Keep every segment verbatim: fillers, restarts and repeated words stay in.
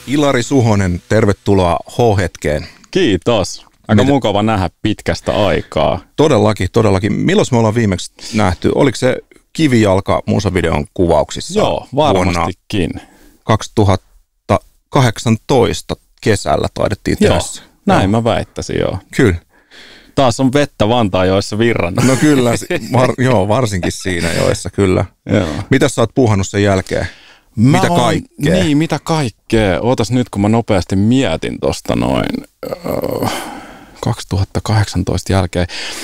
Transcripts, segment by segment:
Ilari Suhonen, tervetuloa H-hetkeen. Kiitos. Aika Mitä? Mukava nähdä pitkästä aikaa. Todellakin, todellakin. Milloin me ollaan viimeksi nähty? Oliko se Kivijalka musavideon kuvauksissa? Joo, varmastikin. kaksituhattakahdeksantoista kesällä taidettiin tehdä se. Näin joo. Mä väittäisin, joo. Kyllä. Taas on vettä Vantaajoessa virrannut. No kyllä, var, joo, varsinkin siinä joessa, kyllä. Mitä sä oot puuhannut sen jälkeen? Mä mitä on, kaikkea? Niin, mitä kaikkea. Ootas nyt, kun mä nopeasti mietin tosta noin uh, kaksituhattakahdeksantoista jälkeen.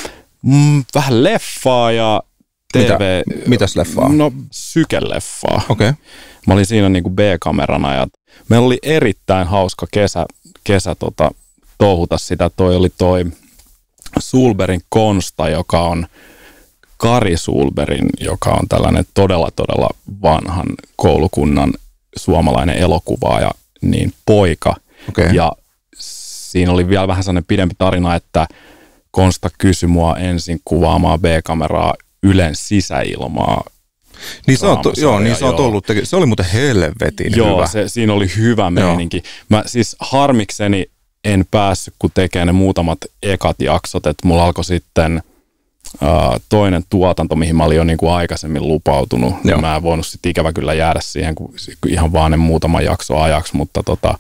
Mm, vähän leffaa ja T V. Mitä, mitäs leffaa? No, sykeleffaa. Okei. Okay. Mä olin siinä niinku B-kamerana ja meillä oli erittäin hauska kesä, kesä tota, touhuta sitä. Toi oli toi Sulberin Konsta, joka on Kari Sulberin, joka on tällainen todella, todella vanhan koulukunnan suomalainen elokuvaaja, niin poika. Okay. Ja siinä oli vielä vähän sellainen pidempi tarina, että Konsta kysyi mua ensin kuvaamaan B-kameraa Ylen sisäilmaa. Niin sä oot, joo, niin sä oot ollut, se oli muuten helvetin joo, hyvä. Se, siinä oli hyvä meininki. Mä siis harmikseni en päässyt, kun tekee ne muutamat ekat jaksot, että mulla alkoi sitten Uh, toinen tuotanto, mihin mä olin jo niin kuin aikaisemmin lupautunut. Ja mä en voinut sitten ikävä kyllä jäädä siihen kun ihan vaan ne muutama jakso ajaksi, mutta tota,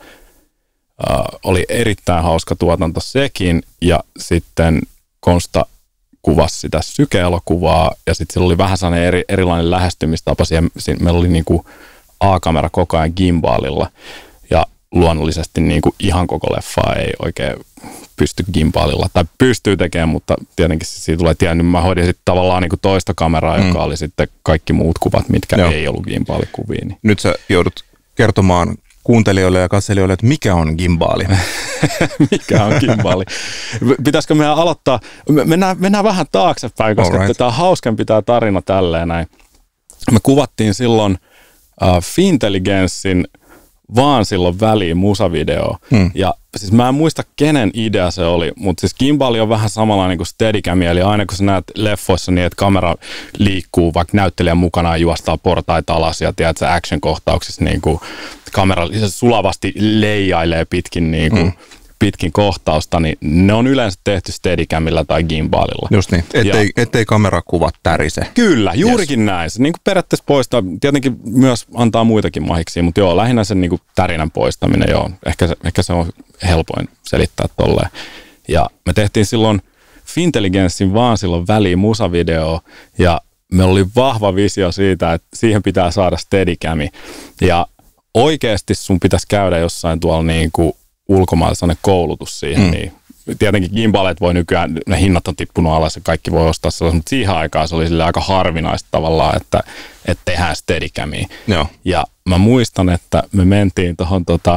uh, oli erittäin hauska tuotanto sekin. Ja sitten Konsta kuvasi sitä syke-elokuvaa ja sitten sillä oli vähän sellainen eri, erilainen lähestymistapa. Siihen, meillä oli niin kuin A-kamera koko ajan gimbaalilla ja luonnollisesti niin kuin ihan koko leffaa ei oikein pysty gimbaalilla, tai pystyy tekemään, mutta tietenkin siitä tulee tiennyt. Mä hoidin sitten tavallaan niin kuin toista kameraa, mm. joka oli sitten kaikki muut kuvat, mitkä joo. ei ollut gimbaalikuvia. Niin. Nyt sä joudut kertomaan kuuntelijoille ja katselijoille, että mikä on gimbaali? Mikä on gimbaali? Pitäisikö meidän aloittaa? Mennään, mennään vähän taaksepäin, koska right. tämä on hauskempi tämä tarina tälleen näin. Me kuvattiin silloin uh, Fintelligenssin vaan silloin väliin musavideo. Hmm. Ja siis mä en muista kenen idea se oli, mutta siis gimbali on vähän samanlainen kuin Steadicam, eli aina kun sä näet leffoissa niin, että kamera liikkuu, vaikka näyttelijän mukana ja juostaa portaita alas ja tiedät sä action-kohtauksissa niin kuin kamera sulavasti leijailee pitkin niin kuin, hmm. pitkin kohtausta, niin ne on yleensä tehty Steadicamilla tai gimbalilla. Just niin, ettei, ettei kamerakuvat tärise. Kyllä, juurikin yes. näin. Se niin kuin periaatteessa poistaa, tietenkin myös antaa muitakin mahiksia, mutta joo, lähinnä sen niin kuin tärinän poistaminen, joo, ehkä se, ehkä se on helpoin selittää tolleen. Ja me tehtiin silloin Fintelligenssin vaan silloin väliin musavideo, ja meillä oli vahva visio siitä, että siihen pitää saada Steadicami. Ja oikeasti sun pitäisi käydä jossain tuolla niin kuin ulkomailla sellainen koulutus siihen, mm. niin tietenkin gimbaleet voi nykyään, ne hinnat on tippunut alas ja kaikki voi ostaa sellaisen, mutta siihen aikaan se oli sille aika harvinaista tavallaan, että, että tehdään Steadicamia. Joo. Ja mä muistan, että me mentiin tuohon tota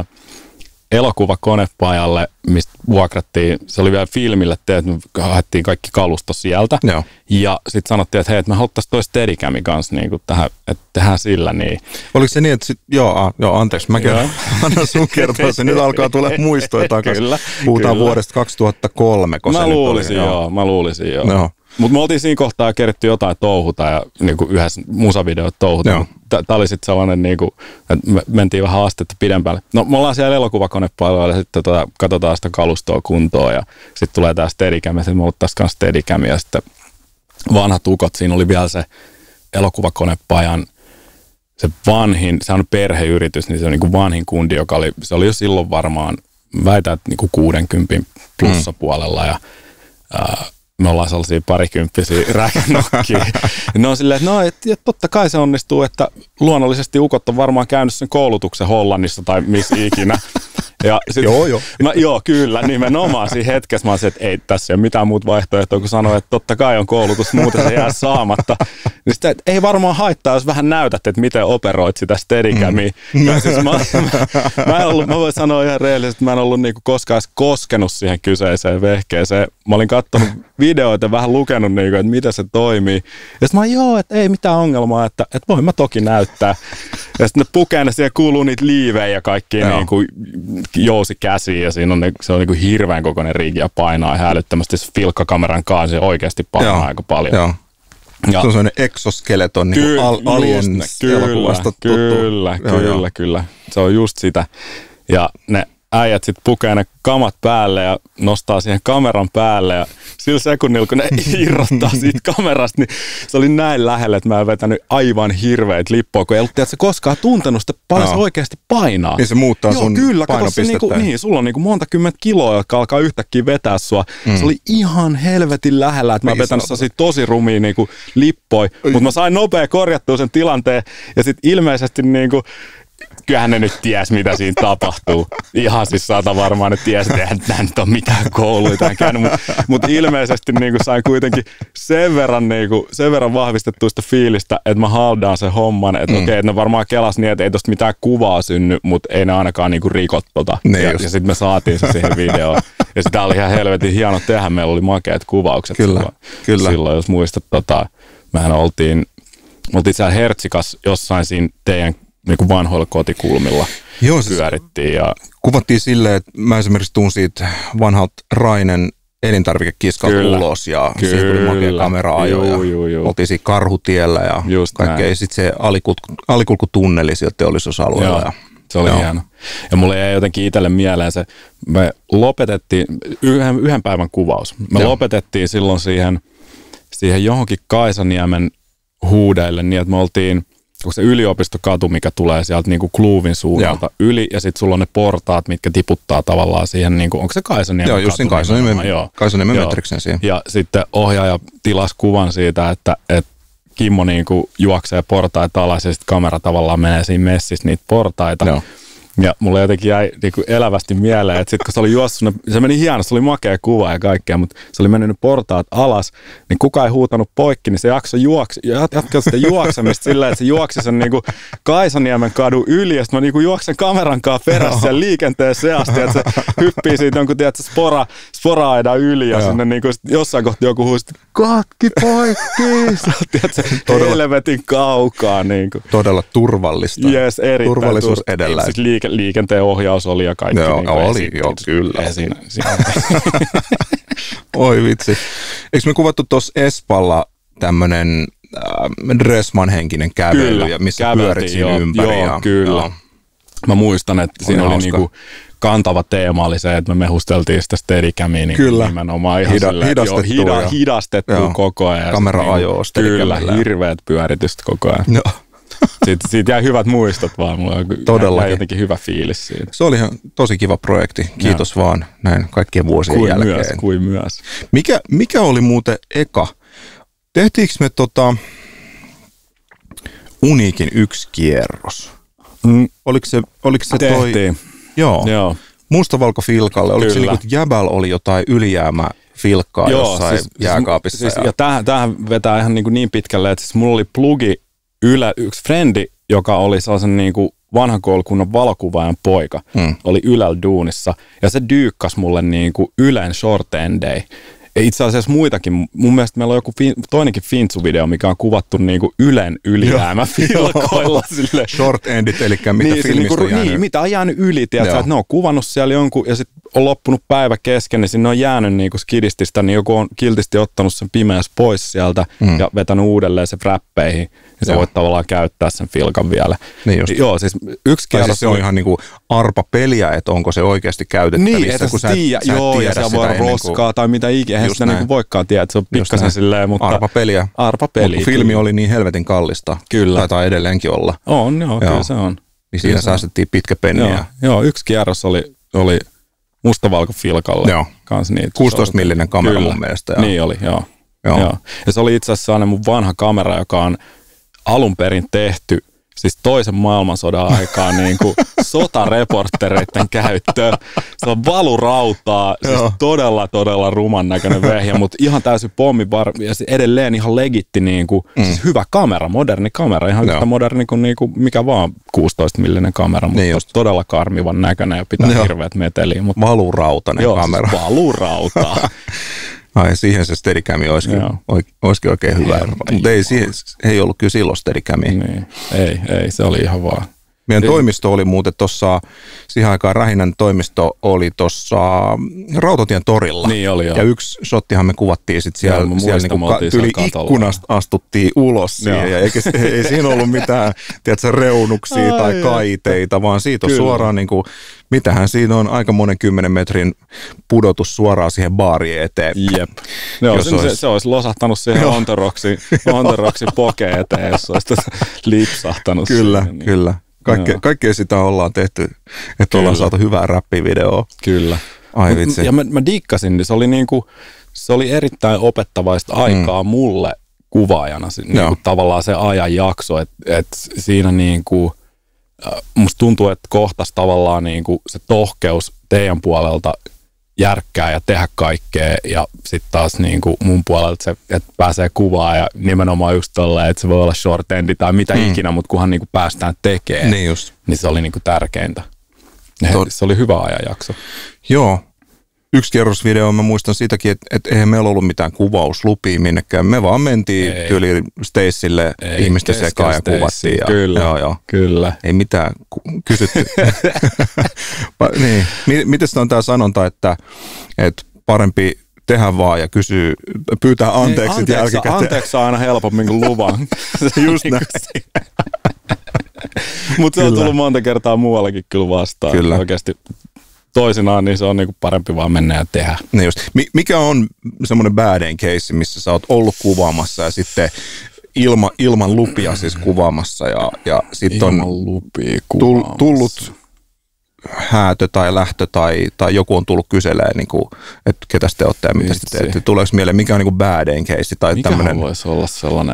elokuvakonepajalle, mistä vuokrattiin, se oli vielä filmille, että me haettiin kaikki kalusto sieltä. Joo. Ja sitten sanottiin, että hei, että me haluttaisiin toi Steadicami kanssa niin kuin tähän, että tehdään sillä niin. Oliko se niin, että sit, joo, a, joo, anteeksi, mä kerron, annan sun kertoa, se nyt alkaa tulla muistoja takaisin. Kyllä, puhutaan kyllä. vuodesta kaksituhattakolme. Mä luulisin oli, joo, joo, mä luulisin joo. joo. Mutta me oltiin siinä kohtaa keritty jotain touhuta ja niinku yhdessä musavideot touhuta. Tämä oli sitten sellainen, niinku, että me mentiin vähän astetta pidempälle. No me ollaan siellä elokuvakonepailalla ja sitten tota, katsotaan sitä kalustoa kuntoon ja sitten tulee tämä Steadicam ja sitten me ottaisiin kanssa Steadicam ja sitten vanhat ukot. Siinä oli vielä se elokuvakonepajan se vanhin, se on perheyritys, niin se on niinku vanhin kundi, joka oli, se oli jo silloin varmaan, väitän, että niinku kuudenkympin plussapuolella ja ää, me ollaan sellaisia parikymppisiä räkänokkia. Ne on silleen, että no, et, et totta kai se onnistuu, että luonnollisesti ukot on varmaan käynyt sen koulutuksen Hollannissa tai missä ikinä. Ja sit, joo, joo. Mä, joo, kyllä, nimenomaan siinä hetkessä mä olisin, että ei tässä ei ole mitään muuta vaihtoehtoa, kun sanoin, että totta kai on koulutus, muuten se jää saamatta. Niin sitä, että ei varmaan haittaa, jos vähän näytät, että miten operoit sitä Steadicamia. Mm. Ja siis mä, mä, mä, ollut, mä voin sanoa ihan reellisesti, että mä en ollut niinku koskaan edes koskenut siihen kyseiseen vehkeeseen. Mä olin katsonut videoita ja vähän lukenut, niinku, että miten se toimii. Ja sitten mä joo, että ei mitään ongelmaa, että, että voin mä toki näyttää. Ja sitten ne pukee ne, siellä kuuluu niitä liivejä ja kaikkia niinku jousi käsiin ja siinä on, se on niinku hirveän kokoinen riigi ja painaa ihan älyttömästi. Se filkkakameran kanssa se oikeasti painaa joo, aika paljon. Joo. Ja, se on sellainen exoskeleton, niin kuin Aliens-elokuvasta tuttu. Kyllä, kyllä, joo, kyllä. Se on just sitä. Ja ne äijät sit pukee ne kamat päälle ja nostaa siihen kameran päälle ja sillä sekunnilla, kun ne irrottaa siitä kamerasta, niin se oli näin lähellä, että mä en vetänyt aivan hirveät lippoa, kun ei ollut tiedätkö, koskaan tuntenut sitä paljon no. se oikeasti painaa. Niin se muuttaa Joo, sun kyllä, painopistettä. Niinku, niin, sulla on niinku monta kymmentä kiloa, jotka alkaa yhtäkkiä vetää sua. Mm. Se oli ihan helvetin lähellä, että mä niin vetänyt sellaisia tosi rumia niinku lippoi, mutta mä sain nopea korjattua sen tilanteen ja sitten ilmeisesti niinku kyllähän ne nyt ties, mitä siinä tapahtuu. Ihan siis saata varmaan, että ties, että eihän tämä nyt ole mitään kouluita käynyt, mutta mut ilmeisesti niinku sain kuitenkin sen verran, niinku, sen verran vahvistettua sitä fiilistä, että mä haldaan sen homman, että mm. okei, okay, että ne varmaan kelas niin, että ei tosta mitään kuvaa synny, mutta ei ne ainakaan niinku rikot tota. Ne ja, ja sitten me saatiin se siihen videoon. Ja sitä oli ihan helvetin hieno tehdä, meillä oli makeat kuvaukset kyllä, silloin, kyllä. silloin, jos muistat. Tota, mehän oltiin, oltiin siellä Hertsikas jossain siinä teidän niin kuin vanhoilla kotikulmilla Joo, siis pyörittiin. Ja kuvattiin silleen, että mä esimerkiksi tuun siitä vanhalta Rainen elintarvikekiskalta ulos ja kyllä, siihen tuli makea kamera-ajo ja oltiin siinä Karhutiellä ja just kaikkea. Ja sitten se alikulku, alikulkutunneli sieltä teollisuusalueella. Ja, se oli joo. hieno. Ja mulle jäi jotenkin itselle mieleen se, me lopetettiin, yhden, yhden päivän kuvaus, me joo. lopetettiin silloin siihen, siihen johonkin Kaisaniemen huudeille niin, että me oltiin onko se yliopistokatu, mikä tulee sieltä niinku Kluuvin suunnalta ja. yli, ja sitten sulla on ne portaat, mitkä tiputtaa tavallaan siihen, niinku, onko se Kaisaniemen katu? Joo, just siinä Kaisaniemen, Kaisaniemen metriksen siihen. Ja sitten ohjaaja tilasi kuvan siitä, että, että Kimmo niinku juoksee portaita alas, ja sitten kamera tavallaan menee siinä messissä niitä portaita. Joo. Ja mulle jotenkin jäi niinku elävästi mieleen, että sitten kun se oli juossut, se meni hieno, se oli makea kuva ja kaikkea, mutta se oli mennyt portaat alas, niin kukaan ei huutanut poikki, niin se jaksoi juoksi, jatkaa sitä juoksemista silleen, että se juoksi sen niinku Kaisaniemen kadun yli, ja sitten mä niinku juoksen kameran kanssa perässä sen liikenteen seasti, että se hyppii siitä jonkun, tiedätkö, spora, spora-aidan yli, ja sinne niinku jossain kohtaa joku huusi, katki poikki, sä tiedätkö, helvetin kaukaa. Niinku. Todella turvallista. Yes, erittäin. Turvallisuus edellä. Siis liike, liikenteen ohjaus oli ja kaikki. Joo, niin oli, esi- joo, kyllä. Siinä, siinä. Oi vitsi. Eikö me kuvattu tuossa Espalla tämmönen äh, Dressman-henkinen kävely, kyllä, ja missä pyörit siinä joo, ympäri? Joo, ja, kyllä. Joo. Mä muistan, että siinä oli, oli niinku kantava teema oli se, että me mehusteltiin sitä steadicamia niin nimenomaan ihan Hida, silleen, hidastettua, jo, hida, hidastettua joo. koko ajan. Kamera-ajoa Kyllä, hirveät pyöritystä koko ajan. No. Siitä, siitä jäi hyvät muistot vaan, mulla jäi jotenkin hyvä fiilis siitä. Se oli ihan tosi kiva projekti, kiitos ja. vaan näin kaikkien vuosien kuin jälkeen. Myös, kuin myös. Mikä, mikä oli muuten eka? Tehtiinkö me tota Uniikin yksi kierros? Mm. Oliko se, oliko se toi? Tehtiin. Joo. Joo. Mustavalko-filkalle. Oliko Kyllä. se niin kuin Jäbäl oli jotain ylijäämä filkkaa Joo, jossain siis, jääkaapissa? Siis, ja ja tämähän, tämähän vetää ihan niin, kuin niin pitkälle, että siis mulla oli plugi Yle, yksi frendi, joka oli sellaisen niin kuin vanhan koulukunnan valokuvaajan poika, hmm. oli Ylellä duunissa, ja se dyykkas mulle niin kuin Ylen short endei. Ja itse asiassa muitakin, mun mielestä meillä on joku fin, toinenkin Fintsu-video, mikä on kuvattu niin kuin Ylen ylijäämäfilkoilla. Short endit, eli mitä niin, filmistä niin kuin, on jäänyt. Niin, mitä on jäänyt yli, tiedätkö, että ne on kuvannut siellä jonkun, ja sitten on loppunut päivä kesken, niin sinne on jäänyt niin kuin skidististä, niin joku on kiltisti ottanut sen pimeässä pois sieltä, hmm. ja vetänyt uudelleen se fräppeihin. Ja sä voit tavallaan käyttää sen filkan vielä. Niin just. Joo, siis yksi kierros. Siis se on ihan niinku arpa-peliä, että onko se oikeasti käytettävissä. Niin, että kun sä, tiedä, sä et joo, ja siellä voi roskaa kuin tai mitä ikinä. Eihän sitä niinku voikaan tiedä, että se on pikkasen silleen, mutta arpa-peliä. Arpa-peliä. Mutta filmi oli niin helvetin kallista. Kyllä. Taitaa edelleenkin olla. On, joo, joo. Kyllä se on. Niin siinä säästettiin pitkä penniä. Joo, joo, yksi kierros oli, oli mustavalko-filkalle. Joo. kuusitoista millinen kamera Kyllä. mun mielestä. Ja. Niin oli, joo. Joo. joo. Ja se oli itse asiassa aina mun vanha kamera, joka on alun perin tehty siis toisen maailmansodan aikaan niin kuin sotareporttereiden käyttöön. Se on valurautaa, siis todella, todella ruman näköinen vehjä, mutta ihan täysin pommivarma ja edelleen ihan legitti, niin kuin, mm. siis hyvä kamera, moderni kamera, ihan yhtä moderni kuin, niin kuin mikä vaan kuusitoista millinen kamera, mutta niin todella karmivan näköinen ja pitää Joo. hirveät meteliä. Mutta valurautainen joo, kamera. Siis valurautaa. Ai, siihen se steadicami olisikin, olisikin oikein hyvä. Mutta ei, siihen, ei ollut kyllä silloin steadicamia. Niin. Ei, ei, se oli ihan vaan Meidän Ei. toimisto oli muuten tuossa, siihen aikaan Rähinän toimisto oli tuossa Rautatien torilla. Niin oli, joo. Ja yksi shottihan me kuvattiin sitten siellä, joo, siellä niinku ka- tyli ikkunasta astuttiin ulos siihen. Ja eikä, ei siinä ollut mitään, tiedätkö, reunuksia Ai tai kaiteita, vaan siitä on Kyllä. suoraan niinku, mitähän siinä on, aika monen kymmenen metrin pudotus suoraan siihen baariin eteen. Jep. Joo, se, olisi... se, se olisi losahtanut siihen Ontoroksi, Ontoroksi pokeen eteen, jos olisi lipsahtanut. Kyllä, siihen, niin. kyllä. Kaikke, kaikkea sitä ollaan tehty, että Kyllä. ollaan saatu hyvää räppivideoa. Kyllä. Ai vitsi. Ja mä, mä diikkasin, niin se oli, niinku, se oli erittäin opettavaista aikaa mm. mulle kuvaajana. Niinku, tavallaan se ajanjakso, että et siinä niinku, musta tuntuu, että kohtas tavallaan niinku se tohkeus teidän puolelta järkkää ja tehdä kaikkea ja sitten taas niinku mun puolelta se, että pääsee kuvaan ja nimenomaan just tolleen, että se voi olla short endi tai mitä mm. ikinä, mutta kunhan niinku päästään tekemään, niin, just. niin se oli niinku tärkeintä. Tot... Se oli hyvä ajanjakso. Joo. Yksi kerrosvideo, mä muistan sitäkin, että, että eihän meillä ollut mitään kuvauslupia minnekään. Me vaan mentiin tyyliin Stacelle ihmisten sekaan ja kuvattiin. Ja, kyllä, joo, joo. kyllä. Ei mitään kysytty. niin. Miten on tämä sanonta, että, että parempi tehdä vaan ja kysyä, pyytää anteeksi Ei, jälkikäteen. Anteeksi on aina helpommin kuin luvan. Just näin. Mutta se on tullut monta kertaa muuallakin kyllä vastaan. Kyllä. Oikeasti toisinaan niin se on niinku parempi vaan mennä ja tehdä. Niin just. Mikä on semmoinen bad end case, missä sä oot ollut kuvaamassa ja sitten ilma, ilman lupia siis kuvaamassa ja, ja sitten on lupia tullut häätö tai lähtö tai, tai joku on tullut kyselemään, niin kuin, että ketä te olette ja mitä te teette. Tuleeko mieleen, mikä on niin kuin bad end case? Tai mikähän tämmönen... voisi olla sellainen,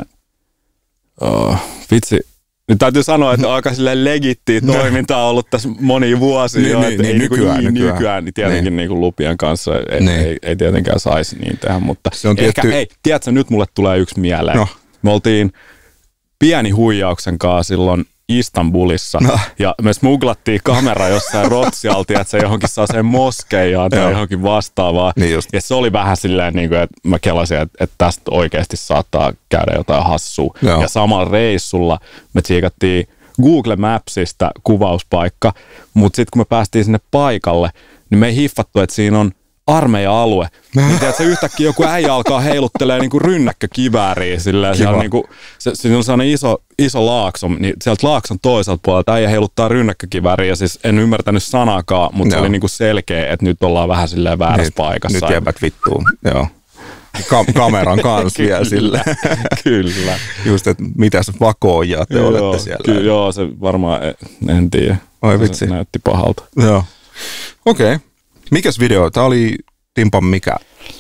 oh, vitsi. Nyt täytyy sanoa, että aika silleen legittiä toimintaa on ollut tässä monia vuosia niin, jo, että niin, ei nykyään, niin, nykyään, nykyään niin tietenkin niin. Niin lupien kanssa ei, niin. ei, ei tietenkään saisi niin tehdä, mutta se on ehkä, tietty... hei, tiedätkö, nyt mulle tulee yksi mieleen. No. Me oltiin pieni huijauksen kanssa silloin Istanbulissa no. ja me smuglattiin kamera jossain Rotsialta, että se johonkin sellaiseen moskeijaan tai johonkin vastaavaan. Niin ja se oli vähän silleen, niin kuin, että mä kelasin, että, että tästä oikeasti saattaa käydä jotain hassua. Joo. Ja samalla reissulla me tsiikattiin Google Mapsista kuvauspaikka, mutta sitten kun me päästiin sinne paikalle, niin me ei hiffattu, että siinä on armeija-alue. Niin tiedät, se yhtäkkiä joku äijä alkaa heiluttelee niinku rynnäkkökivääriä silleen. Siellä niinku, se, siinä on sellainen iso, iso laakso, niin sieltä laakson toiselta puolelta äijä heiluttaa rynnäkkökivääriä. Ja siis en ymmärtänyt sanakaan, mutta no. se oli niinku selkeä, että nyt ollaan vähän silleen väärässä nyt, paikassa. Nyt jäävät vittuun, joo. Ka- kameran kanssa vielä silleen. Kyllä. Just, että mitäs vakoojaa te joo, olette siellä. Kyllä, joo, se varmaan, en tiedä. Oi vitsi. Se näytti pahalta. Joo. Okei. Okay. Mikäs video? Tämä oli Timpan mikä?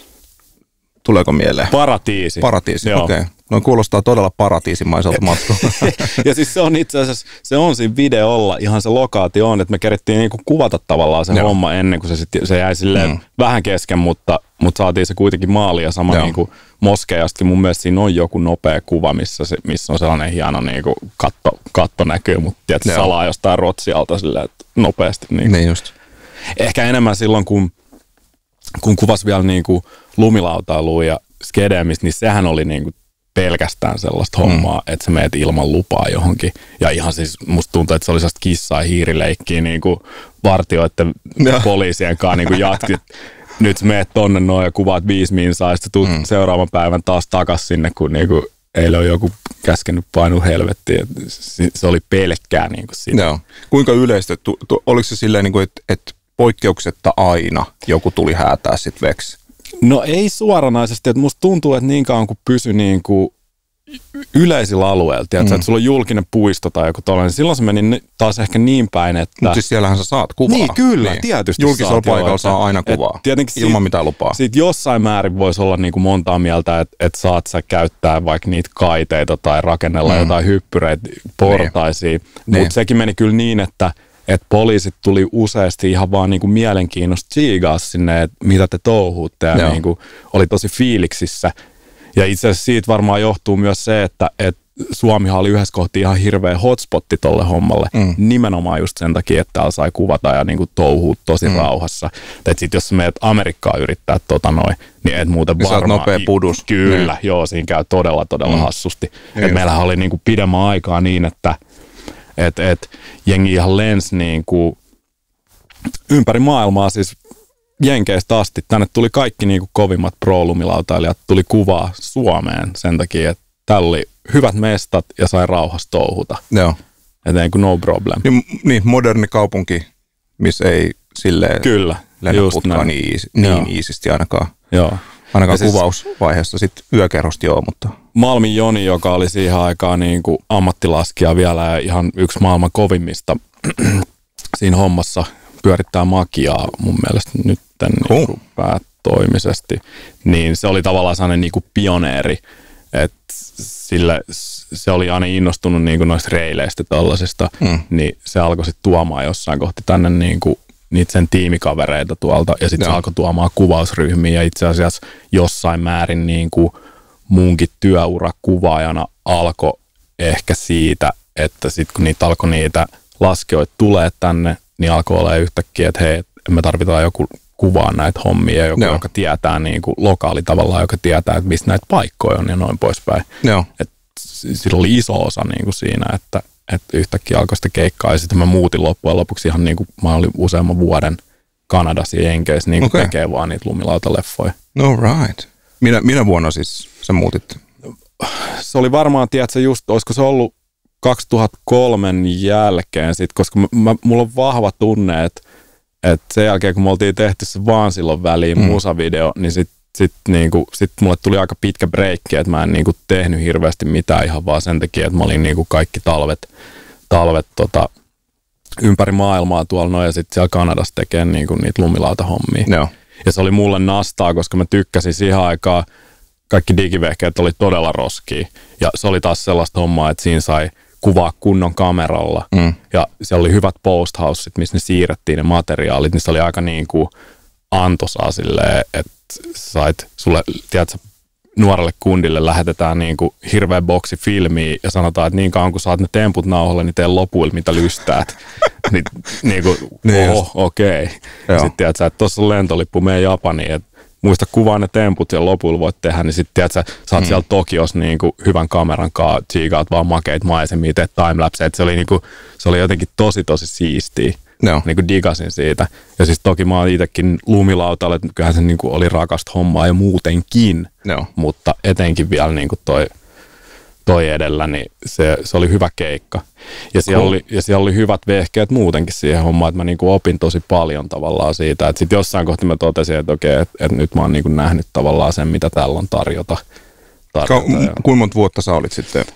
Tuleeko mieleen? Paratiisi. Paratiisi, okei. Okay. No kuulostaa todella paratiisimaiselta matkalta. Ja siis se on itse asiassa, se on siinä videolla ihan se lokaatio on, että me kerittiin niinku kuvata tavallaan se Joo. homma ennen kuin se, sit, se jäi silleen mm. vähän kesken, mutta, mutta saatiin se kuitenkin maaliin ja sama niinku moskeijastakin. Mun mielestä siinä on joku nopea kuva, missä, se, missä on sellainen hieno niinku katto, katto näkyy, mutta tiedätkö, salaa jostain Rotsialta silleen, että nopeasti. Niinku. Niin just. Ehkä enemmän silloin, kun, kun kuvasi vielä niinku lumilautailua ja skedeemistä, niin sehän oli niinku pelkästään sellaista hommaa, mm. että sä meet ilman lupaa johonkin. Ja ihan siis musta tuntuu, että se oli sellaista kissaa ja hiirileikkiä niinku vartioiden ja. poliisien kanssa niinku jatkit. Nyt sä meet tonne noin ja kuvaat viisi minsaa ja sitten tuut mm. seuraavan päivän taas takas sinne, kun niinku eilen on joku käskenyt painua helvettiin. Se oli pelkkää niinku sitä. Joo. Kuinka yleistä? Oliko se silleen, niinku, että et poikkeuksetta aina joku tuli häätää sit veksi? No ei suoranaisesti, että musta tuntuu, että niin kauan kun pysy niin kuin yleisillä alueilla, tiedätkö, mm. että sulla on julkinen puisto tai joku tollainen, silloin se meni taas ehkä niin päin, että... Mutta siis siellähän sä saat kuvaa. Niin, kyllä, niin. Tietysti julkisella saat. Julkisella paikalla saa aina kuvaa, ilman mitään lupaa. Siitä jossain määrin voisi olla niin kuin montaa mieltä, että, että saat sä käyttää vaikka niitä kaiteita tai rakennella mm. jotain hyppyreitä, portaisia, niin. mutta sekin meni kyllä niin, että että poliisit tuli useasti ihan vaan niinku mielenkiinnosta tsiigaa sinne, että mitä te touhuutte ja niinku oli tosi fiiliksissä. Ja itse asiassa siitä varmaan johtuu myös se, että et Suomihan oli yhdessä kohti ihan hirveä hotspotti tolle hommalle. Mm. Nimenomaan just sen takia, että täällä sai kuvata ja niinku touhuu tosi mm. rauhassa. Että sit jos meet Amerikkaan yrittää tota noin, niin et muuten ja varmaan... nopea pudus. Kyllä, mm. joo, siinä käy todella todella mm. hassusti. Että meillähän oli niinku pidemmän aikaa niin, että että et, jengi ihan lensi niin kuin ympäri maailmaa, siis Jenkeistä asti. Tänne tuli kaikki niin kuin kovimmat pro-lumilautailijat, tuli kuvaa Suomeen sen takia, että täällä oli hyvät mestat ja sai rauhassa touhuta. Joo. Että niin kuin no problem. Niin, niin moderni kaupunki, missä ei silleen Kyllä, lennä putkaan niin, iisi, niin iisisti ainakaan. Joo. Ainakaan siis kuvausvaiheessa, sitten yökerrosti joo, mutta... Malmin Joni, joka oli siihen aikaan niin kuin ammattilaskija vielä ja ihan yksi maailman kovimmista siinä hommassa, pyörittää Makiaa mun mielestä nyt niin kuin päätoimisesti, niin se oli tavallaan sellainen niin kuin pioneeri, että sille, se oli aina innostunut niin kuin noista reileistä tollasista, mm. niin se alkoi sitten tuomaan jossain kohti tänne niin kuin niitä sen tiimikavereita tuolta, ja sitten se alkoi tuomaan kuvausryhmiä, ja itse asiassa jossain määrin niin kuin munkin työura kuvaajana alkoi ehkä siitä, että sitten kun niitä alkoi niitä laskijoita tulee tänne, niin alkoi olla yhtäkkiä, että hei, me tarvitaan joku kuvaa näitä hommia, joku, no. joka tietää niin kuin lokaali tavallaan, joka tietää, että mistä näitä paikkoja on ja noin poispäin. No. Et sillä oli iso osa niin kuin siinä, että, että yhtäkkiä alkoi sitä keikkaa ja sitten mä muutin loppujen lopuksi ihan niin kuin mä olin useamman vuoden Kanadassa ja Jenkeissä niin kuin okay. tekee vaan niitä lumilautaleffoja. No right. Minä, minä vuonna siis sä muutit? Se oli varmaan, tiedätkö, just, olisiko se ollut kaksituhattakolme jälkeen sit, koska mä, mä, mulla on vahva tunne, että, että sen jälkeen kun me oltiin tehty se vaan silloin väliin mm. musavideo, niin sitten sit, niinku, sit mulle tuli aika pitkä breikki, että mä en niinku tehnyt hirveästi mitään ihan vaan sen takia, että mä olin niinku kaikki talvet, talvet tota, ympäri maailmaa tuolla noin ja sitten siellä Kanadassa tekee niinku niitä lumilautahommia. No. Ja se oli mulle nastaa, koska mä tykkäsin siihen aikaan, kaikki digivehkeet oli todella roskia. Ja se oli taas sellaista hommaa, että siinä sai kuvaa kunnon kameralla. Mm. Ja siellä oli hyvät post-houseit, missä ne siirrettiin ne materiaalit. Niin se oli aika niin kuin antoisaa silleen, että sait sulle, tiedätkö, nuorelle kundille lähetetään niin kuin hirveä boksi filmiä ja sanotaan, että niin kauan kun saat ne temput nauhalle, niin tee lopuilla mitä lystäät. niin, niin kuin, oho, okei. Okay. Sitten tiedätkö, että tuossa on lentolippu, mene Japaniin, että muista kuvaa ne temput ja lopuilla voit tehdä, niin sitten tiedätkö, sä oot mm. siellä Tokiossa niin kuin hyvän kameran kanssa, tsiikaat vaan makeit maisemia, teet timelapse, että se oli, niin kuin, se oli jotenkin tosi tosi siistiä. No. Niin kuin digasin siitä. Ja siis toki mä oon itsekin lumilautalle, että kyllähän se niin kuin oli rakasta hommaa ja muutenkin, no. mutta etenkin vielä niin kuin toi, toi edellä, niin se, se oli hyvä keikka. Ja siellä, cool. oli, ja siellä oli hyvät vehkeet muutenkin siihen hommaan, että mä niin kuin opin tosi paljon tavallaan siitä. Että sitten jossain kohti mä totesin, että okei, että, että nyt mä oon niin kuin nähnyt tavallaan sen, mitä täällä on tarjota. tarjota Ka- ja... Kuinka monta vuotta sä olit sitten?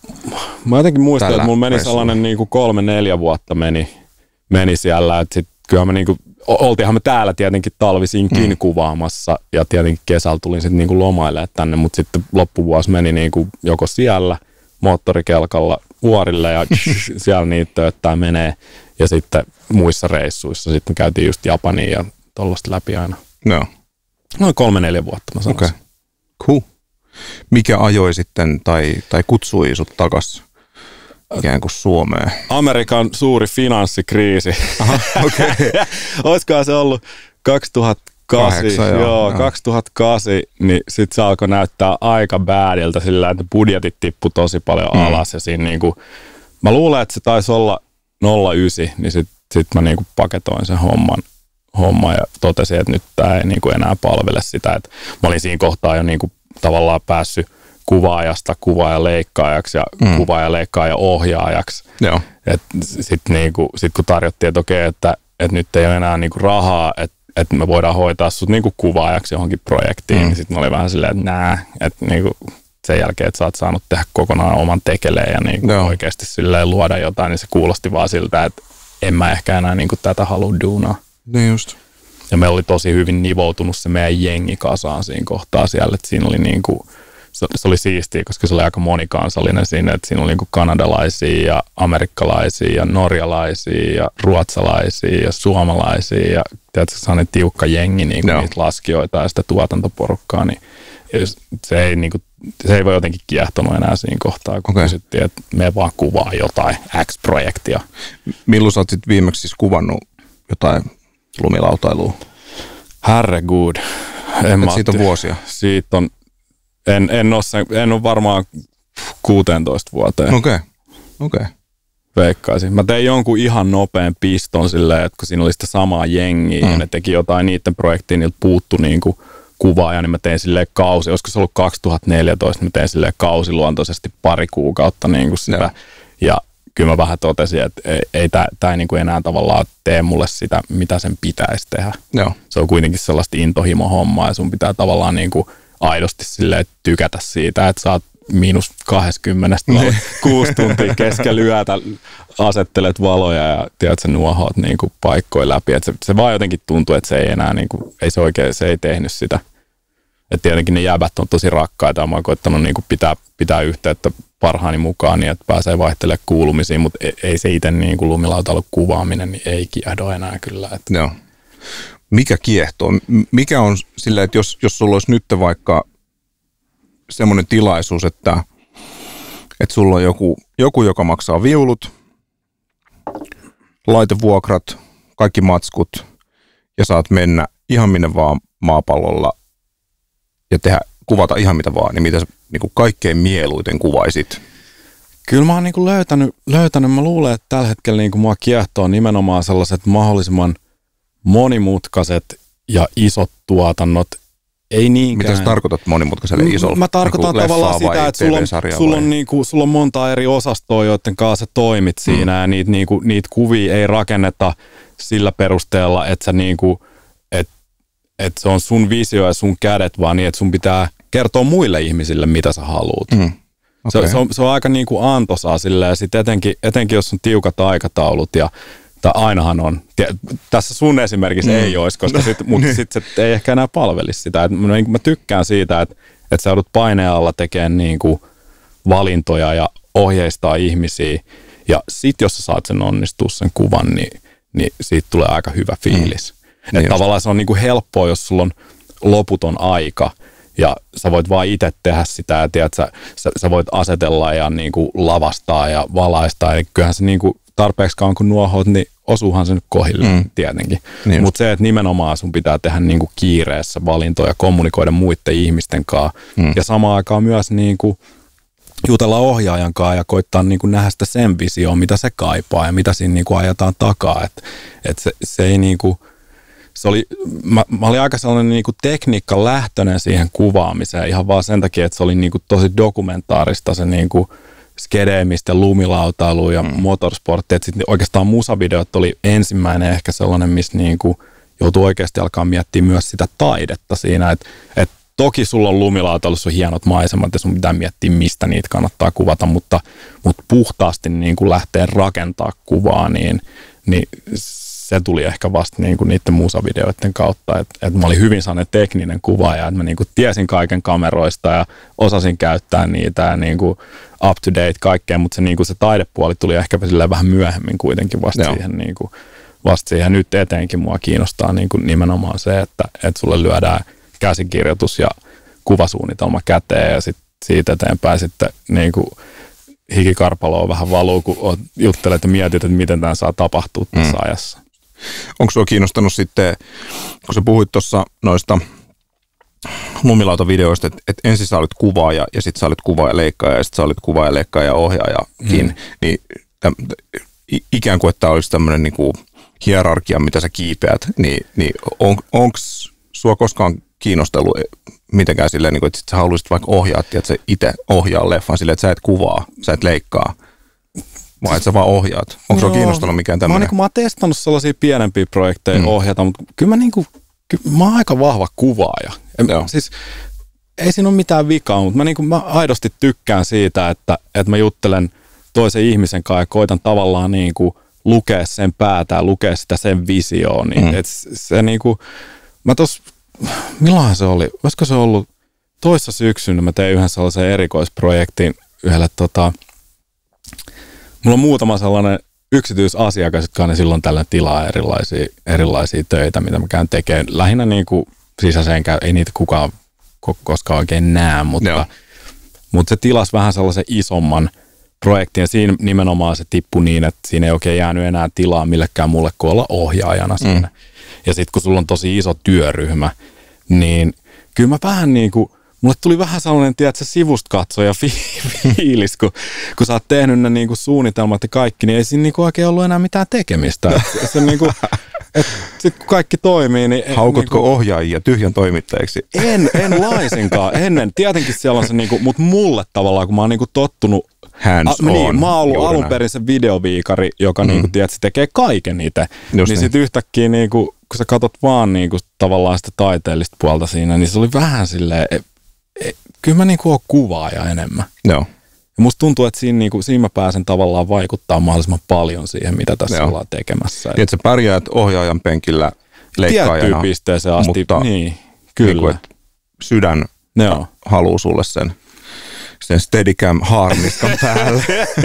Mä jotenkin muistan, että mulla meni sellainen niin kuin kolme, neljä vuotta meni. meni siellä, että sitten kyllä me niinku, oltiinhan me täällä tietenkin talvisinkin mm. kuvaamassa ja tietenkin kesällä tulin sitten niinku lomailemaan tänne, mutta sitten loppuvuosi meni niinku joko siellä moottorikelkalla vuorille ja siellä niitä tööttää menee ja sitten muissa reissuissa sitten me käytiin just Japaniin ja tollaista läpi aina. No. Noin kolme, neljä vuotta mä sanoisin. Okay. Cool. Mikä ajoi sitten tai, tai kutsui sut takas ikään kuin Suomeen? Amerikan suuri finanssikriisi. Aha, okei. Okay. Olisikohan se ollut kaksituhattakahdeksan, Kahdeksan, joo, joo, kaksituhattakahdeksan, niin sitten se alkoi näyttää aika badilta sillä, että budjetit tippui tosi paljon mm. alas. Ja siinä niinku, mä luulen, että se taisi olla nolla yhdeksän, niin sitten sit mä niinku paketoin sen homman, homman ja totesin, että nyt tää ei niinku enää palvele sitä. Et mä olin siinä kohtaa jo niinku tavallaan päässyt kuvaajasta kuvaaja-leikkaajaksi ja mm. kuvaaja-leikkaaja-ohjaajaksi. Sitten niinku, sit kun tarjottiin, että okei, että, että nyt ei ole enää niinku rahaa, että, että me voidaan hoitaa sut niinku kuvaajaksi johonkin projektiin, mm. niin sitten oli vähän silleen, että nää, että niinku sen jälkeen, että sä oot saanut tehdä kokonaan oman tekeleen ja niinku oikeasti silleen luoda jotain, niin se kuulosti vaan siltä, että en mä ehkä enää niinku tätä halua duunaa. Niin just. Ja me oli tosi hyvin nivoutunut se meidän jengi kasaan siinä kohtaa siellä, että siinä oli niinku se oli siistiä, koska se oli aika monikansallinen siinä, että siinä oli niin kuin kanadalaisia ja amerikkalaisia ja norjalaisia ja ruotsalaisia ja suomalaisia ja tiedätkö, sellainen tiukka jengi niin kuin no. niitä laskijoita ja sitä tuotantoporukkaa, niin se ei, niin kuin, se ei voi jotenkin kiehtonut enää siinä kohtaa, kun okay. kysyttiin, että me vaan kuvaa jotain X-projektia. Milloin sä oot sitten viimeksi siis kuvannut jotain lumilautailua? Herregud. En siitä on vuosia? Siitä on En, en, ole sen, en ole varmaan kuusitoista vuoteen. Okei, okay. okei. Okay. veikkaisin. Mä tein jonkun ihan nopean piston silleen, että kun siinä oli sitä samaa jengiä mm. ja ne teki jotain niiden projektiin, niiltä puuttu niinku kuvaaja, niin mä tein silleen kausi. Olisiko se ollut kaksituhattaneljätoista, mä tein silleen kausiluontoisesti pari kuukautta niinku sitä. No. Ja kyllä mä vähän totesin, että ei, ei tämä ei niinku enää tavallaan tee mulle sitä, mitä sen pitäisi tehdä. No. Se on kuitenkin sellaista intohimo-hommaa ja sun pitää tavallaan niinku aidosti silleen tykätä siitä, että sä oot miinus kaksikymmentä kuusi tuntia keskellä yötä asettelet valoja ja tiedät, sä nuohoat niinku paikkoja läpi. Et se, se vaan jotenkin tuntuu, että se ei enää, niinku, ei se oikein, se ei tehnyt sitä. Et tietenkin ne jäbät on tosi rakkaita ja mä oon koittanut niinku pitää, pitää yhteyttä parhaani mukaan niin, että pääsee vaihtelemaan kuulumisiin, mutta ei, ei se itse niinku lumilautailu kuvaaminen, niin ei kiehdo enää kyllä. Et. Joo. Mikä kiehtoo? Mikä on sillä, että jos, jos sulla olisi nyt vaikka semmoinen tilaisuus, että, että sulla on joku, joku, joka maksaa viulut, laitevuokrat, kaikki matskut ja saat mennä ihan minne vaan maapallolla ja tehdä, kuvata ihan mitä vaan, niin mitä sä niin kuin kaikkein mieluiten kuvaisit? Kyllä mä oon niin kuin löytänyt, löytänyt, mä luulen, että tällä hetkellä niin kuin mua kiehtoo nimenomaan sellaiset mahdollisimman monimutkaiset ja isot tuotannot. Ei niinkään. Mitä sä tarkoitat monimutkaiselle isolla? Mä tarkoitan niin tavallaan sitä, että sulla on, sulla, on niinku, sulla on monta eri osastoa, joiden kanssa sä toimit siinä mm. ja niitä, niinku, niitä kuvia ei rakenneta sillä perusteella, että, sä niinku, et, että se on sun visio ja sun kädet, vaan niin, että sun pitää kertoa muille ihmisille, mitä sä haluut. Mm. Okay. Se, se, on, se on aika niinku antoisaa silleen, ja sit etenkin, etenkin jos on tiukat aikataulut ja tai ainahan on. Tässä sun esimerkissä mm. ei olisi, koska sit, mutta sitten se ei ehkä enää palvelisi sitä. Et mä, mä tykkään siitä, että et sä joudut paineen alla tekemään niinku valintoja ja ohjeistaa ihmisiä. Ja sit jos sä saat sen onnistua sen kuvan, niin, niin siitä tulee aika hyvä fiilis. Mm. Että tavallaan se on niinku helppoa, jos sulla on loputon aika ja sä voit vaan itse tehdä sitä ja tiedät, sä, sä, sä voit asetella ja niinku lavastaa ja valaistaa. Eli kyllähän se niinku tarpeeksi kauan kun nuohoat, niin osuuhan se nyt kohille mm. tietenkin. Niin mutta se, että nimenomaan sun pitää tehdä niinku kiireessä valintoja, kommunikoida muiden ihmisten kanssa mm. ja samaan aikaan myös niinku jutella ohjaajan kanssa ja koittaa niinku nähdä sitä sen visioon, mitä se kaipaa ja mitä siinä niinku ajetaan takaa. Et, et se, se ei niinku, se oli, mä, mä olin aika sellainen niinku tekniikka lähtöinen siihen kuvaamiseen ihan vaan sen takia, että se oli niinku tosi dokumentaarista se niinku skedeemistä, lumilautailu ja mm. motorsportti. Että sitten oikeastaan musavideot oli ensimmäinen ehkä sellainen, missä niinku joutuu oikeasti alkaa miettiä myös sitä taidetta siinä. Että et toki sulla on lumilautailussa hienot maisemat ja sun pitää miettiä, mistä niitä kannattaa kuvata, mutta, mutta puhtaasti niinku lähtee rakentaa kuvaa, niin, niin se tuli ehkä vasta niinku niiden musavideoiden kautta. Että et mä olin hyvin sellainen tekninen kuvaaja, että mä niinku tiesin kaiken kameroista ja osasin käyttää niitä ja niinku up to date kaikkea, mutta se, niinku se taidepuoli tuli ehkä vähän myöhemmin kuitenkin vasta siihen, niinku, vasta siihen. Nyt etenkin mua kiinnostaa niinku nimenomaan se, että et sulle lyödään käsikirjoitus ja kuvasuunnitelma käteen ja sit siitä eteenpäin sitten niinku hikikarpaloa vähän valuu, kun juttelet ja mietit, että miten tämä saa tapahtua tässä mm. ajassa. Onko sinua kiinnostanut sitten, kun sä puhuit tuossa noista lumilautavideoista, että, että ensin sä olit kuvaaja ja sitten sä olit kuvaaja leikkaaja ja sitten sä olit kuvaaja leikkaaja ja ohjaajakin, mm. niin täm, ikään kuin, että olisi tämmöinen niinku hierarkia, mitä sä kiipeät, niin, niin on, onko sua koskaan kiinnostellut mitenkään silleen, niin kuin, että sä haluaisit vaikka ohjaa, että sä itse ohjaa leffan silleen, että sä et kuvaa, sä et leikkaa, vai että sä vaan ohjaat? Onko no, sua kiinnostanut mikään tämmöinen? Mä, niin kuin, mä oon testannut sellaisia pienempiä projekteja mm. ohjata, mutta kyllä mä, niin kuin, kyllä mä oon aika vahva kuvaaja. En, siis, ei siinä ole mitään vikaa, mutta mä, niin kuin, mä aidosti tykkään siitä, että, että mä juttelen toisen ihmisen kanssa ja koitan tavallaan niin kuin lukea sen päätä ja lukea sitä sen visioon. Niin, mm. että se niin kuin, mä tos, milloinhan se oli? Olisiko se ollut toissa syksynä? Mä tein yhden sellaisen erikoisprojektin yhdelle tota, mulla on muutama sellainen yksityisasiakas, jotka aina silloin tällä tilaa erilaisia, erilaisia töitä, mitä mä käyn tekemään. Lähinnä niin kuin sisäiseen käy, ei niitä kukaan koskaan oikein näe, mutta, mutta se tilasi vähän sellaisen isomman projektin ja siinä nimenomaan se tippui niin, että siinä ei oikein jäänyt enää tilaa millekään mulle kuin olla ohjaajana siinä. Mm. Ja sitten kun sulla on tosi iso työryhmä, niin kyllä mä vähän niin kuin, mulle tuli vähän sellainen, tiedätkö, sivusta katsoja fi- fiilis, kun, kun sä oot tehnyt ne niinku suunnitelmat ja kaikki, niin ei siinä niinku oikein ollut enää mitään tekemistä. Et, se niinku, et sit kun kaikki toimii, niin... Haukutko niinku, ohjaajia tyhjän toimittajiksi? En, en laisinkaan. Ennen. Tietenkin siellä on se, niinku, mutta mulle tavallaan, kun mä oon niinku tottunut... Hands a, on. Niin, mä oon ollut alun perin se videoviikari, joka mm. niinku, tiedät, se tekee kaiken itse. Niin, niin sit yhtäkkiä, niinku, kun sä katot vaan niinku, tavallaan sitä taiteellista puolta siinä, niin se oli vähän silleen... E, e, kyllä mä niinku oon kuvaaja enemmän. Joo. Ja musta tuntuu, että siinä, niinku, siinä mä pääsen tavallaan vaikuttaa mahdollisimman paljon siihen, mitä tässä Joo. ollaan tekemässä. Niin, että sä pärjäät ohjaajan penkillä leikkaajana. Tiettyyn pisteeseen asti, mutta niin, kyllä. Niin, sydän Joo. haluu sulle sen, sen Steadicam haarniskan päälle.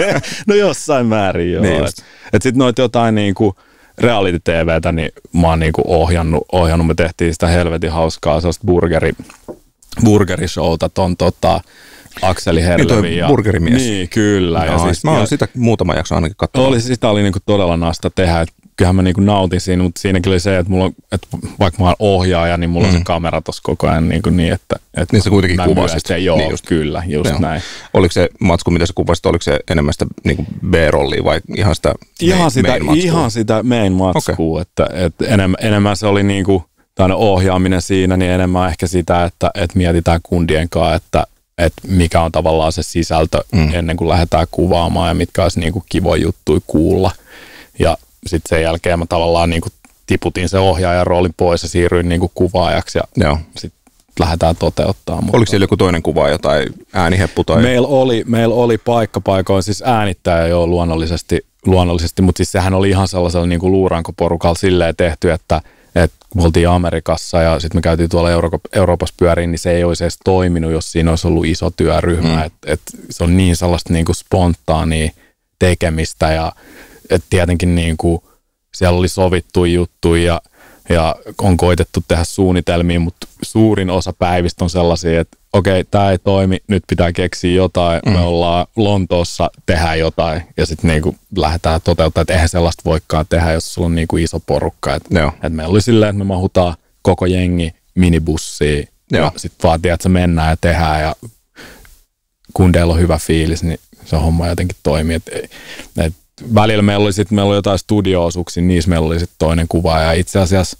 No jossain määrin joo. Niin että et sit noit jotain niinku reality-T V:tä, niin mä oon niinku ohjannut, ohjannut. Me tehtiin sitä helvetin hauskaa sellaista burgeri, burgerishowta ton tota... Akseli Herlevi. Niin toi burgerimies. Niin, kyllä. No, ja siis, mä oon ja, sitä muutama jakso ainakin katsonut. Oli, sitä oli niinku todella nasta tehdä. Et kyllähän mä niinku nautin siinä, mutta siinäkin oli se, että, mulla on, että vaikka mä oon ohjaaja, niin mulla mm. on se kamera tossa koko ajan niinku niin, että... että niin sä kuitenkin kuvasit. Se, joo, niin just, kyllä, just joo. näin. Oliko se matsku, mitä sä kuvasit, oliko se enemmän sitä niinku B-rollia vai ihan sitä ihan main, sitä, main matskua? Ihan sitä main matskua, okay. että, että enemmän, enemmän se oli niinku, tai ohjaaminen siinä, niin enemmän ehkä sitä, että, että mietitään kundien kanssa, että että mikä on tavallaan se sisältö mm. ennen kuin lähdetään kuvaamaan ja mitkä olisi niinku kivoja juttuja kuulla. Ja sitten sen jälkeen mä tavallaan niinku tiputin se ohjaajan roolin pois ja siirryin niinku kuvaajaksi ja sitten lähdetään toteuttamaan. Oliko siellä joku toinen kuvaaja tai ääniheppu? Tai... Meillä oli, meil oli paikkapaikoin, siis äänittäjä jo luonnollisesti, luonnollisesti, mutta siis sehän oli ihan sellaisella niinku luurankoporukalla silleen tehty, että että me oltiin Amerikassa ja sitten me käytiin tuolla Euro- Euroopassa pyöriin, niin se ei olisi edes toiminut, jos siinä olisi ollut iso työryhmä. Mm. Et, et se on niin sellaista niinku spontaania tekemistä ja et tietenkin niinku siellä oli sovittu juttuja ja, ja on koitettu tehdä suunnitelmia, mutta suurin osa päivistä on sellaisia, että okei, tämä ei toimi, nyt pitää keksiä jotain, mm. me ollaan Lontoossa, tehdään jotain ja sitten niinku lähdetään toteuttamaan, että eihän sellaista voikaan tehdä, jos sulla on niinku iso porukka. Et, et meillä oli silleen, että me mahutaan koko jengi minibussiin Joo. ja sitten vaatii, että se mennään ja tehdään ja kundeilla on hyvä fiilis, niin se homma jotenkin toimii. Et, et välillä meillä oli, sit, meillä oli jotain studio-osuuksia, niissä meillä oli sitten toinen kuva ja itse asiassa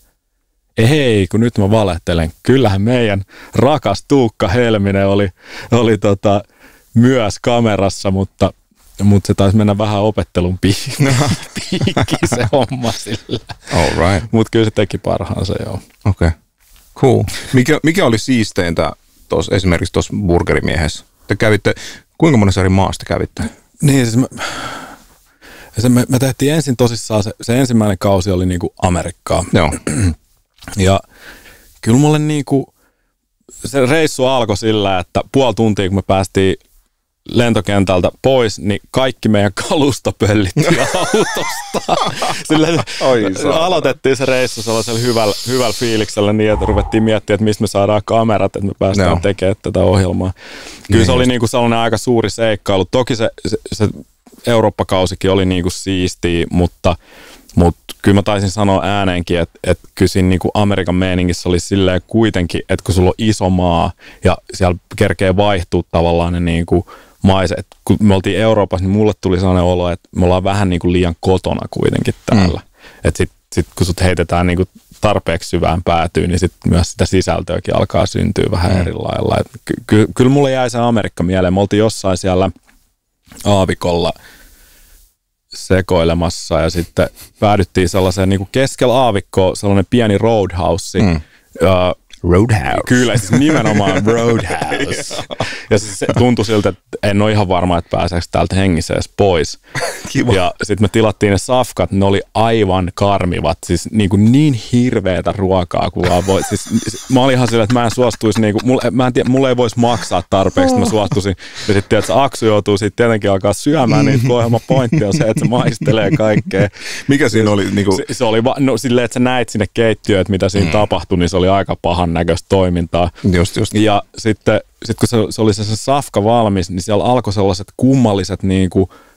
ei, kun nyt mä valehtelen. Kyllähän meidän rakas Tuukka Helminen oli, oli tota, myös kamerassa, mutta, mutta se taisi mennä vähän opettelun piikkiin se homma sillä. All right. Mutta kyllä se teki parhaansa, joo. Okei, okay. Cool. Mikä, mikä oli siisteintä tos, esimerkiksi tuossa burgerimiehessä? Te kävitte, kuinka monessa eri maasta kävitte? Niin, siis me, se me, me tehtiin ensin tosissaan, se, se ensimmäinen kausi oli niinku Amerikkaa. Joo. Ja kyllä mulle niinku, se reissu alkoi sillä, että puoli tuntia kun me päästiin lentokentältä pois, niin kaikki meidän kalusto pöllittiin autosta. Sillä Oi, aloitettiin se reissu sellaisella hyvällä, hyvällä fiiliksellä niin, että ruvettiin miettimään, että mistä me saadaan kamerat, että me päästään no. tekemään tätä ohjelmaa. Kyllä niin. Se oli niinku sellainen aika suuri seikkailu. Toki se, se, se Eurooppa-kausikin oli niinku siistiä, mutta Mutta kyllä mä taisin sanoa ääneenkin, että, että kyllä siinä niin kuin Amerikan meiningissä oli silleen kuitenkin, että kun sulla on iso maa ja siellä kerkee vaihtua tavallaan ne niin kuin maiset. Et kun me oltiin Euroopassa, niin mulle tuli sellainen olo, että me ollaan vähän niin kuin liian kotona kuitenkin täällä. Mm. Että sitten sit, kun sut heitetään niin kuin tarpeeksi syvään päätyyn, niin sitten myös sitä sisältöäkin alkaa syntyä vähän mm. eri lailla. Et ky- ky- kyllä mulle jäi se Amerikka mieleen. Me oltiin jossain siellä aavikolla sekoilemassa ja sitten päädyttiin sellaiseen niin kuin keskellä aavikkoa sellainen pieni roadhouse. Mm. Uh, Roadhouse. Kyllä, siis nimenomaan Roadhouse. Ja siis se tuntui siltä, että en ole ihan varma, että pääseekö täältä hengissä edes pois. Kiva. Ja sitten me tilattiin ne safkat, ne oli aivan karmivat, siis niin, kuin niin hirveätä ruokaa kuin vaan voi. Siis, mä olin ihan sillä, että mä en suostuisi, niin kuin, mulle, mä en tiedä, mulle ei voisi maksaa tarpeeksi, että mä suostuisin. Ja sitten että Aksu joutuu sitten tietenkin alkaa syömään, niin ohjelman pointti on se, että se maistelee kaikkea. Mikä siinä oli? Niin kuin... se, se oli va, no, silleen, että sä näit sinne keittiöön, että mitä siinä mm. tapahtui, niin se oli aika pahan näköistä toimintaa. Just, just. Ja sitten sit kun se, se oli se, se safka valmis, niin siellä alkoi sellaiset kummalliset niinku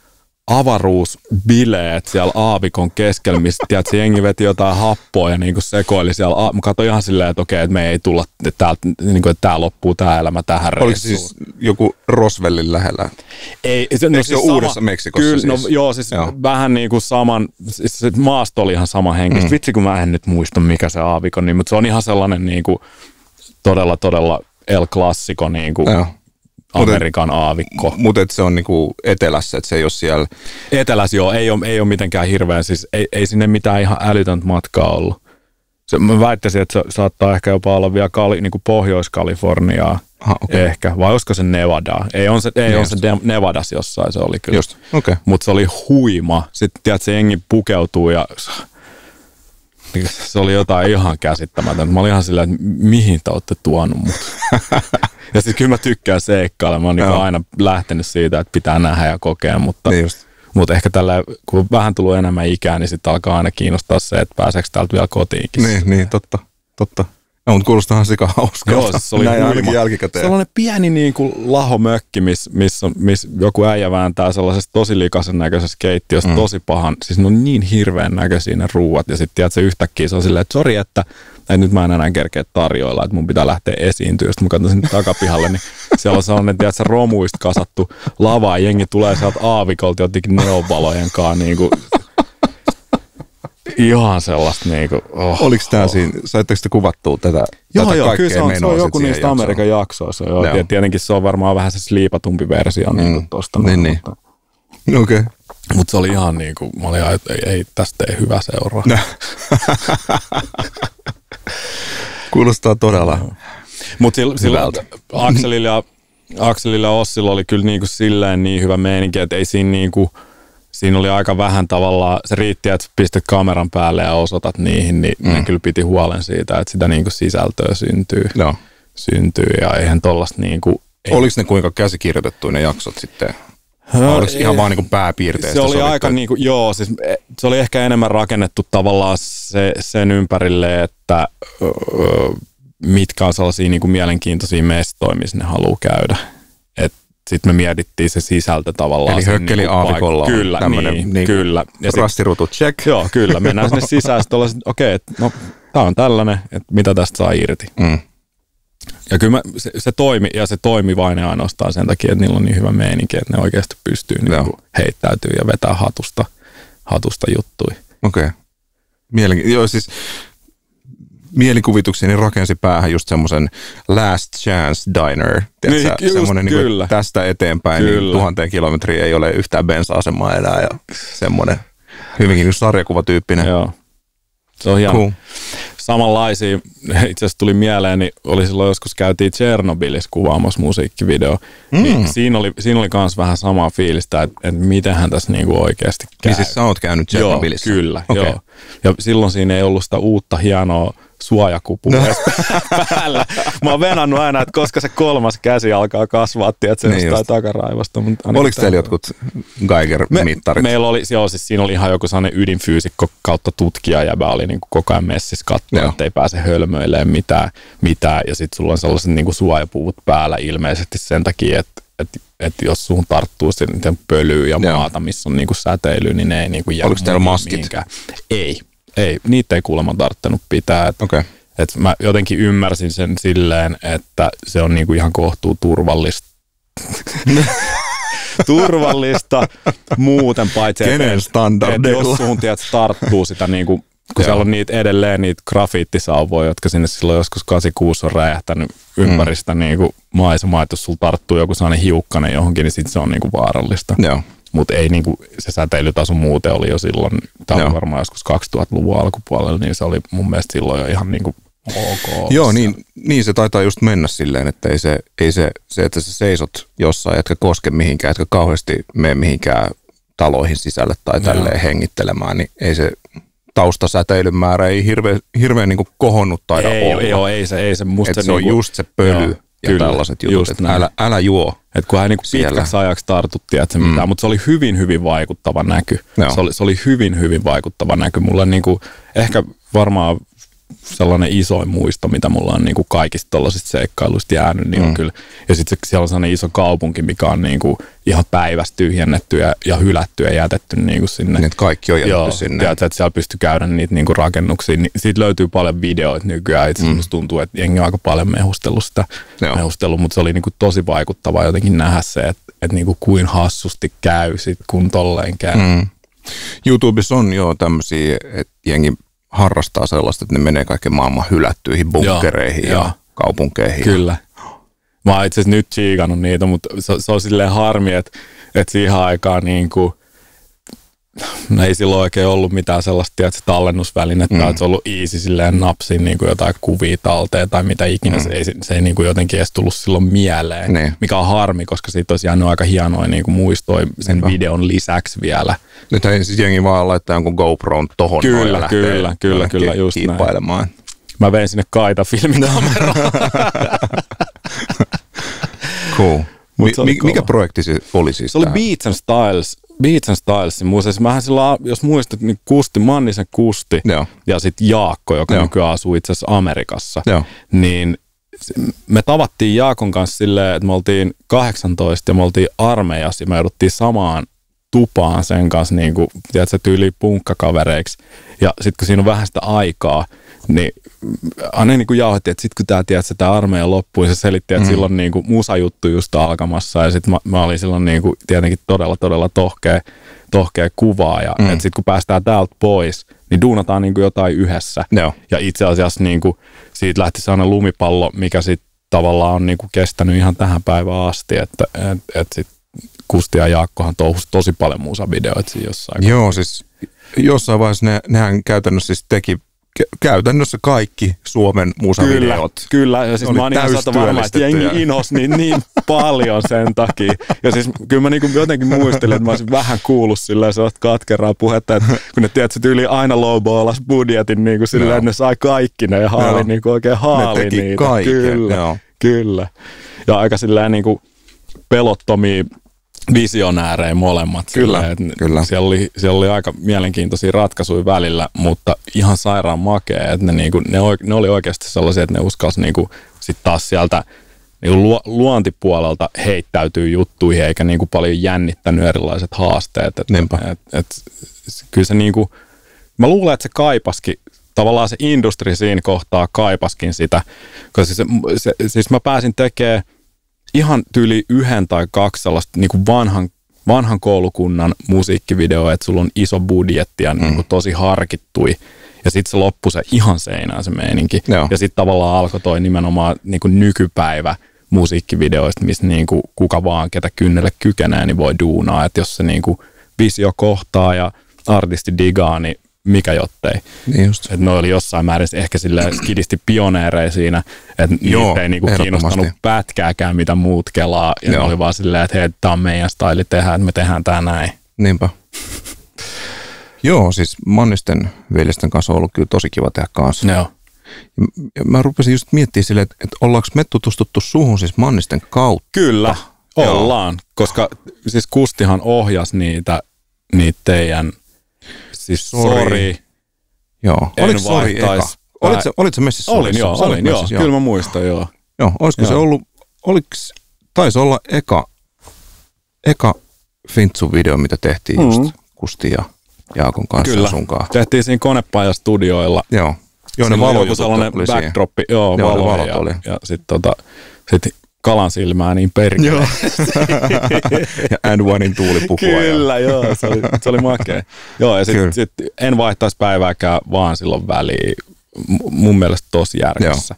avaruusbileet siellä aavikon keskellä, mistä tiedätkö, jengi veti jotain happoa ja niinku sekoili siellä. Mä katsoin ihan silleen, että okei, että me ei tulla, että tää, niinku, että tää loppuu tää elämä tähän reissuun. Oliko siis joku Roswellin lähellä? Ei, se, no, Eikö siis se ole sama, Uudessa Meksikossa kyllä, siis? No, joo, siis joo. vähän niin kuin saman, siis se maasto oli ihan sama henkistä. Mm. Vitsi, kun mä en nyt muista, mikä se aavikon niin, mutta se on ihan sellainen niin kuin, todella, todella El Classico niin kuin, Amerikan Mut, aavikko. Mutta se on niinku etelässä, että se ei ole siellä. Etelässä joo, ei ole, ei ole mitenkään hirveän, siis ei, ei sinne mitään ihan älytöntä matkaa ollut. Se, mä väittäisin, että se saattaa ehkä jopa olla vielä Kali, niin kuin Pohjois-Kaliforniaa. Aha, okay. Ehkä, vai olisiko se Nevada? Ei, on se, ei on se Nevadas jossain, se oli kyllä. Just, okay. Mutta se oli huima. Sitten tiedät, se jengi pukeutuu ja se oli jotain ihan käsittämätöntä. Mä olin ihan silleen, että mihin te olette tuonut mut? Ja sitten kyllä mä tykkään seikkailla. Mä oon niin aina lähtenyt siitä, että pitää nähdä ja kokea, mutta, niin mutta ehkä tällä, kun on vähän tullut enemmän ikää, niin sitten alkaa aina kiinnostaa se, että pääseekö täältä vielä kotiinkin. Niin, niin totta, totta. No, mutta kuulostahan sika hauskaa. Joo, siis se oli huima. Sellainen pieni niin kuin lahomökki, missä miss, miss joku äijä vääntää sellaisesta tosi likaisen näköisessä keittiössä, mm. tosi pahan. Siis ne on niin hirveän näköisiä ne ruuat. Ja sitten tiedätkö, yhtäkkiä se on silleen, että sori, että, että nyt mä en enää kerkeä tarjoilla, että mun pitää lähteä esiintyä. Sitten mä katson sinne takapihalle, niin siellä on sellainen, tiedätkö, romuista kasattu lava. Ja jengi tulee sieltä aavikolta jotenkin neonvalojen kanssa niin kuin ihan sellaista niinku... Oh, Oliko tämä oh. siinä, saitteko te kuvattua tätä, joo, tätä joo, kaikkea kyllä se on, se on joku niistä jaksoon. Amerikan jaksoissa. Joo. Joo. Tietenkin se on varmaan vähän se sliipatumpi versio mm. niin tuosta. Niin, niin. Okei. Okay. Mutta se oli ihan niin kuin, mä olin ihan, että ei, ei tästä ei hyvä seuraa. Kuulostaa todella no. Mutta sillä, sillä Akselilla ja, Akselilla ja Ossilla oli kyllä niin kuin silleen niin hyvä meininki, että ei siinä niin kuin, siinä oli aika vähän tavallaan, se riitti, että pistät kameran päälle ja osoitat niihin, niin mm. ne kyllä piti huolen siitä, että sitä niin kuin sisältöä syntyy. No. syntyy ja eihän tollaista niin kuin... Oliko ne kuinka käsikirjoitettu ne jaksot sitten? No, oliko ihan vaan niin kuin pääpiirteistä? Se oli aika niin kuin, joo, siis se oli ehkä enemmän rakennettu tavallaan se, sen ympärille, että öö, mitkä on sellaisia niin kuin mielenkiintoisia mestoja, missä ne haluaa käydä. Sitten me mietittiin se sisältö tavallaan. Eli hökkeli niin aavikolla kyllä, tämmöinen niin, niin kyllä. rastirutu check. Joo, kyllä. Mennään sinne sisään, sitten ollaan, että okei, okay, no tämä on tällainen, että mitä tästä saa irti. Mm. Ja kyllä mä, se, se toimi, ja se toimi vain ja ainoastaan sen takia, että niillä on niin hyvä meininki, että ne oikeasti pystyy niin heittäytyy ja vetää hatusta, hatusta juttui. Okei. Okay. Mielenki- joo, siis mielikuvitukseni rakensi päähän just semmoisen last chance diner. Tiedätkö, niin, semmoinen niin kuin, tästä eteenpäin niin tuhanteen kilometriä ei ole yhtään bensa-asemaa enää ja semmoinen hyvinkin sarjakuvatyyppinen. Joo. Se on hieno. Cool. Samanlaisia, itse asiassa tuli mieleen, niin oli silloin joskus käytiin Tšernobylissa kuvaamassa musiikkivideo. Mm. Niin siinä oli, siinä oli kans vähän samaa fiilistä, että, että mitenhän tässä niinku oikeasti käy. Niin siis sä oot käynyt Tšernobylissä? Joo, kyllä. Okay. Joo. Ja silloin siinä ei ollut sitä uutta hienoa suojakupua no. päällä. Mä oon venannut aina, että koska se kolmas käsi alkaa kasvaa, tiedätkö, niin jostain takaraivosta. Oliko teillä jotkut Geiger-mittarit? Me, meillä oli, joo, siis siinä oli ihan joku sellainen ydinfyysikko kautta tutkija, ja mä olin niin kuin koko ajan messissä katsoa, että ei pääse hölmöilemään mitään. mitään. Ja sitten sulla on sellaiset niin kuin suojapuvut päällä ilmeisesti sen takia, että että että jos suhun tarttuu sitten pölyä ja maata, missä on niin kuin säteily, niin ne ei niin kuin jää. Oliko teillä maskit? Mihinkään. Ei. Ei, niitä ei kuulemma tarttunut pitää. Et, okay. et mä jotenkin ymmärsin sen silleen, että se on niinku ihan kohtuu turvallista. turvallista muuten, paitsi kenen standardeilla? Jos suhun tiedät, tarttuu sitä, niinku, kun siellä on niitä edelleen niitä grafiittisauvoja, jotka sinne silloin joskus kahdeksankymmentäkuusi on räjähtänyt ympäristä mm. niinku maisemaa, että jos sulla tarttuu joku sellainen hiukkanen johonkin, niin sitten se on niinku vaarallista. Joo. Mutta ei niinku, se säteilytaso muuten oli jo silloin, tämä oli varmaan joskus kaksituhattaluvun alkupuolella, niin se oli mun mielestä silloin jo ihan niinku ok. Joo, niin, niin se taitaa just mennä silleen, että ei se, ei se, se että sä seisot jossain, etkä koske mihinkään, etkä kauheasti mene mihinkään taloihin sisälle tai tälleen hengittelemään, niin ei se taustasäteilyn määrä ei hirveän hirveän niinku kohonnut taida ei, olla. Joo, ei se, ei se musta se, se, se on niinku, just se pöly. Joo. Ja kyllä, tällaiset jutut, että älä, älä juo. Että kun hän niinku pitkäksi ajaksi tartutti, että se mm. mitään, mutta se oli hyvin, hyvin vaikuttava näky. Se oli, se oli hyvin, hyvin vaikuttava näky. Mulla niinku, ehkä varmaan sellainen isoin muisto, mitä mulla on niin kuin kaikista tollaisista seikkailuista jäänyt, niin mm. on kyllä. Ja sitten siellä on sellainen iso kaupunki, mikä on niin kuin ihan päivästä tyhjennetty ja, ja hylätty ja jätetty niin kuin sinne. Niin, kaikki on jätetty Joo, sinne. Tiedätkö, että siellä pystyy käydä niitä niin kuin rakennuksia. Niin siitä löytyy paljon videoita nykyään. Itse asiassa mm. tuntuu, että jengi on aika paljon mehustellut sitä. Mehustellut, mutta se oli niin kuin tosi vaikuttavaa jotenkin nähdä se, että, että niin kuin kuin hassusti käy sit, kun tolleen käy. Mm. YouTubessa on jo tämmöisiä, että jengi harrastaa sellaista, että ne menee kaiken maailman hylättyihin bunkkereihin ja, ja kaupunkeihin. Kyllä. Mä oon itse asiassa nyt tsiikannut niitä, mutta se, se on silleen harmi, että, että siihen aikaan niin kuin, no ei silloin oikein ollut mitään sellaista tiedätkö, tallennusvälinettä, mm. että se on ollut easy silleen napsin niin kuin jotain kuvia talteen tai mitä ikinä. Mm. Se ei, se ei niin kuin jotenkin edes tullut silloin mieleen, niin. Mikä on harmi, koska siitä olisi jäänyt aika hienoja niin kuin muistoja sen Niinpä. Videon lisäksi vielä. Nyt ei siis jengi vaan laittaa jonkun GoPron tohon kyllä, noin kyllä, kyllä, kyllä, just näin. Mä vein sinne Kaita-filmikameraan. Cool. Mi- mi- mikä projekti se oli siis? Se oli Beats and Styles. Beats and Styles. Siis mähän silloin, jos muistat, niin Kusti, Mannisen Kusti Joo. ja sitten Jaakko, joka Joo. nykyään asuu itse asiassa Amerikassa, Joo. niin me tavattiin Jaakon kanssa silleen, että me oltiin kahdeksantoista ja me oltiin armeijassa ja me jouduttiin samaan tupaan sen kanssa, niin kuin, tiedätkö, tyyliin punkkakavereiksi. Ja sitten kun siinä on vähän sitä aikaa, niin aina niin kuin jauhettiin, että sitten kun tämä, tiedätkö, tämä armeija loppui, se selitti, että mm. silloin niin kuin musajuttu just alkamassa. Ja sitten mä, mä olin silloin niin kuin, tietenkin todella, todella tohkea, tohkea kuvaa. Ja mm. sitten kun päästään täältä pois, niin duunataan niin kuin jotain yhdessä. Joo. Ja itse asiassa niin kuin, siitä lähti sellainen lumipallo, mikä sitten tavallaan on niin kuin kestänyt ihan tähän päivään asti. Että et, et sitten Kusti ja Jaakkohan touhusi tosi paljon musavideoita siinä jossain. Joo, siis jossain vaiheessa ne, nehän käytännössä siis teki käytännössä kaikki Suomen musavideot. Kyllä, kyllä. Ja siis mä oon ihan sata varma, että jengi inhos niin, niin paljon sen takia. Ja siis kyllä mä niinku jotenkin muistelin, että mä olisin vähän kuullut silleen sellaista katkeraa puhetta, että kun ne tiedät, että yli aina lowballas budjetin niin silleen, no. että ne sai kaikki ne ja haali no. niin oikein haali ne teki niitä. Kaiken, kyllä, no. kyllä. Ja aika silleen niin kuin pelottomia visionäärejä molemmat. Kyllä, silleen, kyllä. Siellä oli, siellä oli aika mielenkiintoisia ratkaisuja välillä, mutta ihan sairaan makea, että ne, niinku, ne, ne oli oikeasti sellaisia, että ne uskalsi niinku, sit taas sieltä niinku lu, luontipuolelta heittäytyy juttuihin, eikä niinku paljon jännittänyt erilaiset haasteet. Et, et, et, kyllä se niinku, mä luulen, että se kaipaskin, tavallaan se industri siinä kohtaa kaipaskin sitä, koska se, se, siis mä pääsin tekemään ihan tyyli yhden tai kaksi sellaista niin kuin vanhan, vanhan koulukunnan musiikkivideoa, että sulla on iso budjetti ja mm. niin kuin tosi harkittui. Ja sitten se loppui se ihan seinään se meininki. Joo. Ja sitten tavallaan alkoi toi nimenomaan niin kuin nykypäivä musiikkivideoista, missä niin kuin kuka vaan, ketä kynnelle kykenee, niin voi duunaa. Että jos se niin kuin visio kohtaa ja artisti digaa, niin mikä jottei. Niin just. Että ne oli jossain määrin ehkä silleen skidisti pioneereja siinä, että niitä ei niinku kiinnostanut pätkääkään, mitä muut kelaa. Ja Joo. ne oli vaan silleen, että hei, tää on meidän staili tehdä, että me tehdään tää näin. Niinpä. Joo, siis Mannisten veljesten kanssa on ollut kyllä tosi kiva tehdä kanssa. Joo. Ja mä rupesin just miettimään silleen, että, että ollaanko me tutustuttu suhun siis Mannisten kautta? Kyllä, ollaan. Joo. Koska siis Kustihan ohjasi niitä, niitä teidän... Siis sori. sori. Joo. Oliko sori eka? Olit sä, olit sä messissä? Olin joo, olin messissä, joo. joo. Kyllä mä muistan, joo. Joo, olisiko joo. se ollut, oliks, taisi olla eka, eka Fintsu-video, mitä tehtiin mm-hmm. just Kusti ja Jaakon kanssa Kyllä. sunkaan. Tehtiin siinä Konepaja-studioilla. Joo. Joo, ne valojutut sellainen backdroppi, joo, joo valo, valot ja, oli. Ja sitten tota, sit kalan silmää niin perkele. Joo. ja And Onein tuulipukua. Kyllä, ja. joo, se oli, se oli makea. Joo, ja sitten sit en vaihtaisi päivääkään vaan silloin väliin. M- mun mielestä tosi järjessä.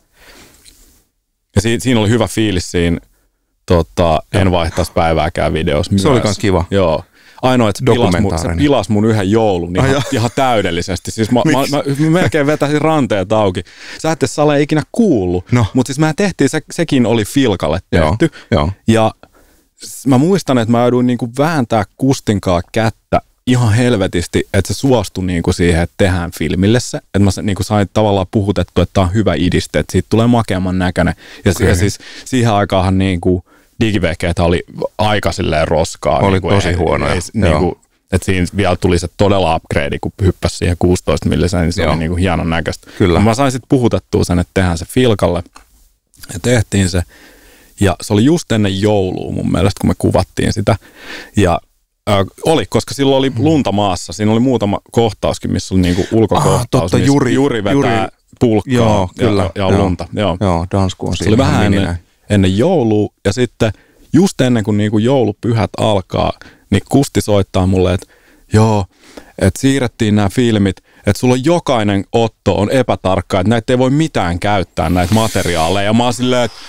Ja si- siinä oli hyvä fiilis siinä tota, en vaihtaisi päivääkään videossa myös. Se oli kans kiva. Joo. Ainoa, että se pilasi, mun, se pilasi mun yhden joulun ihan, ah, ihan täydellisesti. Siis mä, mä, mä, mä melkein vetäisin ranteet auki. Sä et sä ole ikinä kuullut, no. mutta siis mä tehtiin, se, sekin oli Filkalle tehty. Joo, jo. Ja mä muistan, että mä jouduin niinku vääntää Kustinkaan kättä ihan helvetisti, että se suostui niinku siihen, että tehdään filmille se. Että mä niinku sain tavallaan puhutettu, että tää on hyvä idiste, että siitä tulee makeamman näköinen. Ja, okay. ja siis siihen aikaanhan niinku digivehkeet oli aika silleen roskaa. Oli niin tosi ei, huonoja. Ei, niin kuin, että siinä vielä tuli se todella upgrade, kun hyppäsi siihen kuusitoista milliseen, niin se Joo. oli niin kuin hienon näköistä. Kyllä. Mä sain sitten puhutettua sen, että tehdään se filkalle ja tehtiin se. Ja se oli just ennen joulua mun mielestä, kun me kuvattiin sitä. Ja äh, oli, koska silloin oli lunta maassa. Siinä oli muutama kohtauskin, missä oli niinku ulkokohtaus. Ah, totta, missä Juri, Juri vetää Juri, pulkkaa joo, kyllä, ja, ja joo, lunta. Joo, joo Dansku on se oli vähän ennen, ennen joulua. Ja sitten just ennen kuin niinku joulupyhät alkaa, niin Kusti soittaa mulle, että joo, että siirrettiin nämä filmit, että sulla on jokainen otto on epätarkka, että näitä ei voi mitään käyttää, näitä materiaaleja. Ja mä oon silleen, että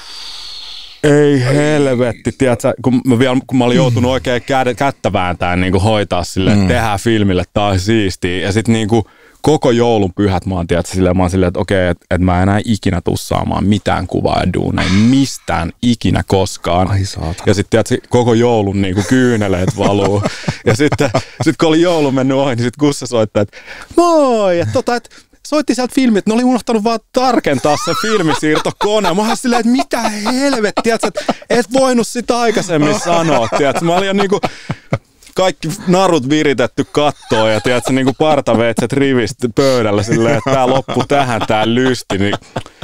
ei helvetti, tiedätkö, kun mä, vielä, kun mä olin joutunut oikein kädet, kättä vääntämään niin hoitaa silleen, että mm. tehdään filmille, tää on siistiä. Ja sit niin kuin koko joulun pyhät mä oon, tiedätkö, silleen, mä oon silleen, että okei, että et mä enää ikinä tuu saamaan mitään kuvaa ja duuneja, mistään ikinä koskaan. Ai saatana. Ja sit tiedätkö, koko joulun niin kuin kyyneleet valuu. Ja sitten sit kun oli joulu mennyt ohi, niin sit Kussa soittaa, että moi, että tota, että soitti sieltä filmit, ne oli unohtanut vaan tarkentaa sen filmisiirtokoneen. Mä olin silleen, että mitä helvettiä, että et voinut sitä aikaisemmin sanoa, tiedätkö? Mä olin jo niinku kaikki narut viritetty kattoon ja tiedätkö, niinku partaveitset rivistä pöydällä silleen, että tää loppu tähän, tää lysti, niin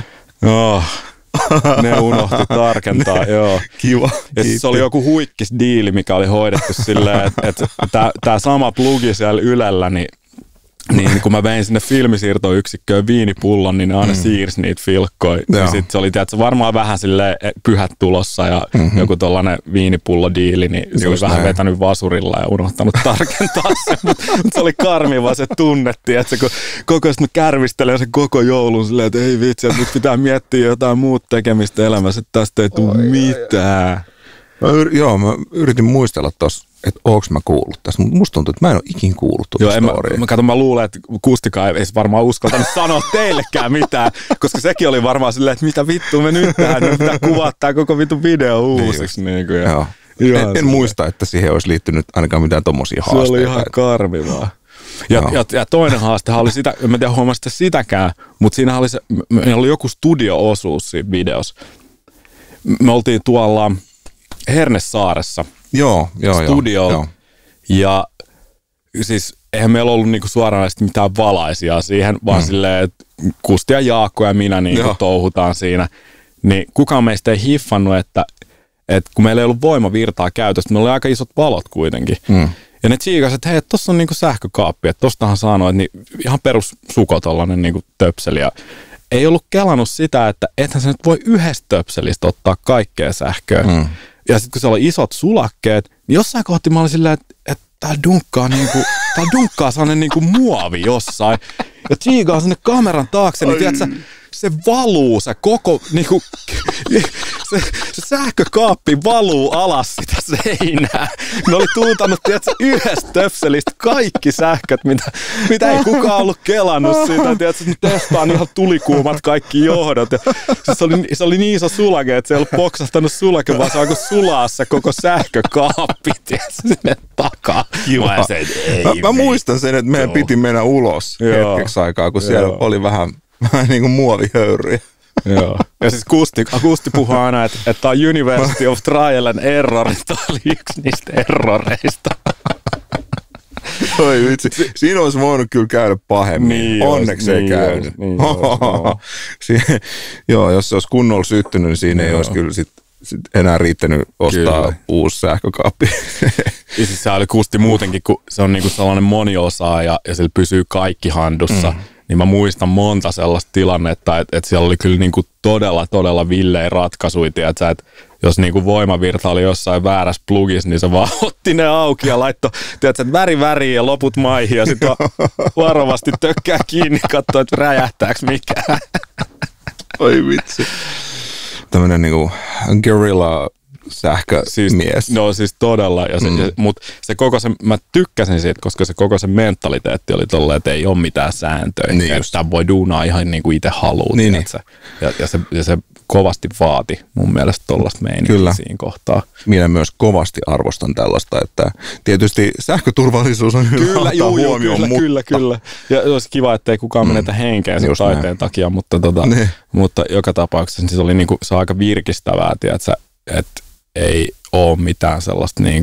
oh, ne unohti tarkentaa, ne, joo. Kiva. Ja siis se oli joku huikkis diili, mikä oli hoidettu silleen, että et tää, tää sama plugi siellä Ylellä, niin niin kun mä vein sinne filmisiirtoyksikköön viinipullon, niin ne aina mm. siirsi niitä filkkoja. Ja sit se oli tiedätkö, varmaan vähän silleen pyhät tulossa ja mm-hmm. joku tollanen viinipullodiili, niin se Just oli vähän näin. Vetänyt vasurilla ja unohtanut tarkentaa sen. Mutta mut se oli karmiva se tunnettiin, että se kun koko ajan mä kärvistelen sen koko joulun silleen, että ei vitsi, että nyt pitää miettiä jotain muuta tekemistä elämässä, että tästä ei tule mitään. Mä yr- joo, mä yritin muistella tossa, että oonko mä kuullut tässä, mutta musta tuntuu, että mä en ole ikin kuullut tuota storya. Mä, mä, katon, mä luulen, että Kustikaan ei varmaan uskaltanut sanoa teillekään mitään, koska sekin oli varmaan silleen, että mitä vittua me nyt tehdään, me pitää kuvaa tää koko vittu video uusiksi. Niin kuin, ja en, en muista, että siihen olisi liittynyt ainakaan mitään tommosia haasteita. Se oli ihan karmivaa. Ja, ja, ja toinen haastehan oli sitä, en mä tiedä huomasitte sitäkään, mutta siinä oli, se, meillä oli joku studio-osuus siinä videossa. Me oltiin tuolla Hernesaaressa. Joo, joo, studio. Joo. Ja siis eihän meillä ollut niinku suoranaisesti mitään valaisia siihen, vaan mm. silleen, että Kusti ja Jaakko ja minä niinku touhutaan siinä. Niin kukaan meistä ei hiffannut, että, että kun meillä ei ollut voimavirtaa käytöstä, meillä oli aika isot valot kuitenkin. Mm. Ja ne tsiikasivat, että hei, tossa on niinku sähkökaappi, että tostahan sanoo, että niin ihan perus suko tollanen niinku töpseli. Ja ei ollut kelannut sitä, että ethän sä nyt voi yhdestä töpselistä ottaa kaikkea sähköä. Mm. Ja sitten kun siellä oli isot sulakkeet, niin jossain kohti mä olin silleen, että, että tää dunkkaa niinku, tää dunkkaa sellainen niinku muovi jossain. Ja tsiigaa sinne kameran taakse, niin tiedätkö, se valuu, se koko niinku, se, se sähkökaappi valuu alas sitä seinää. Ne oli tuutannut, tiedätkö, yhdestä töpselistä kaikki sähköt, mitä, mitä ei kukaan ollut kelannut siitä. Tiedätkö, että testaan ihan tulikuumat kaikki johdot. Ja se, oli, se oli niin iso sulake, että se ei ollut poksahtanut sulake, vaan se alkoi sulaa se koko sähkökaappi, tiedätkö, sinne takaa. Mä, se, ei, mä, mä muistan sen, että meidän Joo. piti mennä ulos Joo. hetkeksi aikaa, kun siellä Joo. oli vähän... Vähän niin kuin muovihöyryjä. Joo. Ja siis Kusti, Kusti puhuu aina, että, että tämä on University of Trial and Error. Tämä oli yksi niistä erroreista. Oi vitsi. Siinä olisi voinut kyllä käydä pahemmin. Niin Onneksi olisi, ei niin käynyt. Niin olisi, joo, jos se olisi kunnolla syttynyt, niin siinä joo. ei olisi kyllä sit, sit enää riittänyt ostaa kyllä. uusi sähkökaappi. Ja siis se oli Kusti muutenkin, kun se on niinku sellainen moniosaaja ja, ja sillä pysyy kaikki handussa. Mm. Niin mä muistan monta sellaista tilannetta, että, että siellä oli kyllä niinku todella, todella villein ratkaisuja, tiiätkö, että jos niinku voimavirta oli jossain väärässä plugissa, niin se vaan otti ne auki ja laittoi, tiiätkö, että väri väriin ja loput maihin ja sitten varovasti tökkää kiinni, katsoo, että räjähtääkö mikään. Oi vitsi. Tämmönen niinku guerrilla sähkömies. Siis, no siis todella, ja se, mm. ja, mutta se koko se, mä tykkäsin siitä, koska se koko se mentaliteetti oli tolleen, että ei ole mitään sääntöjä, niin että sitä voi duunaa ihan niin kuin itse haluaa, niin, niin. Ja, ja, se, ja se kovasti vaati mun mielestä tollaista meininkiä siinä kohtaa. Minä myös kovasti arvostan tällaista, että tietysti sähköturvallisuus on hyvä kyllä, juu, juu, huomioon, kyllä, mutta... kyllä, kyllä. Ja olisi kiva, ettei kukaan mm. menetä henkeä sen Just taiteen näin. takia, mutta, tota, niin. mutta joka tapauksessa siis oli niinku, se aika virkistävää, tiedätkö, että ei ole mitään sellaista niinku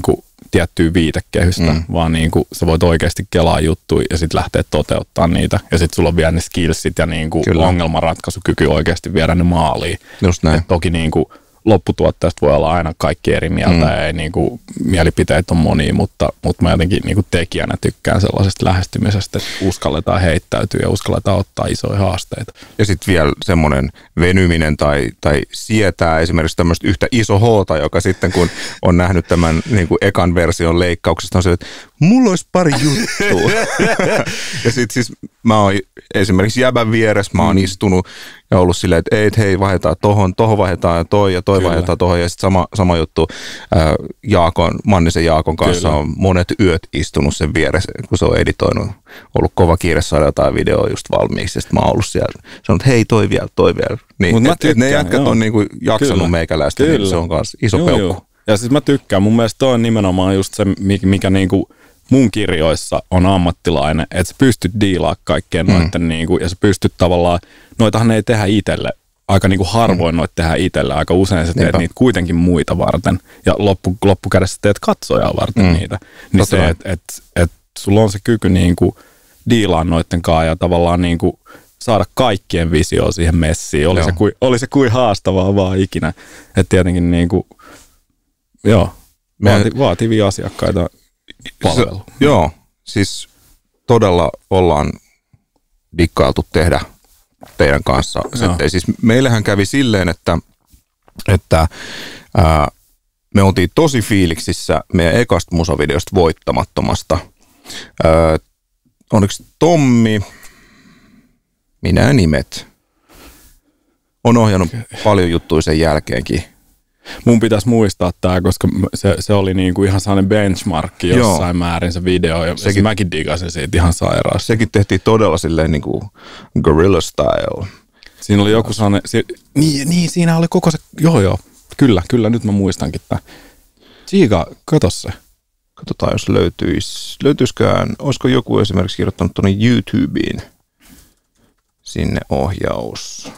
tiettyä viitekehystä, mm. vaan niin kuin sä voit oikeasti kelaa juttuja ja sitten lähteä toteuttaa niitä. Ja sitten sulla on vielä ne skillsit ja niin kuin ongelmanratkaisukyky oikeasti viedä ne maaliin. Just näin. Et toki niin kuin lopputuotteesta voi olla aina kaikki eri mieltä mm. ja ei, niin kuin, mielipiteitä on monia, mutta, mutta mä jotenkin niin kuin tekijänä tykkään sellaisesta lähestymisestä, että uskalletaan heittäytyä ja uskalletaan ottaa isoja haasteita. Ja sitten vielä semmoinen venyminen tai, tai sietää esimerkiksi tämmöistä yhtä iso hoota, joka sitten kun on nähnyt tämän niin kuin ekan version leikkauksesta on se, että mulla olisi pari juttua. Ja sitten siis mä oon esimerkiksi jäbän vieressä, mä oon mm. istunut ja ollut silleen, että ei, että hei, vaihdetaan tohon, tohon vaihdetaan ja toi ja toi Kyllä. vaihdetaan tohon. Ja sitten sama, sama juttu ää, Jaakon, Mannisen Jaakon kanssa Kyllä. on monet yöt istunut sen vieressä, kun se on editoinut. Ollut kova kiire saada jotain videoa just valmiiksi. Ja sitten mä oon ollut siellä, sanonut, hei, toi vielä, toi vielä. Niin, et, tykkään, et ne jätkät joo. on niinku jaksanut Kyllä. meikäläistä, niin se on myös iso joo, peukku. Joo. Ja siis mä tykkään. Mun mielestä toi on nimenomaan just se, mikä, mikä niinku mun kirjoissa on ammattilainen, että sä pystyt diilaamaan kaikkeen mm. noitten, niinku, ja sä pystyt tavallaan, noitahan ei tehdä itselle, aika niinku harvoin mm. noita tehdä itselle, aika usein sä teet Niinpä. niitä kuitenkin muita varten, ja loppu, loppukädessä teet katsojaa varten mm. niitä. Niin Totta se, että et, et sulla on se kyky niinku diilaa noitten kanssa ja tavallaan niinku saada kaikkien visioon siihen messiin, oli, se kuin, oli se kuin haastavaa vaan ikinä, että tietenkin niinku, joo, vaati, vaativia asiakkaita palvelu. Se, joo, siis todella ollaan dikkailtu tehdä teidän kanssa. Sitten, siis meillähän kävi silleen, että, että ää, me oltiin tosi fiiliksissä meidän ekasta musavideosta Voittamattomasta. Ää, onneksi Tommi, minä nimet, on ohjannut paljon juttuja sen jälkeenkin. Mun pitäisi muistaa tää, koska se, se oli niinku ihan sellainen benchmarkki jossain Joo. määrin se video, ja sekin, mäkin digasin siitä ihan sairaasti. Sekin tehtiin todella silleen niinku guerrilla style. Siinä oli joku sellainen, si, niin, niin siinä oli koko se, joo joo, kyllä, kyllä, nyt mä muistankin tää. Tsiika, kato se. Katsotaan, jos löytyisi, löytyisikään, olisiko joku esimerkiksi kirjoittanut tuonne YouTubeen sinne ohjaus.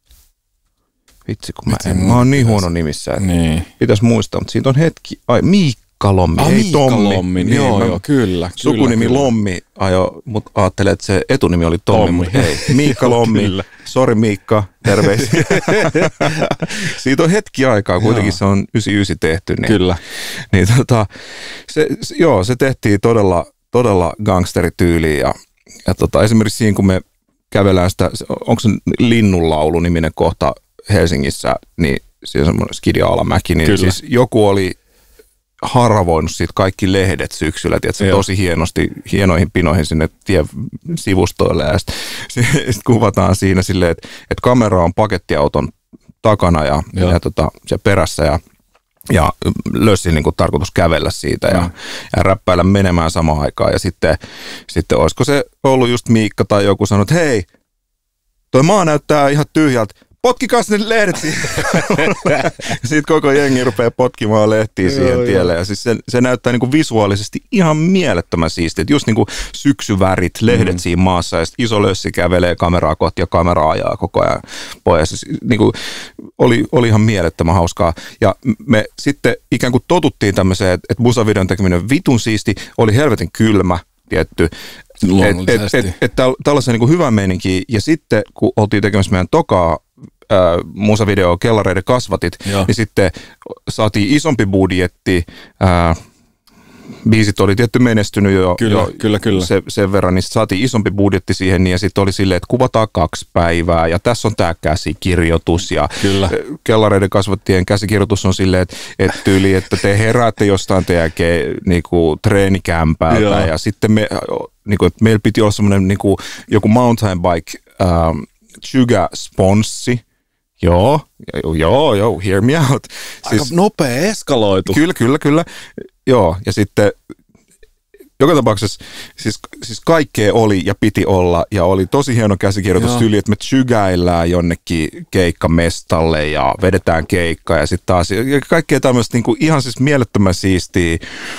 Vitsi, kun mä en. Mä oon niin huono nimissä, että niin. pitäisi muistaa, mutta siitä on hetki. Ai, Miikka Lommi, ah, ei Miikka Tommi. Lommi, niin, joo, joo, kyllä. Sukunimi kyllä. Lommi, ajo, mutta ajattelin, että se etunimi oli Tommi, Tommi. Mutta ei. Miikka Lommi, sori Miikka, terveisiä. Siitä on hetki aikaa, kuitenkin joo. se on yhdeksänkymmentäyhdeksän tehty. Niin, kyllä. Niin tota, se, joo, se tehtiin todella, todella gangsterityyliin ja, ja tota, esimerkiksi siinä, kun me kävelään sitä, onko se Linnunlaulu-niminen kohta Helsingissä, niin siinä on semmoinen Skidi Alamäki, niin Kyllä. siis joku oli haravoinut siitä kaikki lehdet syksyllä, tiedätkö, tosi hienosti, hienoihin pinoihin sinne tien sivustoille, ja sitten sit kuvataan siinä silleen, että, että kamera on pakettiauton takana ja, ja tota, se perässä, ja ja lössin niin kuin tarkoitus kävellä siitä ja, mm. ja räppäillä menemään samaan aikaan, ja sitten, sitten olisiko se ollut just Miikka tai joku sanonut, että hei, toi maa näyttää ihan tyhjältä, potkikaa ne lehdet siihen. Sitten koko jengi rupeaa potkimaan lehtiä joo, siihen joo. tielle. Ja siis se, se näyttää niinku visuaalisesti ihan mielettömän siistiä. Just niinku syksyvärit, lehdet mm. siinä maassa. Ja iso lössi kävelee kameraa kohti ja kamera ajaa koko ajan pois. Siis, niinku, oli, oli ihan mielettömän hauskaa. Ja me sitten ikään kuin totuttiin tämmöiseen, että et musavideon tekeminen vitun siisti, oli helvetin kylmä, tietty. Että et, et, et tällaisen niin hyvän meininkiä. Ja sitten kun oltiin tekemässä meidän tokaa äh, musavideo Kellareiden kasvatit, Joo. niin sitten saatiin isompi budjetti. Äh, biisit oli tietty menestynyt jo, kyllä, jo kyllä, kyllä. Se, sen verran, niin saatiin isompi budjetti siihen, niin ja sitten oli silleen, että kuvataan kaksi päivää, ja tässä on tämä käsikirjoitus, ja kyllä. Kellareiden kasvattien käsikirjoitus on silleen, että, että tyyli, että te heräätte jostain teidän niinku, treenikämpältä, Joo. ja sitten me, niinku, että meillä piti olla semmoinen niinku, joku mountain bike ähm, Suga-sponssi, Joo, joo, joo, hear me out. Aika siis, nopea eskaloitu. Kyllä, kyllä, kyllä. Joo, ja sitten joka tapauksessa siis, siis kaikkea oli ja piti olla, ja oli tosi hieno käsikirjoitustyyli, että me tsygäillään jonnekin keikkamestalle ja vedetään keikka, ja sitten taas ja kaikkea tämmöistä niin kuin ihan siis mielettömän siistiä.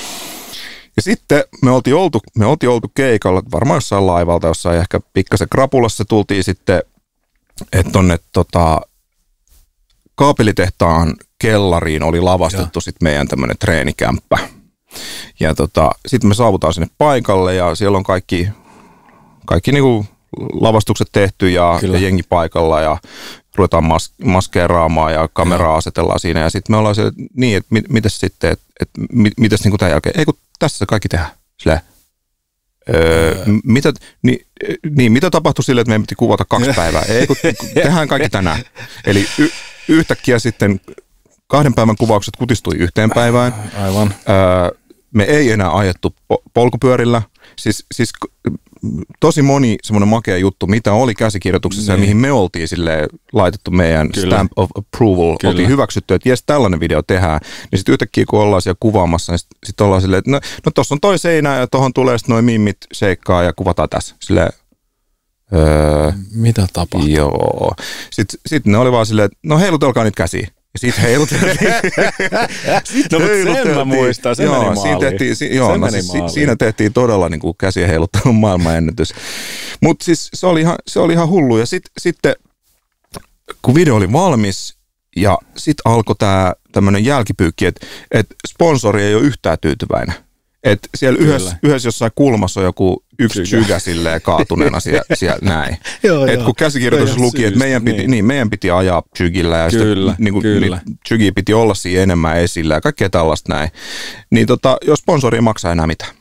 Ja sitten me oltiin oltu, me oltiin oltu keikalla, varmaan jossain laivalta, jossain ehkä pikkasen krapulassa tultiin sitten, että tonne tota, kaapelitehtaan kellariin oli lavastettu sitten meidän tämmöinen treenikämppä. ja tota, sitten me saavutaan sinne paikalle ja siellä on kaikki, kaikki niinku lavastukset tehty ja, ja jengi paikalla ja ruvetaan mas, maskeeraamaan ja kameraa asetellaan siinä ja sitten me ollaan siellä niin, että mit, mitäs sitten, että et, mit, mitäs niinku tämän jälkeen, ei kun tässä kaikki tehdään, silleen. Öö, mitä, niin, niin, mitä tapahtui sille, että meidän piti kuvata kaksi päivää? Ei, kun tehdään kaikki tänään. Eli y, yhtäkkiä sitten kahden päivän kuvaukset kutistui yhteen päivään. Aivan. Öö, me ei enää ajettu polkupyörillä. Siis, siis tosi moni semmoinen makea juttu, mitä oli käsikirjoituksessa niin. Ja mihin me oltiin silleen laitettu meidän Kyllä. stamp of approval, Kyllä. oltiin hyväksytty, että jes, tällainen video tehdään, niin sitten yhtäkkiä kun ollaan siellä kuvaamassa, niin sitten sit ollaan silleen, että no, no tossa on toi seinä ja tohon tulee sitten noin mimmit seikkaa ja kuvataan tässä. Silleen, öö, mitä tapahtuu? Joo. Sitten sit ne oli vaan silleen, että no heilutelkaa nyt käsiä. Ja siitä heiluteltiin. no mutta sen mä muistan, se joo, meni siinä tehtiin, si, joo, no, siis, siinä tehtiin todella niin kuin käsien heiluttelun maailmanennätys. Mutta siis se oli ihan, se oli ihan hullu. Ja sitten sit, kun video oli valmis ja sitten alkoi tämä tämmöinen jälkipyykki, että et sponsori ei ole yhtään tyytyväinen. Että siellä yhdessä, yhdessä jossain kulmassa on joku yksi chygä silleen kaatuneena siellä, siellä näin. Että kun käsikirjoitus luki, että meidän piti, niin. Niin, meidän piti ajaa chygillä ja kyllä, sitten niin kuin, niin, chygiä piti olla siinä enemmän esillä ja kaikkea tällaista näin. Niin tota, jos sponsori ei maksa enää mitään.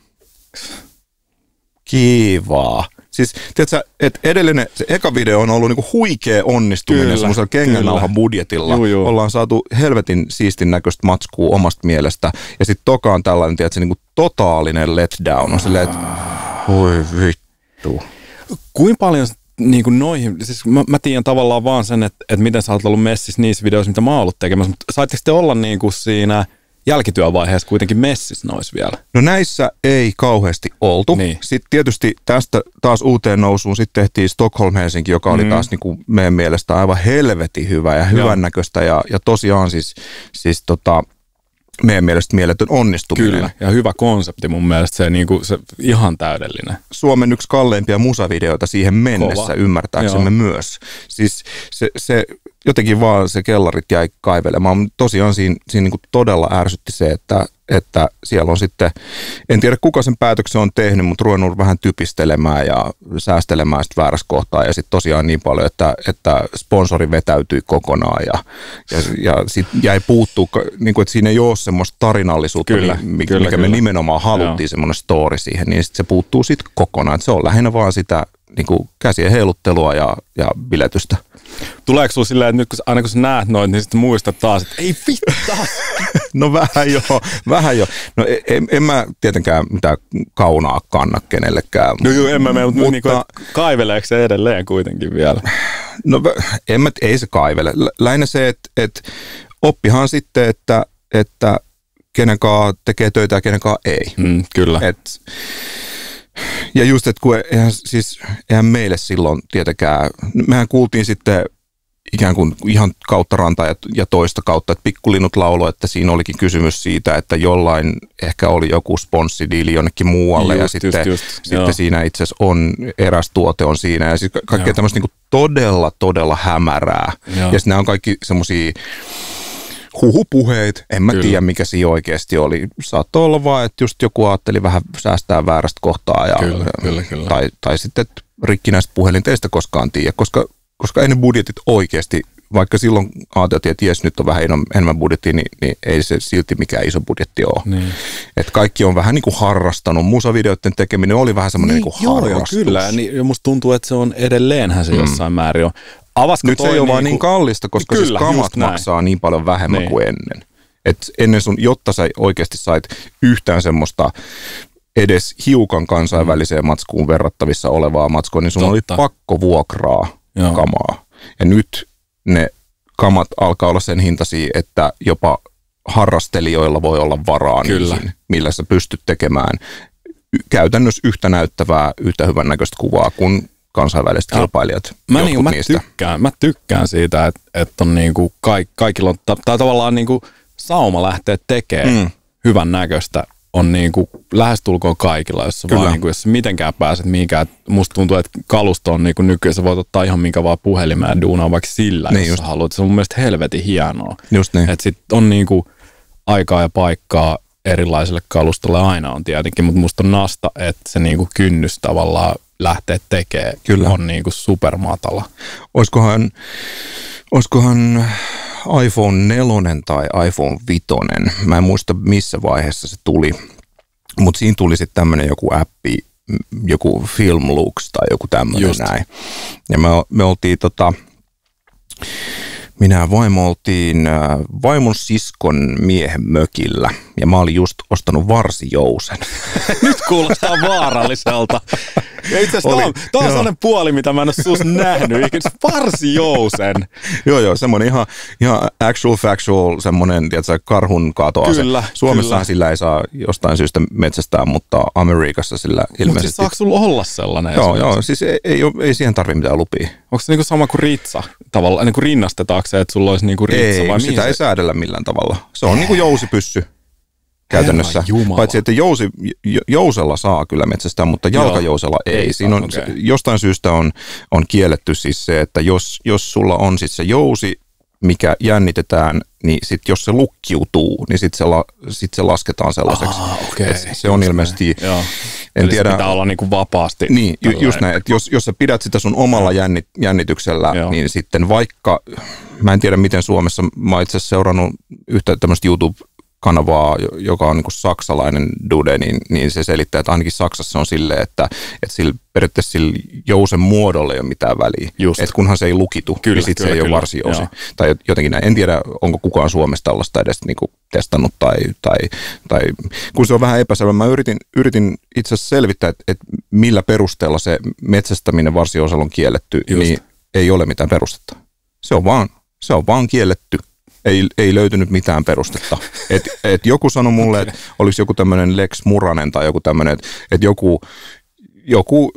Kivaa. Siis, tiedätkö, että edellinen, se eka video on ollut niinku huikea onnistuminen semmoisella kengännauhan budjetilla. Juu, juu. Ollaan saatu helvetin siistin näköistä matskua omasta mielestä. Ja sitten toka on tällainen, tiedätkö, niinku totaalinen letdown. On silleen, että voi vittu. Kuinka paljon niin kuin noihin, siis mä, mä tiedän tavallaan vaan sen, että, että miten sä oot ollut messissä niissä videoissa, mitä mä oon ollut tekemässä, mutta saitteko te olla niin kuin siinä jälkityövaiheessa kuitenkin messissä noissa vielä? No näissä ei kauheasti oltu. Niin. Sitten tietysti tästä taas uuteen nousuun sitten tehtiin Stockholm-Helsinki, joka oli mm. taas niin kuin meidän mielestä aivan helvetin hyvä ja hyvännäköistä ja, ja tosiaan siis, siis tota, meidän mielestä mieletön onnistuminen. Kyllä, ja hyvä konsepti mun mielestä, se, niin kuin, se ihan täydellinen. Suomen yksi kalleimpia musavideoita siihen mennessä, Kova. Ymmärtääksemme Joo. myös. Siis se, se jotenkin vaan se kellarit jäi kaivelemaan. Tosiaan siinä, siinä niin kuin todella ärsytti se, että, että siellä on sitten, en tiedä kuka sen päätöksen on tehnyt, mutta ruvennut vähän typistelemään ja säästelemään sitten väärässä kohtaa. Ja sitten tosiaan niin paljon, että, että sponsori vetäytyi kokonaan ja, ja, ja sitten jäi puuttuu, niin kuin, että siinä ei ole semmoista tarinallisuutta, kyllä, mikä, kyllä, mikä kyllä. me nimenomaan haluttiin, Joo. semmoinen story siihen, niin sit se puuttuu sitten kokonaan. Että se on lähinnä vaan sitä niin kuin käsien heiluttelua ja, ja biletystä. Tuleeko sinulla silleen, että nyt kun, aina kun sä näet noin, niin sitten muistat taas, että ei vittaa. No vähän joo, vähän joo. No en, en mä tietenkään mitään kaunaa kanna kenellekään. No joo, en mä mene, mutta, mutta niin kuin, kaiveleeko se edelleen kuitenkin vielä? No en mä, ei se kaivele. Lähinnä se, että, että oppihan sitten, että, että kenenkaan tekee töitä ja kenenkaan ei. Mm, kyllä. Et, ja just, että kun eihän, siis, eihän meille silloin tietenkään, mehän kuultiin sitten ikään kuin ihan kautta rantaa ja, ja toista kautta, että Pikkulinnut lauloi, että siinä olikin kysymys siitä, että jollain ehkä oli joku sponssidiili jonnekin muualle just, ja just, sitten, just, sitten siinä itse asiassa on eräs tuote on siinä ja siis kaikkea tämmöistä niin kuin todella, todella hämärää. Joo. Ja sitten nämä on kaikki semmoisia huhupuheet, en mä kyllä. tiedä mikä siinä oikeasti oli. Saattoi olla vaan, että just joku ajatteli vähän säästää väärästä kohtaa ja, kyllä, kyllä, kyllä. Tai, tai sitten että rikkinäistä puhelinteistä koskaan tiedä, koska, koska ei ne budjetit oikeasti, vaikka silloin ajateltiin, että jes nyt on vähän enemmän budjettia, niin, niin ei se silti mikään iso budjetti ole. Niin. Että kaikki on vähän niin kuin harrastanut. Musavideoiden tekeminen oli vähän semmoinen niin, niin kuin joo, harrastus. Joo, kyllä. Niin, ja musta tuntuu, että se on edelleenhän se mm. jossain määrin on. Avasko nyt se ei ole vaan niin kallista, koska kyllä, siis kamat maksaa niin paljon vähemmän niin. kuin ennen. Et ennen sun, jotta sä oikeasti sait yhtään semmoista edes hiukan kansainväliseen matskuun verrattavissa olevaa matskua, niin sun Totta. oli pakko vuokraa Joo. kamaa. Ja nyt ne kamat alkaa olla sen hintaisia, että jopa harrastelijoilla voi olla varaa Kyllä. niihin, millä sä pystyt tekemään käytännössä yhtä näyttävää, yhtä hyvän näköistä kuvaa kuin kansainväliset ja kilpailijat. Mä, niin, mä, tykkään, mä tykkään siitä, että, että on niin kuin kaik, kaikilla on, tai tavallaan niin kuin sauma lähteä tekemään mm. hyvän näköistä on niin kuin lähestulkoon kaikilla, jos sä, vaan niin kuin, jos sä mitenkään pääset mihinkään. Musta tuntuu, että kalusto on niin kuin nykyään, sä voit ottaa ihan minkä vaan puhelimeen ja duunaa vaikka sillä, niin jos just. sä haluat. Se on mun mielestä helvetin hienoa. Just niin. Että sit on niin kuin aikaa ja paikkaa erilaiselle kalustolle aina on tietenkin, mutta musta on nasta, että se niinku kynnys tavallaan lähteä tekemään Kyllä. on niinku supermatala. Olisikohan, olisikohan iPhone neljä tai iPhone viisi, mä en muista missä vaiheessa se tuli, mutta siinä tuli sitten tämmöinen joku appi, joku Filmlux tai joku tämmöinen näin. Ja me, me oltiin tota, minä ja vaimo oltiin vaimon siskon miehen mökillä ja mä olin just ostanut varsijousen. Nyt kuulostaa vaaralliselta. Ja itse asiassa tämä on, tämä on sellainen puoli, mitä mä en ole sus nähnyt. Varsijousen. Joo, joo, semmoinen ihan, ihan actual factual, semmoinen, tiedätkö, karhun katoase. Kyllä, Suomessahan kyllä. Sillä ei saa jostain syystä metsästää, mutta Amerikassa sillä ilmeisesti. Mutta siis saako sulla olla sellainen? Joo, joo, siis ei, ei, ei siihen tarvitse mitään lupia. Onko se niinku sama kuin ritsa? Tavallaan niin kuin rinnastetaanko se, että sulla olisi niinku ritsa? Ei, vai sitä se? Ei säädellä millään tavalla. Se on niinku jousipyssy. Käytännössä. Paitsi, että jousi, jousella saa kyllä metsästää, mutta jalkajousella ei. ei Siinä on, okay. Jostain syystä on, on kielletty siis se, että jos, jos sulla on siis se jousi, mikä jännitetään, niin sit jos se lukkiutuu, niin sitten se, la, sit se lasketaan sellaiseksi. Ah, okay. Se on ilmeisesti, Joo. en Eli tiedä. Se pitää olla niinku vapaasti. Niin, ju, just näin, että jos, jos sä pidät sitä sun omalla jännit, jännityksellä, Joo. niin sitten vaikka, mä en tiedä miten Suomessa, mä oon itse asiassa seurannut yhtä tämmöistä YouTube kanavaa, joka on niin kuin saksalainen dude, niin, niin se selittää, että ainakin Saksassa on silleen, että, että sillä, periaatteessa sillä jousen muodolla ei ole mitään väliä. Että kunhan se ei lukitu, kyllä, niin sitten se ei kyllä, ole varsijousi. Joo. Tai jotenkin näin. En tiedä, onko kukaan Suomessa tällaista edes niin kuin testannut tai, tai, tai kun se on vähän epäselvä. Mä yritin, yritin itse asiassa selvittää, että, että millä perusteella se metsästäminen varsijousella on kielletty, Just. niin ei ole mitään perustetta. Se on vaan, se on vaan kielletty. Ei, ei löytynyt mitään perustetta. Et, et joku sanoi mulle, että olisi joku tämmöinen Lex Muranen tai joku tämmöinen, että et joku, joku,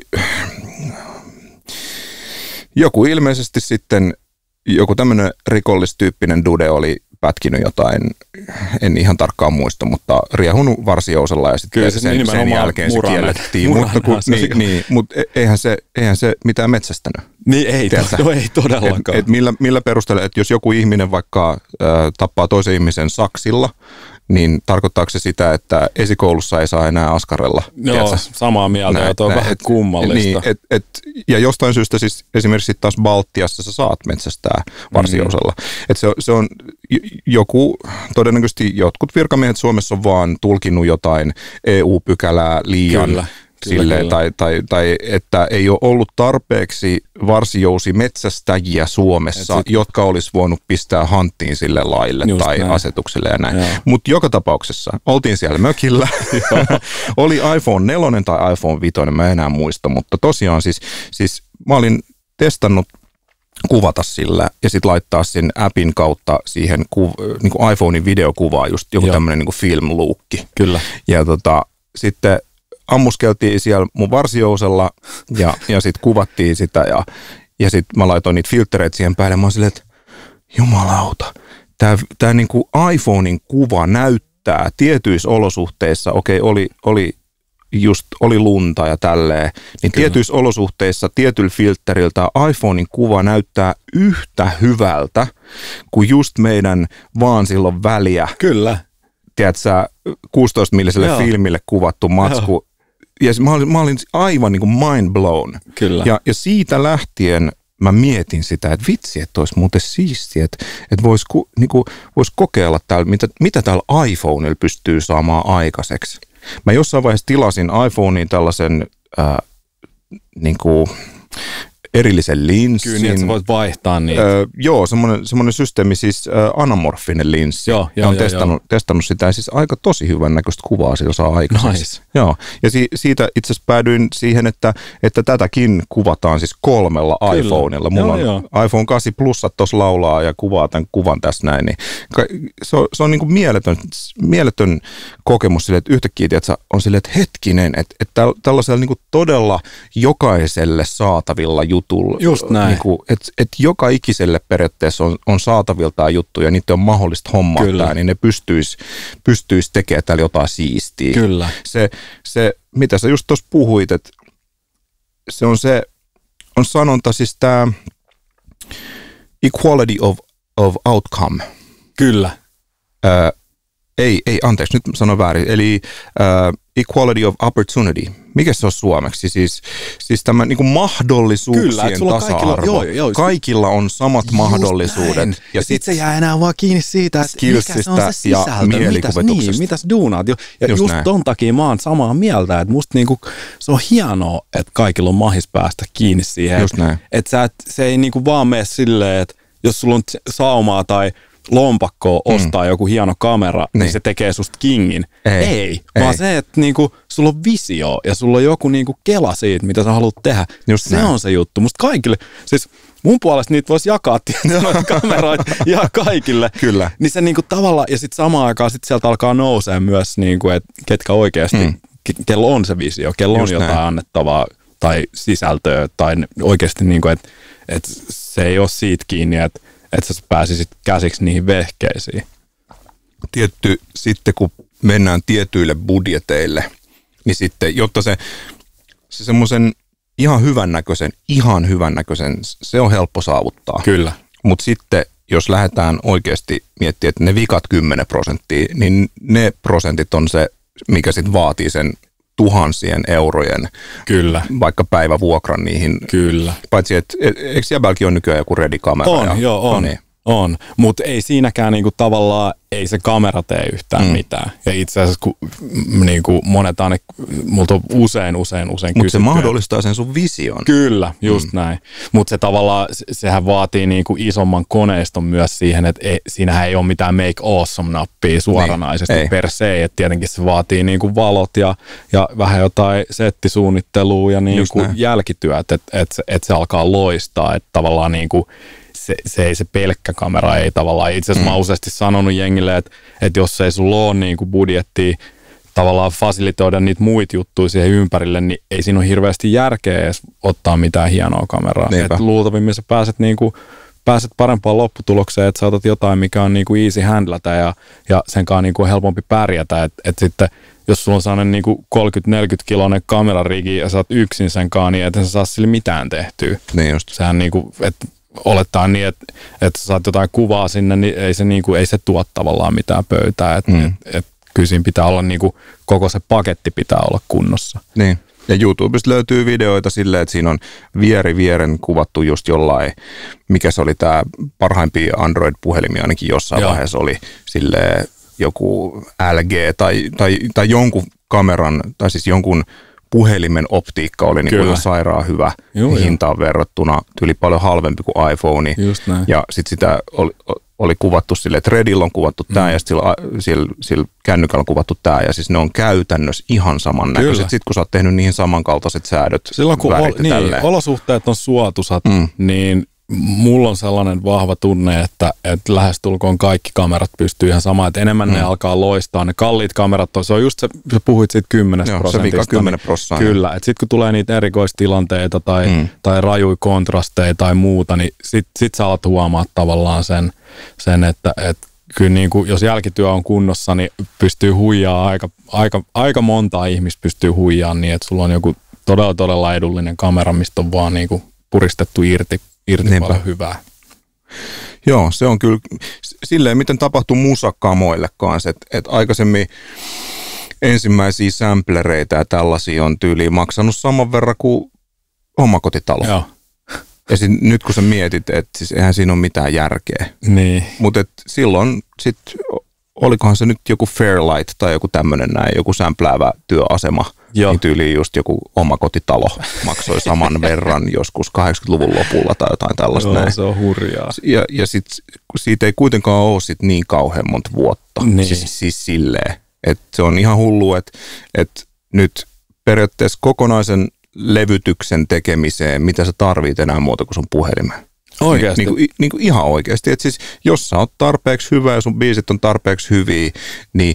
joku ilmeisesti sitten, joku tämmöinen rikollistyyppinen dude oli pätkinyt jotain, en ihan tarkkaan muista, mutta riehunut varsijousella ja sitten sen, sen jälkeen se kiellettiin. Mutta, kun, niin, niin, mutta eihän, se, eihän se mitään metsästänyt. Niin ei, to, ei todellakaan. Et, et millä, millä perusteella, että jos joku ihminen vaikka äh, tappaa toisen ihmisen saksilla, niin tarkoittaako se sitä, että esikoulussa ei saa enää askarella? Joo, tiedätkö? Samaa mieltä, näin, ja tuo on vähän et, kummallista. Niin, et, et, ja jostain syystä siis esimerkiksi taas Baltiassa sä saat metsästää varsijousella. Mm. Et se, se on joku, todennäköisesti jotkut virkamiehet Suomessa on vaan tulkinnut jotain E U-pykälää liian. Kyllä. Sille, kyllä, tai, tai, tai että ei ole ollut tarpeeksi varsijousimetsästäjiä Suomessa, sit, jotka olisi voinut pistää hanttiin sille laille tai näin. Asetukselle ja näin. Mutta joka tapauksessa oltiin siellä mökillä, oli iPhone neljä tai iPhone viisi, mä en enää muista, mutta tosiaan siis, siis mä olin testannut kuvata sillä ja sitten laittaa sen appin kautta siihen kuv- niin kuin iPhonein videokuvaa, just joku tämmöinen niin kuin film-luukki. Kyllä. Ja tota, sitten ammuskeltiin siellä mun varsijousella ja, ja sitten kuvattiin sitä ja, ja sitten mä laitoin niitä filtreitä siihen päälle. Mä oon silleen, että jumalauta, tää, tää niinku iPhonein kuva näyttää tietyissä olosuhteissa, okei okay, oli, oli just oli lunta ja tälleen, niin Kyllä. tietyissä olosuhteissa tietyllä filteriltä iPhonein kuva näyttää yhtä hyvältä kuin just meidän vaan silloin väliä. Kyllä. Tiedätkö, kuusitoista-milliselle filmille kuvattu matsku. Joo. Ja mä olin, mä olin aivan niin kuin mind blown. Kyllä. Ja, ja siitä lähtien mä mietin sitä, että vitsi, että olisi muuten siistiä, että, että voisi niin vois kokeilla täällä, mitä, mitä täällä iPhoneilla pystyy saamaan aikaiseksi. Mä jossain vaiheessa tilasin iPhoneen tällaisen äh, niin kuin erillisen linssin. Kyllä, niin, että sä voit vaihtaa niitä. Öö, joo, semmoinen, semmoinen systeemi, siis äh, anamorfinen linssi. Joo, joo, on joo, testannut, joo. testannut sitä ja siis aika tosi hyvän näköistä kuvaa sillä saa aikaiseksi. Nice. Joo, ja si- siitä itse asiassa päädyin siihen, että, että tätäkin kuvataan siis kolmella Kyllä. iPhoneilla. Mulla joo, on joo. iPhone kahdeksan plussat tuossa laulaa ja kuvaa tämän kuvan tässä näin. Niin se on, se on niin kuin mieletön, mieletön kokemus sille, että yhtäkkiä tiedätkö, on silleen, että hetkinen, että, että tällaisella niin kuin todella jokaiselle saatavilla jutulla. Just näin. Niin kuin, että, että joka ikiselle periaatteessa on, on saataviltaan juttuja, niitä on mahdollista hommaa, niin ne pystyisi pystyis tekemään täällä jotain siistiä. Kyllä. Se, se, mitä sä just tuossa puhuit, että se on se, on sanonta siis tämä equality of, of outcome. Kyllä. Ö, Ei, ei, anteeksi, nyt sanon väärin. Eli uh, equality of opportunity. Mikä se on suomeksi? Siis, siis tämä niin kuin mahdollisuuksien Kyllä, tasa-arvo. Kaikilla, joo, joo, kaikilla on samat mahdollisuudet. Näin. Ja sitten sit se jää enää vaan kiinni siitä, että mikä se on se sisältö. Mitäs, niin, mitäs duunaat. Ja just, just ton takia mä oon samaa mieltä, että musta niinku, se on hienoa, että kaikilla on mahis päästä kiinni siihen. Että et sä et, se ei niinku vaan mene silleen, että jos sulla on saumaa tai lompakkoa ostaa mm. joku hieno kamera, niin. niin se tekee susta kingin. Ei, ei, ei. Vaan se, että niinku, sulla on visio ja sulla on joku niinku kela siitä, mitä sä haluat tehdä. Just se näin. On se juttu. Musta kaikille, siis mun puolesta niitä voisi jakaa noita kameroita ja kaikille. Kyllä. Niin se niinku tavallaan, ja sitten samaan aikaan sit sieltä alkaa nousee myös, niinku, että ketkä oikeasti, mm. ke- kello on se visio, kello Just on jotain näin. Annettavaa tai sisältöä, tai oikeasti, niinku, että et se ei ole siitä kiinni, että että sä pääsisit käsiksi niihin vehkeisiin. Tietty, sitten kun mennään tietyille budjeteille, niin sitten, jotta se, se semmoisen ihan hyvännäköisen, ihan hyvännäköisen, se on helppo saavuttaa. Kyllä. Mutta sitten, jos lähdetään oikeasti miettimään, että ne vikat kymmenen prosenttia, niin ne prosentit on se, mikä sitten vaatii sen tuhansien eurojen Kyllä. vaikka päivävuokran niihin. Kyllä. Paitsi, että eikö jäbälläkin ole nykyään joku Redi-kamera? On, ja, joo, on. No niin. On, mutta ei siinäkään niinku tavallaan, ei se kamera tee yhtään mm. mitään. Ja itse asiassa kun niinku monet aina, multa on usein, usein, usein Mutta se mahdollistaa sen sun vision. Kyllä, just mm. näin. Mutta se tavallaan, sehän vaatii niinku isomman koneiston myös siihen, että ei, siinähän ei ole mitään make awesome-nappia suoranaisesti niin, per se. Että tietenkin se vaatii niinku valot ja, ja vähän jotain settisuunnittelua ja niinku jälkityöt, että et, et se alkaa loistaa. Että tavallaan niinku Se, se ei se pelkkä kamera, ei tavallaan. Itse asiassa mm. mä oon useasti sanonut jengille, että, että jos ei sulla ole niin kuin budjettia tavallaan fasilitoida niitä muita juttuja siihen ympärille, niin ei siinä ole hirveästi järkeä edes ottaa mitään hienoa kameraa. Et luultavimmin sä pääset, niin kuin, pääset parempaan lopputulokseen, että sä otat jotain, mikä on niin kuin easy handlata ja, ja senkaan niin kuin helpompi pärjätä. Että et sitten jos sulla on sellainen niin kuin kolmekymmentä neljäkymmentä kiloinen kamerarigi ja sä oot yksin senkaan, niin et sä saa sille mitään tehtyä. Niin just. Sehän niin kuin, että olettaa niin, että, että sä saat jotain kuvaa sinne, niin ei se, niin kuin, ei se tuo tavallaan mitään pöytää. Että mm. et, et, kyllä siinä pitää olla, niin kuin, koko se paketti pitää olla kunnossa. Niin. Ja YouTubesta löytyy videoita silleen, että siinä on vieri vieren kuvattu just jollain, mikä se oli tämä parhaimpia Android-puhelimia ainakin jossain Joo. vaiheessa oli silleen joku L G tai, tai, tai jonkun kameran, tai siis jonkun puhelimen optiikka oli niin kuin sairaan hyvä Joo, hintaan jo. verrattuna, tyyli paljon halvempi kuin iPhone. Ja sitten sitä oli, oli kuvattu silleen, että Redillä on kuvattu tämä mm. ja sillä, sillä, sillä kännykällä on kuvattu tämä. Ja siis ne on käytännössä ihan samannäköiset. Sitten kun sä oot tehnyt niihin samankaltaiset säädöt, silloin kun ol, niin, olosuhteet on suotuisat, mm. niin mulla on sellainen vahva tunne, että, että lähestulkoon kaikki kamerat pystyy ihan samaan, että enemmän mm. ne alkaa loistaa. Ne kalliit kamerat, on, se on just se, sä puhuit siitä kymmenestä prosentista. Se vika kymmenen prosenttia. Kyllä, että sitten kun tulee niitä erikoistilanteita tai, mm. tai rajui kontrasteja tai muuta, niin sit, sit sä alat huomaa tavallaan sen, sen että, että kyllä niin kuin, jos jälkityö on kunnossa, niin pystyy huijaa aika, aika, aika montaa ihmistä pystyy huijaamaan niin, että sulla on joku todella todella edullinen kamera, mistä on vaan niin kuin puristettu irti. irti Niinpä. Paljon hyvää. Joo, se on kyllä silleen, miten tapahtui musakamoille kanssa, että et aikaisemmin ensimmäisiä samplereita ja tällaisia on tyyliin maksanut saman verran kuin omakotitalo. Joo. Ja sit, nyt kun sä mietit, että siis eihän siinä ole mitään järkeä. Niin. Mutta silloin sitten, olikohan se nyt joku Fairlight tai joku tämmöinen näin, joku sämpläävä työasema, Joo. niin tyyliin just joku omakotitalo maksoi saman verran joskus kahdeksankymmentäluvun lopulla tai jotain tällaista Joo, näin. Se on hurjaa. Ja, ja sitten siitä ei kuitenkaan ole sit niin kauhean monta vuotta. Niin. Siis, siis silleen, että se on ihan hullu, että et nyt periaatteessa kokonaisen levytyksen tekemiseen, mitä sä tarvit enää muuta kuin sun puhelimen. Oikeasti? Niin, niin, kuin, niin kuin ihan oikeasti. Että siis jos sä oot tarpeeksi hyvä ja sun biisit on tarpeeksi hyviä, niin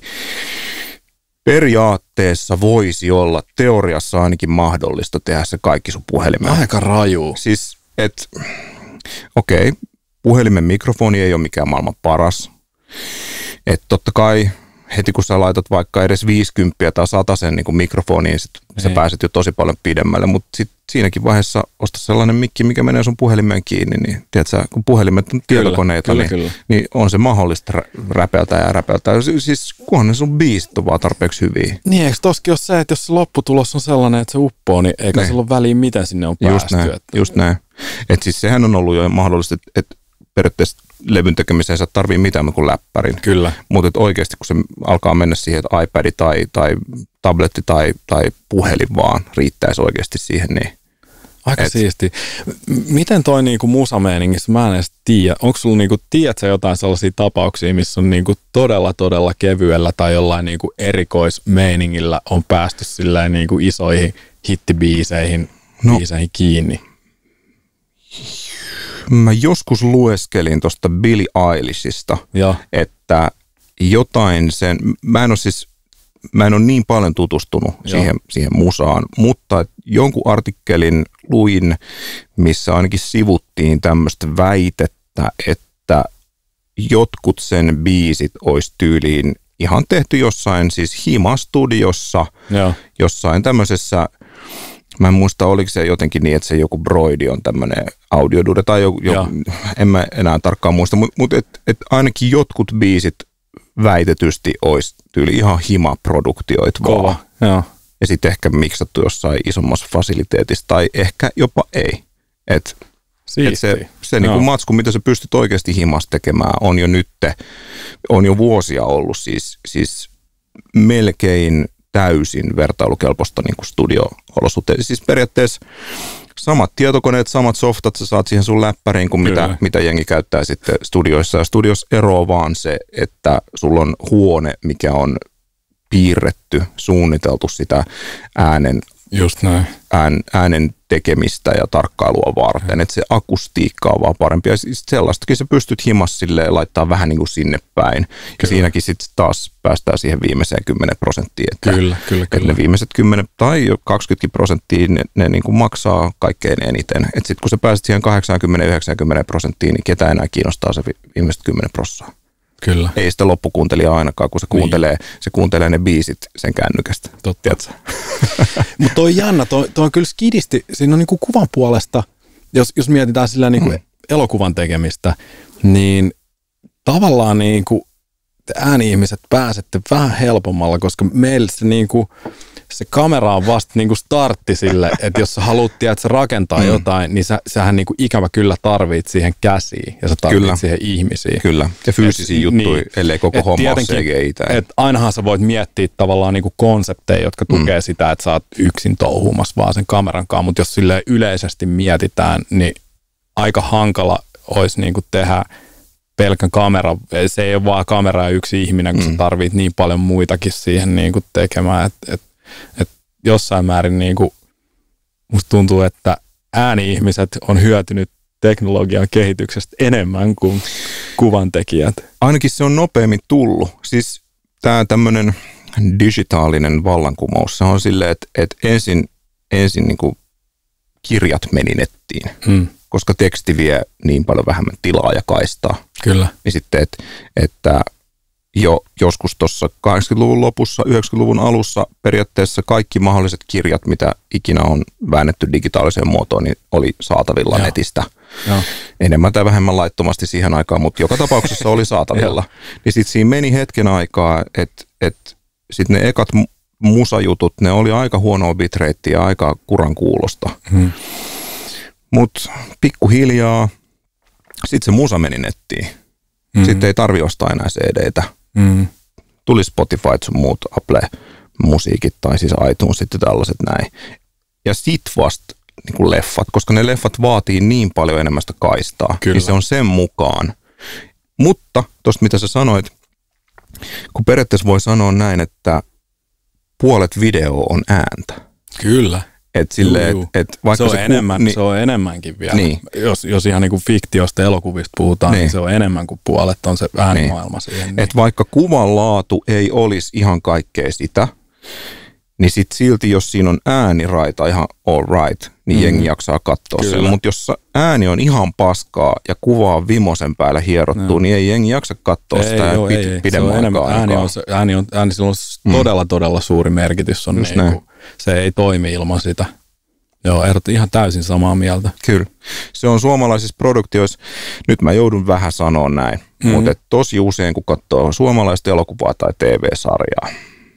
periaatteessa voisi olla teoriassa ainakin mahdollista tehdä se kaikki sun puhelimeen. Aika raju. Siis, että okei, okay, puhelimen mikrofoni ei ole mikään maailman paras. Että totta kai heti kun sä laitat vaikka edes viisikymppiä tai satasen niin kuin mikrofoniin, niin sit sä pääset jo tosi paljon pidemmälle, mutta sitten siinäkin vaiheessa osta sellainen mikki, mikä menee sun puhelimeen kiinni, niin tiedätkö, kun puhelimet on tietokoneita, kyllä, niin, kyllä. niin on se mahdollista räpeltää ja räpeltää. Siis kunhan ne sun biisit on vaan tarpeeksi hyviä. Niin, eikö toskin ole se, että jos se lopputulos on sellainen, että se uppoo, niin eikä sillä ole väliä, miten sinne on just päästy. Näin, että... Just näin. Että siis sehän on ollut jo mahdollista, että, että periaatteessa levyn tekemiseen sä tarvii mitään kuin läppärin. Kyllä. Mutta oikeasti kun se alkaa mennä siihen, että iPad tai, tai tabletti tai, tai puhelin vaan riittäisi oikeasti siihen, niin aika et. Siisti. Miten toi niinku musameeningissä, mä en edes tiedä, onko sulla niinku, tiedät sä jotain sellaisia tapauksia, missä on niinku todella todella kevyellä tai jollain niinku erikoismeiningillä on päästy silleen niinku isoihin hittibiiseihin no, biiseihin kiinni? Mä joskus lueskelin tuosta Billie Eilishista, ja. että jotain sen, mä en ole siis Mä en ole niin paljon tutustunut siihen, siihen musaan, mutta jonkun artikkelin luin, missä ainakin sivuttiin tämmöistä väitettä, että jotkut sen biisit olisi tyyliin ihan tehty jossain siis Hima-studiossa, ja. jossain tämmöisessä, mä en muista oliko se jotenkin niin, että se joku Broidi on tämmöinen audiodude tai joku, joku en mä enää tarkkaan muista, mutta mut et, et ainakin jotkut biisit väitetysti olisi tyyli ihan hima-produktioita vaan. Joo. Ja sitten ehkä miksattu jossain isommassa fasiliteetissa tai ehkä jopa ei. Et, et se se niinku matsku, mitä sä pystyt oikeasti himassa tekemään, on jo nyt, on jo vuosia ollut siis, siis melkein täysin vertailukelpoista niinku studio-olosuhteita. Siis periaatteessa samat tietokoneet, samat softat sä saat siihen sun läppäriin kuin mitä, mitä jengi käyttää sitten studioissa. Ja studiossa eroaa vaan se, että sulla on huone, mikä on piirretty, suunniteltu sitä äänen, just näin. Ään, äänen tekemistä ja tarkkailua varten. Että se akustiikka on vaan parempi. Ja siis sellaistakin sä pystyt himassa silleen laittaa vähän niin kuin sinne päin. Kyllä. Ja siinäkin sitten taas päästään siihen viimeiseen kymmenen prosenttiin. Että, kyllä, kyllä, että kyllä. ne viimeiset kymmenen tai kaksikymmentä prosenttia ne, ne niin kuin maksaa kaikkein eniten. Että sitten kun sä pääset siihen kahdeksankymmentä yhdeksänkymmentä prosenttiin, niin ketä enää kiinnostaa se viimeiset kymmenen prosenttia. Kyllä. Ei sitä loppukuuntelijaa ainakaan, kun se kuuntelee, niin. se kuuntelee ne biisit sen kännykästä. Totta. Mutta toi on jännä, toi, toi on kyllä skidisti, siinä on niinku kuvan puolesta, jos, jos mietitään sillä niinku mm. elokuvan tekemistä, niin tavallaan niinku te ääni-ihmiset pääsette vähän helpommalla, koska meillä se niinku se kamera on vasta niinku startti sille, että jos sä haluat tiedät, sä rakentaa mm. jotain, niin sä, sähän niinku ikävä kyllä tarvit siihen käsiin ja sä tarvit kyllä. siihen ihmisiin. Kyllä, ja fyysisiä et, juttuja, niin, ellei koko homma ole C G I. Että ainahan sä voit miettiä tavallaan niinku konsepteja, jotka tukee mm. sitä, että sä oot yksin touhumassa vaan sen kameran kanssa, mutta jos silleen yleisesti mietitään, niin aika hankala olisi niinku tehdä pelkän kamera, se ei ole vaan kamera ja yksi ihminen, kun mm. sä tarvit niin paljon muitakin siihen niinku tekemään, että et, et jossain määrin niinku, musta tuntuu, että ääni-ihmiset on hyötynyt teknologian kehityksestä enemmän kuin kuvantekijät. Ainakin se on nopeammin tullut. Siis tämä tämmöinen digitaalinen vallankumous, se on silleen, että, että ensin, ensin niinku kirjat meni nettiin, hmm. koska teksti vie niin paljon vähemmän tilaa ja kaistaa. Kyllä. Ja sitten, että, että jo joskus tuossa kahdeksankymmentäluvun lopussa, yhdeksänkymmentäluvun alussa periaatteessa kaikki mahdolliset kirjat, mitä ikinä on väännetty digitaaliseen muotoon, niin oli saatavilla ja. netistä. Ja. Enemmän tai vähemmän laittomasti siihen aikaan, mutta joka tapauksessa oli saatavilla. Niin sitten siinä meni hetken aikaa, että et sitten ne ekat musajutut, ne oli aika huonoa bitratea ja aika kuran kuulosta. Hmm. Mutta pikkuhiljaa sitten se musa meni nettiin. Hmm. Sitten ei tarvi ostaa enää C D:tä. Mm. Tuli Spotify sun muut Apple-musiikit tai siis iTunes sitten tällaiset näin. Ja sit vasta niin leffat, koska ne leffat vaatii niin paljon enemmän sitä kaistaa. Kyllä. Niin se on sen mukaan. Mutta tuosta mitä sä sanoit, kun periaatteessa voi sanoa näin, että puolet video on ääntä. Kyllä. Et sille, et, et vaikka se, on se, enemmän, niin, se on enemmänkin vielä. Niin. Jos, jos ihan niin kuin fiktiosta elokuvista puhutaan, niin. niin se on enemmän kuin puolet on se äänimaailma niin. siihen. Niin. Et vaikka kuvan laatu ei olisi ihan kaikkea sitä, niin sit silti, jos siinä on ääniraita ihan all right, niin mm. jengi jaksaa katsoa sen. Mutta jos ääni on ihan paskaa ja kuva on vimosen päällä hierottu, no. niin ei jengi jaksa katsoa ei, sitä joo, pid- ei, pidemmän aikaa. Ääni on, ääni on, ääni sillä on mm. todella, todella suuri merkitys. On niin kuin, se ei toimi ilman sitä. Joo, ehdottomasti ihan täysin samaa mieltä. Kyllä. Se on suomalaisissa produktioissa, nyt mä joudun vähän sanoa näin, mm. mutta tosi usein kun katsoo suomalaista elokuvaa tai T V-sarjaa,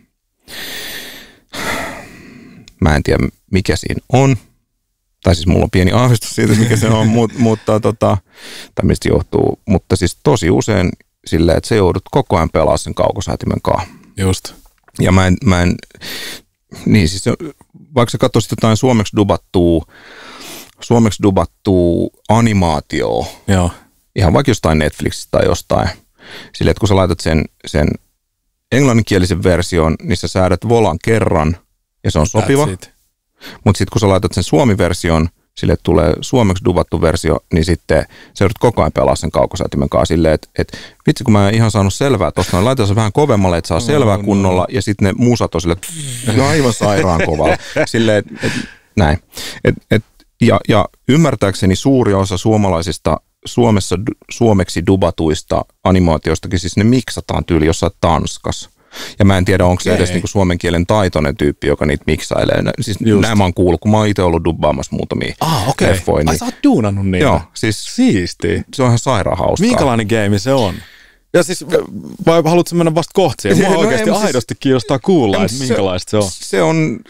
mä en tiedä mikä siinä on, tai siis mulla on pieni aavistus siitä, mikä se on, mutta, mutta tota, tai mistä johtuu, mutta siis tosi usein silleen, että sä joudut koko ajan pelaa sen kaukosäätimen kanssa. Just. Ja mä en, mä en niin siis vaikka sä katsoisit jotain suomeksi dubattua, suomeksi dubattua animaatioa, joo. ihan vaikka jostain Netflixistä tai jostain, silleen, että kun sä laitat sen, sen englanninkielisen version, niin sä säädät volan kerran ja se on sopiva. Mutta sitten kun sä laitat sen suomi-version, sille tulee suomeksi dubattu versio, niin sitten sä joudut koko ajan pelaa sen kaukosäätimen kanssa silleen, että et, vitsi kun mä en ihan saanut selvää tuosta, niin laitetaan se vähän kovemmalle, että saa selvää kunnolla, ja sitten ne musat on silleen, että aivan sairaan kovalla. Silleen, että et, näin. Et, et, ja, ja ymmärtääkseni suuri osa suomalaisista Suomessa suomeksi dubatuista animaatioistakin, siis ne miksataan tyyli jossain Tanskassa. Ja mä en tiedä, onko se edes niinku suomen kielen taitoinen tyyppi, joka niitä miksailee. Siis nämä mä oon kuullut, kun mä oon itse ollut dubbaamassa muutamia ah, okay. leffoja. Niin... Ai sä oot duunannut niitä? Joo, siis siistiä. Se on ihan sairaan hauskaa. Minkälainen game se on? Ja siis, vai haluatko mennä vasta kohti siihen? Mua no, oikeasti aidosti siis, kiinnostaa kuulla, että minkälaista se on. Se on,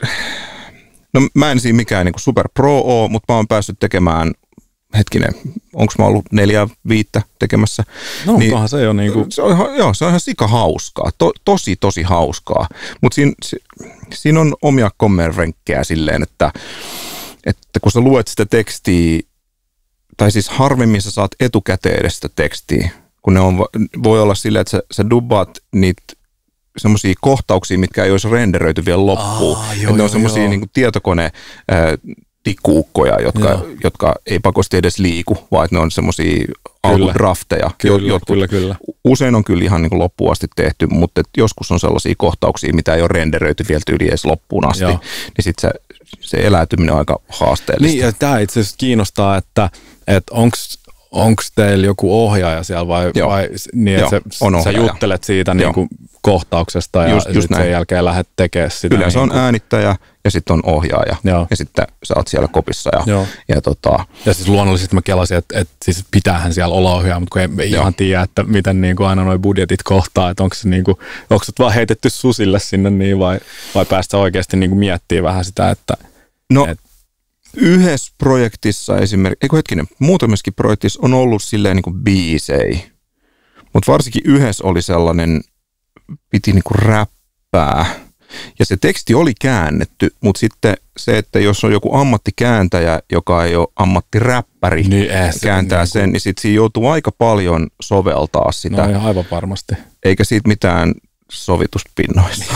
no mä en siinä mikään niinku super pro oo, mutta mä oon päässyt tekemään, hetkinen, onko mä ollut neljä, viittä tekemässä. No, niin, onkohan se jo niin kuin... Se on ihan, joo, se on ihan sika hauskaa. To, tosi, tosi hauskaa. Mutta siinä, siinä on omia kommenrenkkejä silleen, että, että kun sä luet sitä tekstiä, tai siis harvemmin sä saat etukäteen edes sitä tekstiä, kun ne on, voi olla silleen, että sä, sä dubbaat niitä semmoisia kohtauksia, mitkä ei olisi renderöity vielä loppuun. Ah, joo, ne on semmoisia niin kuin tietokone... Ää, tikkuukkoja, jotka, jotka ei pakosti edes liiku, vaan ne on semmoisia alkudrafteja. Kyllä, jotkut, kyllä, kyllä. Usein on kyllä ihan niin kuin loppuun asti tehty, mutta joskus on sellaisia kohtauksia, mitä ei ole renderöity vielä tyyli edes loppuun asti, joo. niin sitten se, se eläytyminen on aika haasteellista. Niin, ja tämä itse asiassa kiinnostaa, että, että onko teillä joku ohjaaja siellä vai, vai niin, että joo, sä, sä juttelet siitä niin kuin kohtauksesta ja just, just sen jälkeen lähdet tekemään sitä. Yleensä niin on kuin... äänittäjä ja sitten on ohjaaja joo. ja sitten sä oot siellä kopissa. Ja, ja, tota... ja siis luonnollisesti mä kelasin, että, että siis pitäähän siellä olla ohjaaja, mutta kun ei, ei ihan tiedä, että miten niin kuin aina noi budjetit kohtaa, että onko se niin kuin, onko se vaan heitetty susille sinne niin vai, vai päästä oikeasti niin kuin miettimään vähän sitä, että... No, et... yhdessä projektissa esimerkiksi, eikö hetkinen, muutamassakin projektissa on ollut silleen niin kuin biisejä, mutta varsinkin yhdessä oli sellainen, piti niin kuin räppää. Ja se teksti oli käännetty, mutta sitten se, että jos on joku ammattikääntäjä, joka ei ole ammattiräppäri, niin, kääntää se, sen, niin, niin sitten siinä joutuu aika paljon soveltaa sitä. No aivan varmasti. Eikä siitä mitään sovituspinnoista.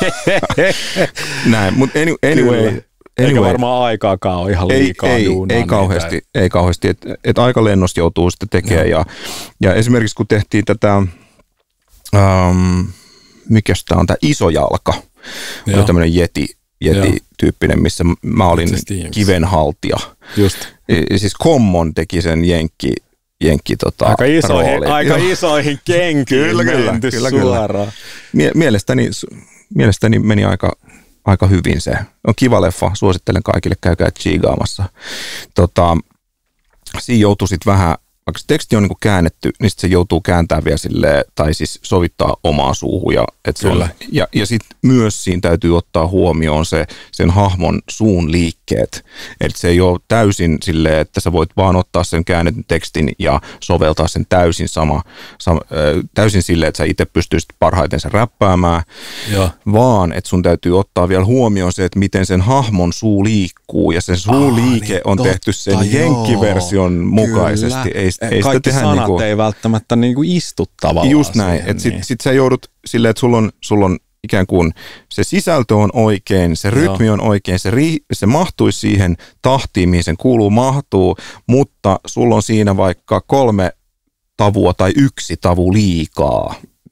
Näin, mutta anyway. Anyway. Eikä varmaan aikaakaan ole ihan liikaa ei, duunaa. Ei, ei kauheasti, niitä. ei kauheasti. Että et aika lennosta joutuu sitten tekemään. Ja, ja esimerkiksi kun tehtiin tätä, ähm, mikäs tämä on, tämä iso jalka. Oli tämmöinen jeti, jeti-tyyppinen, missä mä olin kivenhaltija. Just. Ja siis Common teki sen jenkki, jenkki tota, aika isoihin, aika isoihin kenkiin kyllä, kyllä, menty kyllä, suoraan. Mie- mielestäni, mielestäni meni aika... Aika hyvin se. On kiva leffa, suosittelen kaikille, käykää chiigaamassa. Tota, siinä joutuu sitten vähän, vaikka se teksti on niinku käännetty, niin sit se joutuu kääntämään vielä silleen, tai siis sovittaa omaa suuhun. Ja, se on, ja, ja sitten myös siinä täytyy ottaa huomioon se, sen hahmon suun liikkeet. Eli se ei ole täysin silleen, että sä voit vaan ottaa sen käännetyn tekstin ja soveltaa sen täysin sama, sama täysin silleen, että sä itse pystyisit parhaiten sen räppäämään, ja. Vaan että sun täytyy ottaa vielä huomioon se, että miten sen hahmon suu liikkuu, ja sen suun liike niin, on totta, tehty sen joo. jenkkiversion mukaisesti. Ei, ei kaikki sanat niinku, ei välttämättä niinku istu tavallaan. Just näin, että sit, niin. sit sä joudut silleen, että sulla on, sulla on ikään kuin se sisältö on oikein, se rytmi joo. on oikein, se, ri, se mahtuisi siihen tahtiin, mihin sen kuuluu mahtuu, mutta sulla on siinä vaikka kolme tavua tai yksi tavu liikaa.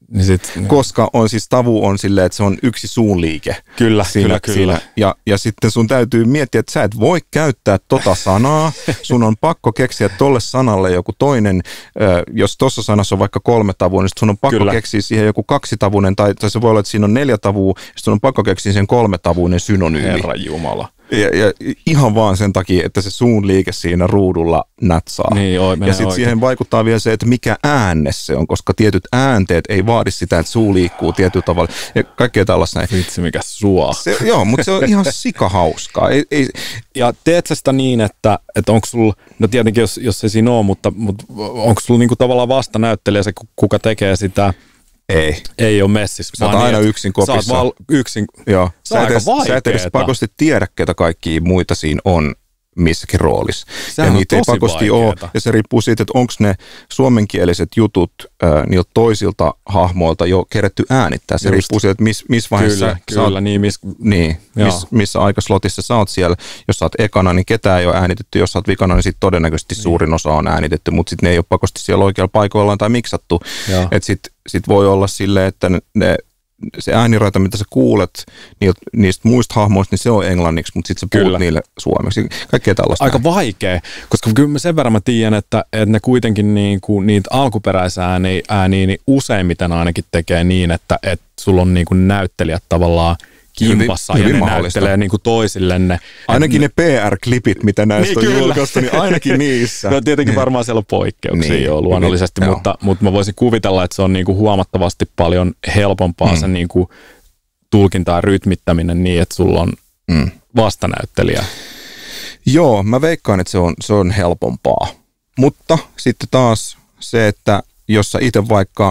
Niin sit, koska on siis tavu on silleen, että se on yksi suunliike. Kyllä, siinä, kyllä, kyllä. Siinä. Ja, ja sitten sun täytyy miettiä, että sä et voi käyttää tota sanaa. Sun on pakko keksiä tolle sanalle joku toinen. Jos tuossa sanassa on vaikka kolme tavua, niin sun on pakko kyllä. keksiä siihen joku kaksitavuinen, tai, tai se voi olla, että siinä on neljä tavua, ja sun on pakko keksiä sen kolmetavuinen synonyymi. Herran Jumala. Ja, ja ihan vaan sen takia, että se suun liike siinä ruudulla natsaa. Niin, oi, ja sitten siihen vaikuttaa vielä se, että mikä äänne se on, koska tietyt äänteet ei vaadi sitä, että suu liikkuu tietyllä tavalla. Ja kaikkea tällaista näin. Vitsi, mikä sua. Se, joo, mutta se on ihan sikahauskaa. Ei, ei. Ja teet sä sitä niin, että, että onko sulla, no tietenkin jos, jos ei siinä ole, mutta, mutta onko sulla niinku tavallaan vastanäyttelijä se, kuka tekee sitä? Ei. Ei ole messissä. Sä oot aina niin, yksin kopissa. Sä oot vaan yksin. Joo. Se on aika vaikeeta. Sä et edes pakosti tiedä, ketä kaikkia muita siinä on missäkin roolissa. Sehän ja niitä ei pakosti ole. Ja se riippuu siitä, että onko ne suomenkieliset jutut äh, niiltä toisilta hahmoilta jo kerätty äänittää. Se Just. riippuu siitä, että missä mis vaiheessa kyllä, sä, kyllä, sä oot, niin, mis, niin, miss, missä aikaslotissa sä oot siellä. Jos sä oot ekana, niin ketään ei ole äänitetty. Jos sä oot vikana, niin sit todennäköisesti niin. suurin osa on äänitetty, mutta sitten ne ei ole pakosti siellä oikealla paikoillaan tai miksattu. Että sitten sit voi olla silleen, että ne, ne se ääniraita, mitä sä kuulet niiltä, niistä muista hahmoista, niin se on englanniksi, mutta sitten sä puhut kyllä. niille suomeksi. Kaikkea tällaista. Aika näin. Vaikea, koska kyllä mä sen verran mä tiedän, että, että ne kuitenkin niin kuin, niitä alkuperäisääniä ääniä, niin useimmiten ainakin tekee niin, että, että sulla on niin kuin näyttelijät tavallaan kimpassa hyvin, ja hyvin ne näyttelee niin kuin toisille ne. Ainakin ne P R-klipit, mitä näistä niin, on julkaistu, niin ainakin niissä. No tietenkin niin. varmaan siellä on poikkeuksia niin, jo luonnollisesti, niin, mutta, mutta mä voisin kuvitella, että se on niin kuin huomattavasti paljon helpompaa mm. se niin kuin tulkinta ja rytmittäminen niin, että sulla on mm. vastanäyttelijä. Joo, mä veikkaan, että se on, se on helpompaa. Mutta sitten taas se, että jos sä itse vaikka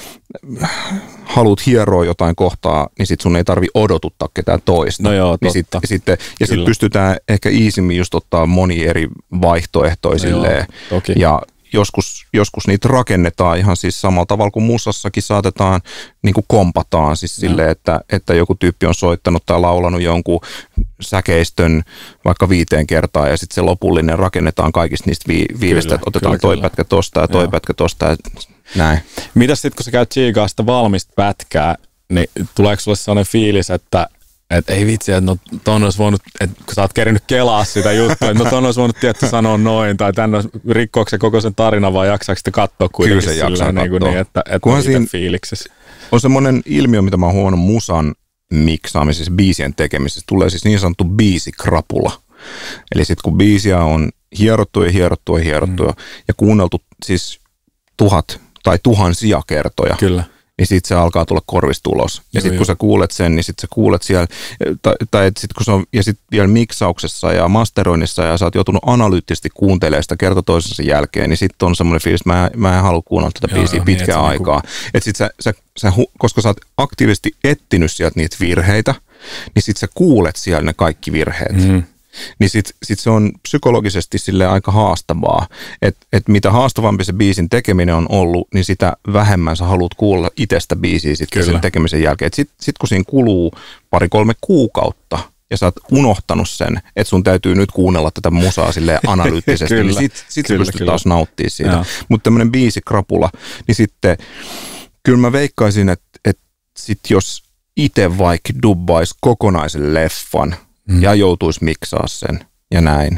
haluat hieroa jotain kohtaa, niin sit sun ei tarvi odotuttaa ketään toista. No joo, niin sit, sitten, ja sitten pystytään ehkä easimmin just ottaa moni eri vaihtoehtoja silleen. No joo, ja joskus, joskus niitä rakennetaan ihan siis samalla tavalla kuin musassakin saatetaan, niin kuin kompataan siis silleen, että, että joku tyyppi on soittanut tai laulanut jonkun säkeistön vaikka viiteen kertaan ja sitten se lopullinen rakennetaan kaikista niistä vi- viidestä, kyllä, että otetaan kyllä, toi kyllä. pätkä tosta ja toi joo. pätkä tosta ja näin. Mitäs sitten, kun sä käyt tsiikaa sitä valmista pätkää, niin tuleeko sulle sellainen fiilis, että että ei vitsi, että no ton olisi voinut, että kun sä oot kerinyt kelaa sitä juttua, että no ton olisi voinut tietty sanoa noin, tai tänne rikkoako se koko sen tarina, vai jaksaako sitä katsoa kuitenkin kyllä se jaksaa niin, kuin niin, että, että on itse fiiliksissä. On semmoinen ilmiö, mitä mä oon huomannut musan miksaamisessa, biisien tekemisessä, tulee siis niin sanottu biisikrapula. Eli sitten kun biisiä on hierottu ja hierottu ja hierottu mm. ja kuunneltu siis tuhat tai tuhansia kertoja, kyllä. niin sitten se alkaa tulla korvista ulos. Ja sitten kun sä kuulet sen, niin sitten sä kuulet siellä, tai, tai sit kun se on, ja sitten vielä miksauksessa ja masteroinnissa, ja sä oot joutunut analyyttisesti kuuntelemaan sitä kerta toisensa jälkeen, niin sitten on semmoinen fiilis, että mä, mä en halua kuunnella tätä biisiä joo, pitkään niin, aikaa. Niinku että sit sä, sä, sä, koska sä oot aktiivisesti etsinyt sieltä niitä virheitä, niin sitten sä kuulet siellä ne kaikki virheet. Mm. Niin sitten sit se on psykologisesti sille aika haastavaa, että et mitä haastavampi se biisin tekeminen on ollut, niin sitä vähemmän sä haluat kuulla itsestä biisiä sitten sen tekemisen jälkeen. Sitten sit kun siinä kuluu pari-kolme kuukautta ja sä oot unohtanut sen, että sun täytyy nyt kuunnella tätä musaa silleen analyyttisesti, niin sit, sit sä pystyt taas nauttimaan siitä. Mutta tämmöinen biisikrapula, niin sitten kyllä mä veikkaisin, että et sit jos itse vaikka dubbaisi kokonaisen leffan, Mm. ja joutuisi miksaa sen ja näin,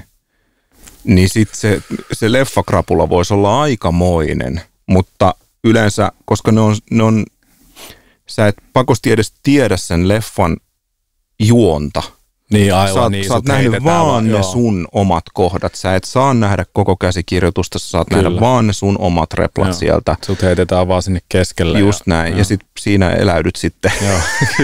niin sitten se, se leffakrapula voisi olla aikamoinen, mutta yleensä, koska ne on, ne on, sä et pakosti edes tiedä sen leffan juonta. Niin aivan, sä oot, niin, sä oot nähnyt vaan ne sun omat kohdat. Sä et saa nähdä koko käsikirjoitusta, sä saat kyllä. nähdä vaan ne sun omat replat joo. sieltä. Sut heitetään vaan sinne keskelle. Just ja, näin, joo. ja sitten siinä eläydyt sitten. Joo,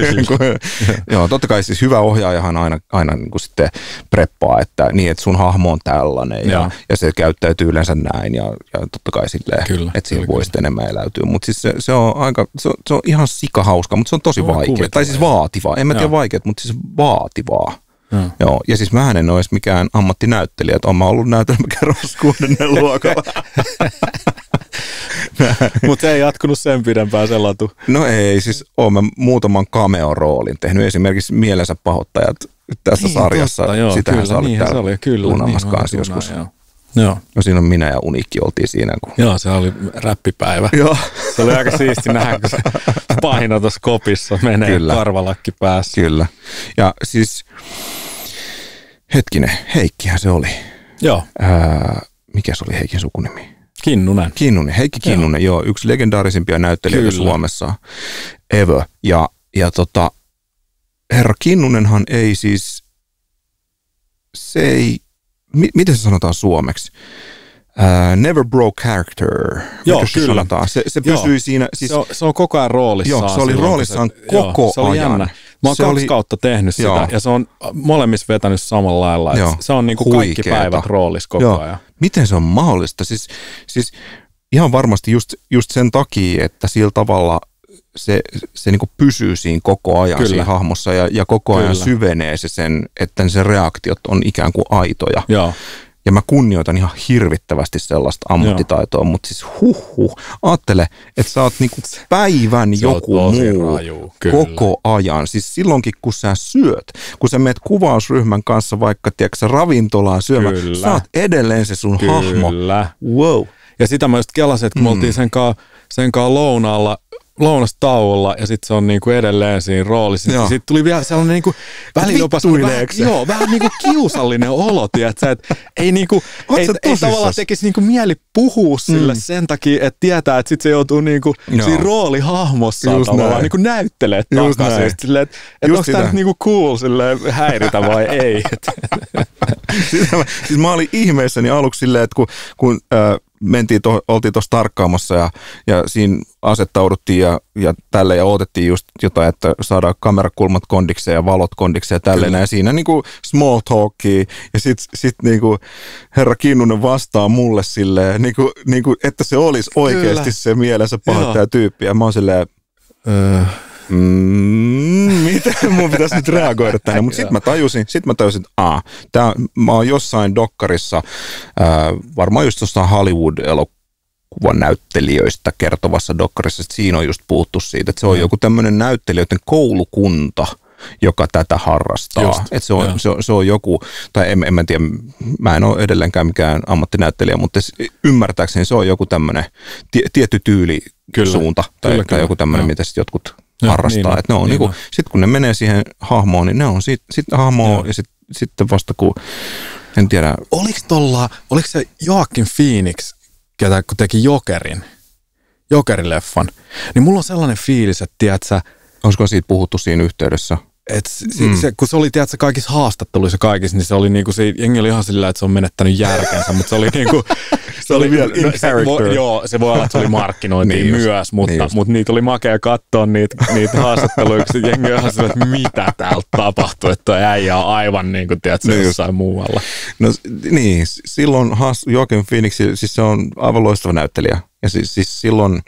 joo, totta kai siis hyvä ohjaajahan aina, aina niin kuin sitten preppaa, että niin, että sun hahmo on tällainen ja, ja se käyttäytyy yleensä näin ja, ja totta kai silleen, kyllä, että siinä voi sitten enemmän eläytyä. Mutta siis se, se on aika, se on, se on ihan sikahauska, mutta se on tosi vaikea. Tai siis vaativaa, en mä tiedä vaikeat, mutta siis vaativaa. Ja. Joo, ja siis mähän en ole edes mikään ammattinäyttelijä, että olen mä ollut näytelmäkerros kuudennen luokalla. Mutta se ei jatkunut sen pidempään se latu. No ei, siis olen mä muutaman cameo-roolin tehnyt, esimerkiksi Mielensä pahoittajat tässä niin, sarjassa. Totta, joo, sitähän kyllä, sä olit täällä tuunamassa niin, kanssa joskus. Joo. Joo. No siinä on minä ja Uniikki oltiin siinä. Kun... Joo, se oli räppipäivä. Joo. Se oli aika siisti nähdä, kun se pahina tuossa kopissa menee Kyllä. karvalakki päässä. Kyllä. Ja siis, hetkinen, Heikkihän se oli. Joo. Ää, mikä se oli Heikin sukunimi? Kinnunen. Kinnunen, Heikki Kinnunen, joo. joo yksi legendaarisimpia näyttelijöitä Kyllä. Suomessa ever. Ja, ja tota, herra Kinnunenhan ei siis, se ei, mi, miten se sanotaan suomeksi? Uh, never broke character. Joo, se kyllä. Se, se pysyi joo. siinä. Siis, se, on, se on koko ajan roolissaan. Joo, se oli roolissaan se, koko joo, se oli ajan. Jännä. Mä oon se kaksi oli, kautta tehnyt sitä joo. ja se on molemmissa vetänyt samalla lailla. Se on niinku kaikki päivät roolissa koko joo. ajan. Miten se on mahdollista? Siis, siis ihan varmasti just, just sen takia, että sillä tavalla se, se niinku pysyy siinä koko ajan Kyllä. siinä hahmossa ja, ja koko ajan Kyllä. syvenee se sen, että se reaktiot on ikään kuin aitoja. Joo. Ja mä kunnioitan ihan hirvittävästi sellaista ammattitaitoa, Joo. mutta siis huh-huh, ajattele, että sä oot niinku päivän se joku muu raju, koko ajan. Siis silloinkin, kun sä syöt, kun sä meet kuvausryhmän kanssa vaikka, tiedätkö, ravintolaan syömään, kyllä. sä oot edelleen se sun Kyllä. hahmo. Wow. Ja sitä mä just kelasin, että kun mm. me oltiin sen kanssa, sen kanssa lounaalla, lounastauolla ja sitten se on niinku edelleen siinä roolissa. Sitten tuli vielä sellainen niinku välillä jopa vähän, joo, vähän niinku kiusallinen olo, tiedätkö, että ei niinku ei, ei tavallaan tekisi niinku mieli puhua sille mm. sen takia, että tietää, että sitten se joutuu niinku siinä roolihahmossa tavallaan niinku näyttelee takaisin. Silleen, että et onko tämä nyt niinku cool silleen häiritä vai ei. siis, mä, siis mä olin ihmeissäni aluksi silleen, että kun, kun äh, mentiin, to, oltiin tuossa tarkkaamassa ja, ja siinä asettauduttiin ja, ja tälle ja odotettiin just jotain, että saadaan kamerakulmat kondikseen ja valot kondikseen ja tälleen. Ja siinä niinku small talkia ja sitten sit niinku herra Kinnunen vastaa mulle silleen, niinku, niinku, että se olisi oikeasti Kyllä. se mielensä pahoittaja tyyppi. Ja mä oon silleen, öö, mm, miten mun pitäisi nyt reagoida tänne? Mutta sitten mä tajusin, sit mä tajusin, että aah, tää, mä oon jossain dokkarissa, ää, varmaan just jossain Hollywood-elokuvan näyttelijöistä kertovassa dokkarissa, että siinä on just puhuttu siitä, että se on mm. joku tämmöinen näyttelijöiden koulukunta, joka tätä harrastaa. Että se on, se, on, se on joku, tai en, en mä tiedä, mä en ole edelleenkään mikään ammattinäyttelijä, mutta ymmärtääkseni se on joku tämmöinen tie, tietty tyylisuunta, tai, kyllä, tai kyllä. joku tämmöinen, mitä sitten jotkut ja, harrastaa. Niin, että ne on niin niinku, sitten kun ne menee siihen hahmoon, niin ne on sitten sit hahmoa ja, ja sit, sitten vasta kun, en tiedä. Oliko tolla, oliko se Joaquin Phoenix, ketä kun teki Jokerin, Jokerileffan, niin mulla on sellainen fiilis, että tiedätkö, olisiko siitä puhuttu siinä yhteydessä? Et se, mm. se, kun se oli, tiedätkö, kaikissa haastatteluissa kaikissa, niin se oli niinku, se jengi oli ihan sillä, että se on menettänyt järkensä, mutta se oli niinku, se oli vielä in character. Vo, joo, se voi olla, että se oli markkinointiin niin myös, just, mutta, niin mutta niitä oli makea katsoa niitä, niitä haastatteluja, kun se jengi oli ihan sillä, että mitä täällä tapahtuu, että toi äijä on aivan niin kuin, tiedätkö, niin jossain just. muualla. No niin, silloin Joaquin Phoenix, siis se on aivan loistava näyttelijä, ja siis, siis silloin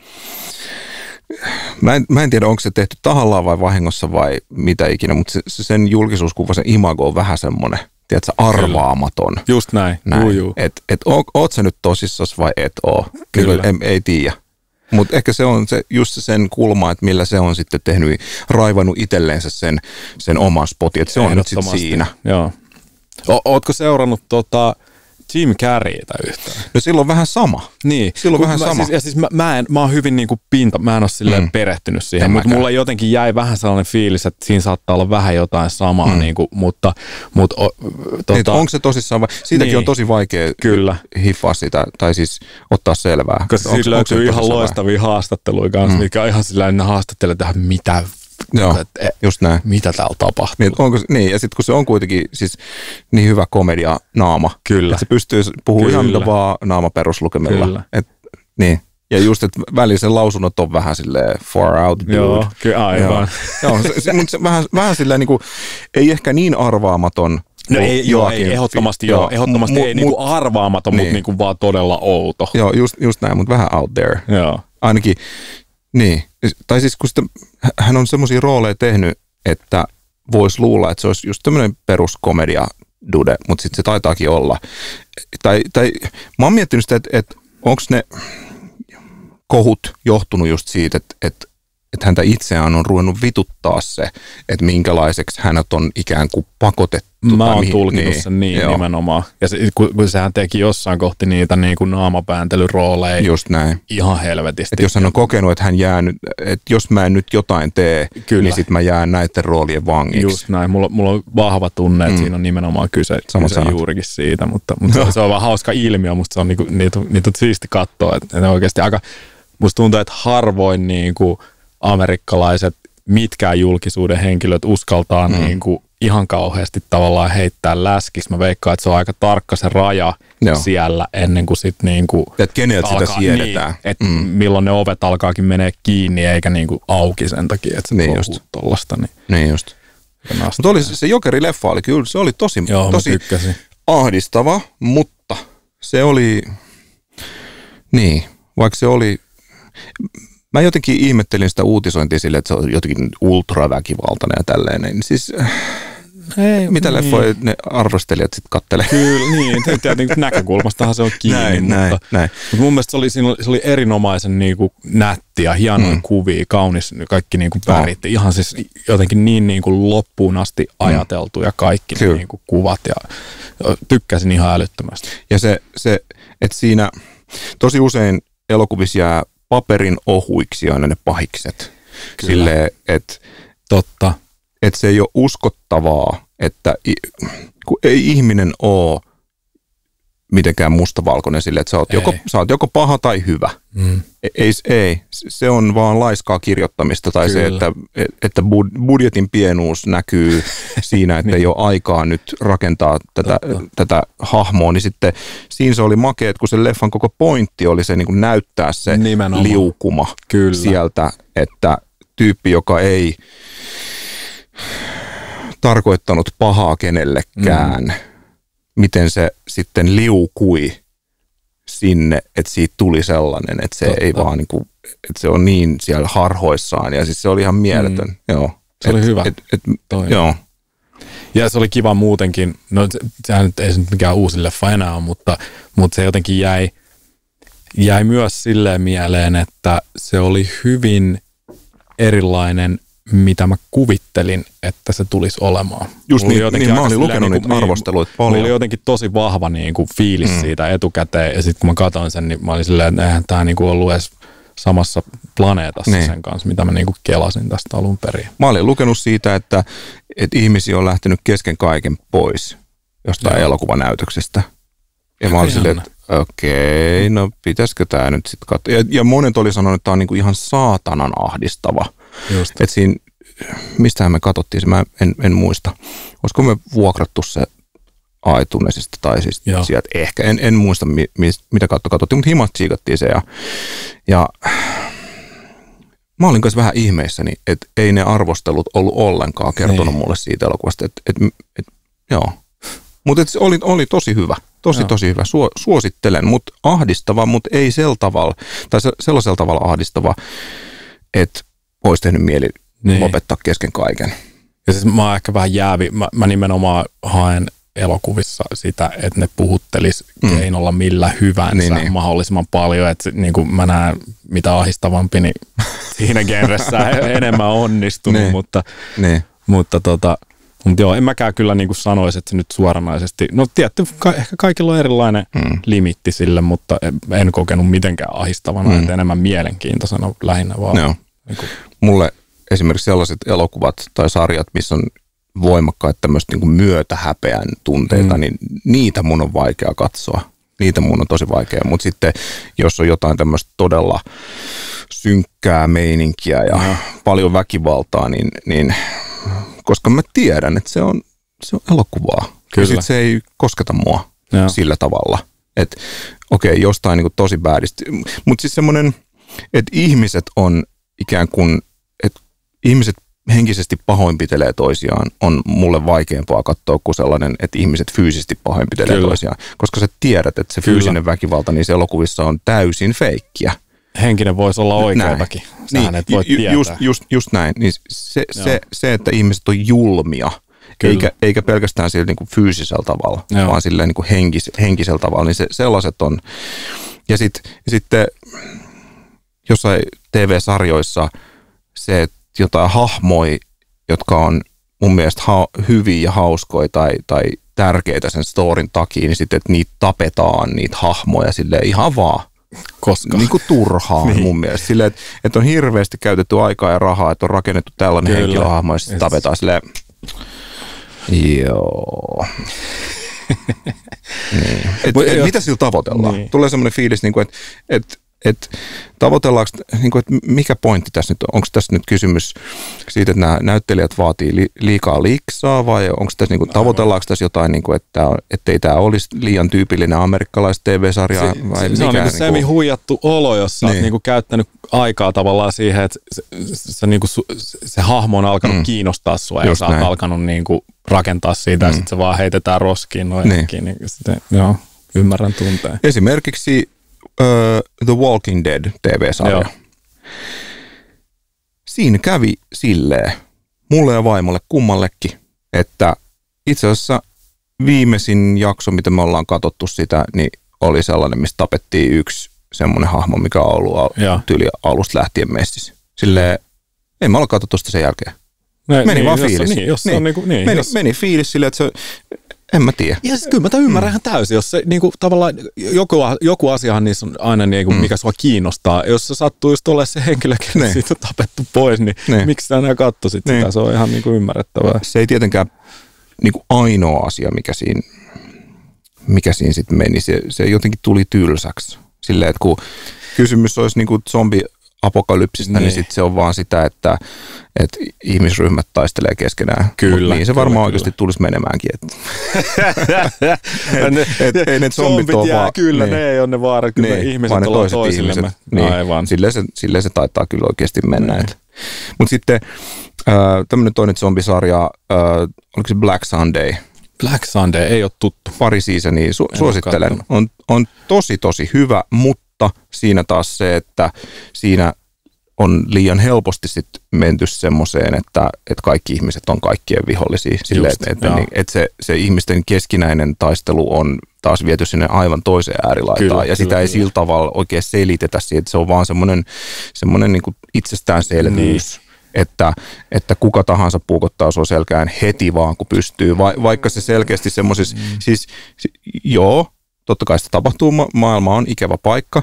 Mä en, mä en tiedä, onko se tehty tahallaan vai vahingossa vai mitä ikinä, mutta se, sen julkisuuskuva, sen imago on vähän semmoinen, tiedätkö, arvaamaton. Just näin. näin. Juu, juu. Et, et oot, oot sä nyt tosissas vai et oo? Kyllä. Ei, ei tiedä. Mutta ehkä se on se, just sen kulma, että millä se on sitten tehnyt, raivannut itselleensä sen, sen oman spotin, että se on nyt sitten siinä. Joo. O, ootko seurannut tota Jim Carreytä yhtään? No silloin vähän sama. Niin. Silloin vähän mä, sama. Siis, ja siis mä, mä, en, mä oon hyvin niinku pinta, mä en ole silleen mm. perehtynyt siihen, mutta mulla jotenkin jäi vähän sellainen fiilis, että siinä saattaa olla vähän jotain samaa, mm. niinku, mutta... mutta o, tota, onko se tosissaan vai? Siitäkin niin. on tosi vaikea Kyllä. hiffaa sitä, tai siis ottaa selvää. Koska siitä löytyy ihan loistavia haastatteluja kanssa, mm. mikä on ihan sillä ne haastattelee tähän mitä... Joo, et, just näin. Mitä täällä tapahtuu. Niin, onko, niin ja sitten kun se on kuitenkin siis niin hyvä komedia naama, Kyllä. että se pystyy puhumaan ihan mitä vaan naamaperuslukemilla. Kyllä. Et, niin. Ja just, että välillä sen lausunnot on vähän silleen far out, dude. Joo, kyllä aivan. Joo, se, se, mutta se vähän, vähän silleen niin kuin, ei ehkä niin arvaamaton. No ei, joo, ei, ehdottomasti, joo, ehdottomasti mu, ei mu, niinku arvaamaton, niin. mutta niinku vaan todella outo. Joo, just, just näin, mutta vähän out there. Joo. Ainakin, niin. Tai siis kun sitä, hän on semmoisia rooleja tehnyt, että voisi luulla, että se olisi just tämmöinen peruskomedia dude, mutta sitten se taitaakin olla. Tai, tai mä oon miettinyt sitä, että, että onko ne kohut johtunut just siitä, että, että, että häntä itseään on ruvennut vituttaa se, että minkälaiseksi hänet on ikään kuin pakotettu. Mä oon tulkinut niin, sen niin joo. nimenomaan. Ja se, kun, kun sehän teki jossain kohti niitä niin kuin naamapääntelyrooleja just näin. Ihan helvetisti. Että jos hän on kokenut, että hän jää nyt, että jos mä en nyt jotain tee, kyllä. niin sit mä jään näiden roolien vangiksi. Just näin. Mulla, mulla on vahva tunne, että mm. siinä on nimenomaan kyse, kyse juurikin siitä, mutta, mutta no. se, se on vaan hauska ilmiö. Musta se on niinku, niitä, niitä on siisti katsoa. Että ne oikeasti aika, musta tuntuu, että harvoin niinku amerikkalaiset mitkään julkisuuden henkilöt uskaltaa mm. niinku ihan kauheasti tavallaan heittää läskiksi. Mä veikkaan, että se on aika tarkka se raja Joo. siellä ennen kuin sit niinku että keneltä sitä siedetään. Niin, että mm. milloin ne ovet alkaakin menee kiinni eikä niinku auki sen takia, että se niin touhuu tollasta. Niin, niin just. Mutta oli se, se Jokeri-leffa oli kyllä, se oli tosi, Joo, tosi ahdistava, mutta se oli, niin, vaikka se oli, mä jotenkin ihmettelin sitä uutisointia sille, että se on jotenkin ultraväkivaltainen ja tälleen, niin siis Ei, mitä niin. leffoja ne arvostelijat sitten kattelee? Kyllä, niin, niin näkökulmastahan se on kiinni, näin, mutta, näin, näin. mutta mun mielestä se oli, se oli erinomaisen niin kuin nättiä, hienoja mm. kuvia, kaunis kaikki niin kuin värit, no. ihan siis jotenkin niin, niin kuin loppuun asti ajateltu ja kaikki ne niin kuin kuvat ja tykkäsin ihan älyttömästi. Ja se, se että siinä tosi usein elokuvissa jää paperin ohuiksi aina ne pahikset. Kyllä. Silleen, että totta. Että se ei ole uskottavaa, että kun ei ihminen ole mitenkään mustavalkoinen sille, että sä oot, joko, sä oot joko paha tai hyvä. Mm. Ei, ei, se on vaan laiskaa kirjoittamista tai Kyllä. se, että, että budjetin pienuus näkyy siinä, että niin. ei ole aikaa nyt rakentaa tätä, tätä hahmoa, niin sitten siinä se oli makea, että kun se leffan koko pointti oli se niin kuin näyttää se Nimenomaan. liukuma Kyllä. sieltä, että tyyppi, joka ei tarkoittanut pahaa kenellekään, mm. miten se sitten liukui sinne, että siitä tuli sellainen, että se Totta. ei vaan niin kuin, että se on niin siellä harhoissaan ja siis se oli ihan mieletön. Mm. Joo. Se et, oli hyvä. Et, et, joo. Ja se oli kiva muutenkin, no sehän nyt ei se nyt mikään uusi leffa enää ole, mutta, mutta se jotenkin jäi, jäi myös silleen mieleen, että se oli hyvin erilainen mitä mä kuvittelin, että se tulisi olemaan. Just niin, niin mä olin lukenut niitä niin, arvosteluita paljon. Mulla oli jotenkin tosi vahva niin kuin fiilis mm. siitä etukäteen, ja sitten kun mä katsoin sen, niin mä olin silleen, että eihän tää niin kuin ollut edes samassa planeetassa niin. sen kanssa, mitä mä niin kuin kelasin tästä alun perin. Mä olin lukenut siitä, että, että ihmisiä on lähtenyt kesken kaiken pois jostain Joo. elokuvanäytöksestä. Ja mä olin silleen, että okei, no pitäisikö tää nyt sitten katsoa. Ja, ja monet oli sanonut, että tää on niin kuin ihan saatanan ahdistava. Että siinä, mistähän me katsottiin se, mä en, en muista. Olisiko me vuokrattu se iTunesista tai siis Joo. sieltä ehkä. En, en muista, mi, mi, mitä kautta katsottiin, mutta himasta siikattiin se. Ja, ja mä olin kanssa vähän ihmeissäni, että ei ne arvostelut ollut ollenkaan kertonut ei. mulle siitä elokuvasta. Et, et, et, joo. Mutta oli, oli tosi hyvä. Tosi, Joo. tosi hyvä. Suosittelen, mutta ahdistava, mutta ei sel tavalla, tai sellaisella tavalla ahdistava, että olisi tehnyt mieli niin. lopettaa kesken kaiken. Ja siis mä oon ehkä vähän jäävi. Mä, mä nimenomaan haen elokuvissa sitä, että ne puhuttelis mm. keinolla millä hyvänsä niin, niin. mahdollisimman paljon. Että niin kuin mä näen, mitä ahdistavampi, niin siinä genressä enemmän onnistunut. Niin. Mutta, niin. mutta tota, mutta joo, en mäkään kyllä niin kuin sanoisi, että se nyt suoranaisesti, no tietty, ka- ehkä kaikilla on erilainen mm. limitti sille, mutta en, en kokenut mitenkään ahdistavana, mm. että enemmän mielenkiintoisena lähinnä vaan. Joo. Niin kuin. Mulle esimerkiksi sellaiset elokuvat tai sarjat, missä on voimakkaita tämmöistä niin kuin myötähäpeän tunteita, mm. niin niitä mun on vaikea katsoa. Niitä mun on tosi vaikea, mutta sitten jos on jotain tämmöistä todella synkkää meininkiä ja mm. paljon väkivaltaa, niin, niin koska mä tiedän, että se on, se on elokuvaa. Kyllä. Ja sit se ei kosketa mua Joo. sillä tavalla. Että okei, okay, jostain niin kuin tosi bäädisti. Mutta siis semmoinen, että ihmiset on ikään kuin, että ihmiset henkisesti pahoinpitelee toisiaan, on mulle vaikeampaa katsoa kuin sellainen, että ihmiset fyysisesti pahoinpitelee Kyllä. toisiaan. Koska sä tiedät, että se Kyllä. fyysinen väkivalta niissä elokuvissa on täysin feikkiä. Henkinen voisi olla oikeatakin. Sähän niin, et voi ju, just, just, just näin. Niin se, se, se, että ihmiset on julmia, eikä, eikä pelkästään sillä niin kuin fyysisellä tavalla, Joo. vaan silleen niin kuin henkis, henkisellä tavalla, niin se, sellaiset on. Ja sit, sitten jossain T V-sarjoissa se, että jotain hahmoja, jotka on mun mielestä ha- hyviä ja hauskoja tai, tai tärkeitä sen storin takia, niin sitten, että niitä tapetaan, niitä hahmoja silleen ihan vaan. Koska? Niin kuin turhaa niin. mun mielestä. Silleen, että, että on hirveästi käytetty aikaa ja rahaa, että on rakennettu tällainen henkilöhahmo ja sitten tapetaan silleen, joo. niin. et, et, mitä sillä tavoitellaan? Niin. Tulee semmoinen fiilis, niin kuin, että et, et, tavoitellaanko, niin kuin, että mikä pointti tässä nyt on? Onko tässä nyt kysymys siitä, että nämä näyttelijät vaatii li, liikaa liksaa vai onko tässä, niin kuin, tavoitellaanko tässä jotain, niin kuin, että ettei tämä olisi liian tyypillinen amerikkalaista T V-sarja? Se, vai se, mikä, se on niin niin semi huijattu olo, jos sä niin. oot niin kuin käyttänyt aikaa tavallaan siihen, että se, se, niin kuin, se hahmo on alkanut mm. kiinnostaa sua ja sä oot alkanut niin kuin, rakentaa siitä mm. ja sitten se vaan heitetään roskiin noinkin. Niin. Niin sitten, joo, ymmärrän tunteen. Esimerkiksi uh, The Walking Dead T V-sarja. Joo. Siinä kävi silleen, mulle ja vaimolle kummallekin, että itse asiassa viimeisin jakso, mitä me ollaan katsottu sitä, niin oli sellainen, mistä tapettiin yksi semmoinen hahmo, mikä on ollut al- tyyli alusta lähtien messissä. Silleen, ei me olla katsottu sitä sen jälkeen. Ne, meni niin, vaan jos fiilis. On, niin, jos niin. On, niin, kuin, niin, meni, jos... meni fiilis silleen, että se, en mä tiedä. Ja siis kyllä mä tämän ymmärrän mm. ihan täysin, jos se niin kuin, tavallaan, joku, joku asiahan niissä on aina niin kuin, mm. mikä sua kiinnostaa. Jos se sattuu just olemaan se henkilö, joka siitä on tapettu pois, niin ne. Miksi sä enää katsoisit niin. sitä? Se on ihan niin kuin ymmärrettävää. Se ei tietenkään niin kuin ainoa asia, mikä siinä, mikä siinä sitten meni. Se, se jotenkin tuli tylsäksi. Silleen, että kun kysymys olisi niin kuin zombi-apokalypsista, niin, niin sitten se on vaan sitä, että, että ihmisryhmät taistelee keskenään. Kyllä. Mut niin se kyllä, varmaan kyllä. oikeasti tulisi menemäänkin. Että et, et, ei ne zombit, zombit ole jää, vaan. Kyllä, niin, ne ei ole ne vaarat, kyllä niin, ne ihmiset ne ollaan toisillemme. Niin, aivan. Silleen se, silleen se taitaa kyllä oikeasti mennä. Niin. Mutta sitten äh, tämmöinen toinen zombisarja, äh, oliko se Black Sunday? Black Sunday ei ole tuttu. Pari seasonia, Su- suosittelen. On, on tosi tosi hyvä, mutta siinä taas se, että siinä on liian helposti sit menty semmoiseen, että, että kaikki ihmiset on kaikkien vihollisia. Silleen, Just, että, että, että se, se ihmisten keskinäinen taistelu on taas viety sinne aivan toiseen äärilaitaan. Kyllä, ja kyllä, sitä ei kyllä. sillä tavalla oikein selitetä siitä, että se on vaan semmoinen, semmoinen niin kuin itsestäänselvyys. Niin. Että, että kuka tahansa puukottaa sua selkään heti vaan, kun pystyy. Va, vaikka se selkeästi semmoisissa, mm. siis joo, totta kai sitä tapahtuu, ma- maailma on ikävä paikka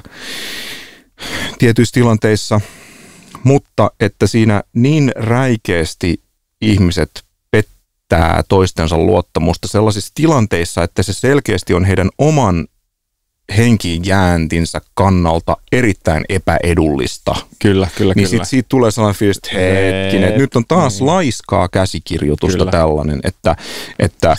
tietyissä tilanteissa, mutta että siinä niin räikeästi ihmiset pettää toistensa luottamusta sellaisissa tilanteissa, että se selkeästi on heidän oman henkiin jääntinsä kannalta erittäin epäedullista. Kyllä, kyllä, niin kyllä. Sit siitä tulee sellainen fiilis, että hetkinen, että nyt on taas niin. laiskaa käsikirjoitusta kyllä. tällainen, että, että